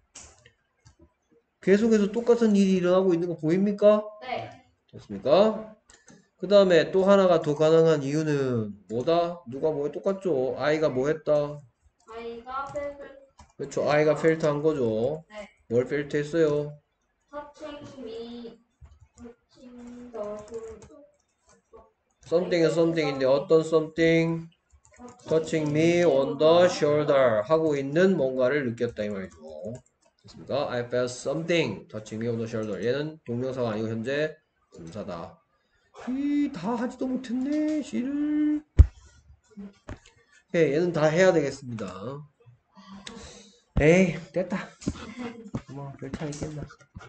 계속해서 똑같은 일이 일어나고 있는 거 보입니까? 네. 됐습니까? 그 다음에 또 하나가 더 가능한 이유는 뭐다? 누가 뭐에 똑같죠? 아이가 뭐 했다? 아이가 셀프. 그렇죠. 아이가 felt 한 거죠. 네. 뭘 felt 했어요? Touching me. Touching the shoulder. something은 something인데 어떤 something? touching me on the shoulder 하고 있는 뭔가를 느꼈다 이 말이죠. 됐습니까? I felt something touching me on the shoulder. 얘는 동명사가 아니고 현재 분사다. 이, 다 하지도 못했네, 시를. 오케이, 얘는 다 해야 되겠습니다. 에이, 됐다. 뭐, 별 차이 있겠나.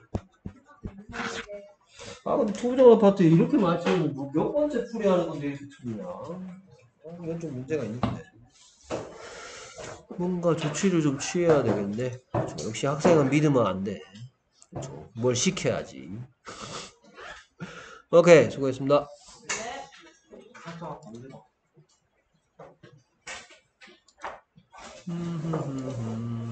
아, 근데 투부정 아파트 이렇게 맞추면 뭐 몇 번째 풀이하는 건데 이렇게 틀리냐. 어, 이건 좀 문제가 있는데. 뭔가 조치를 좀 취해야 되겠는데. 그렇죠. 역시 학생은 믿으면 안 돼. 그렇죠. 뭘 시켜야지. 오케이, 수고했습니다. 음, 흠, 흠, 흠.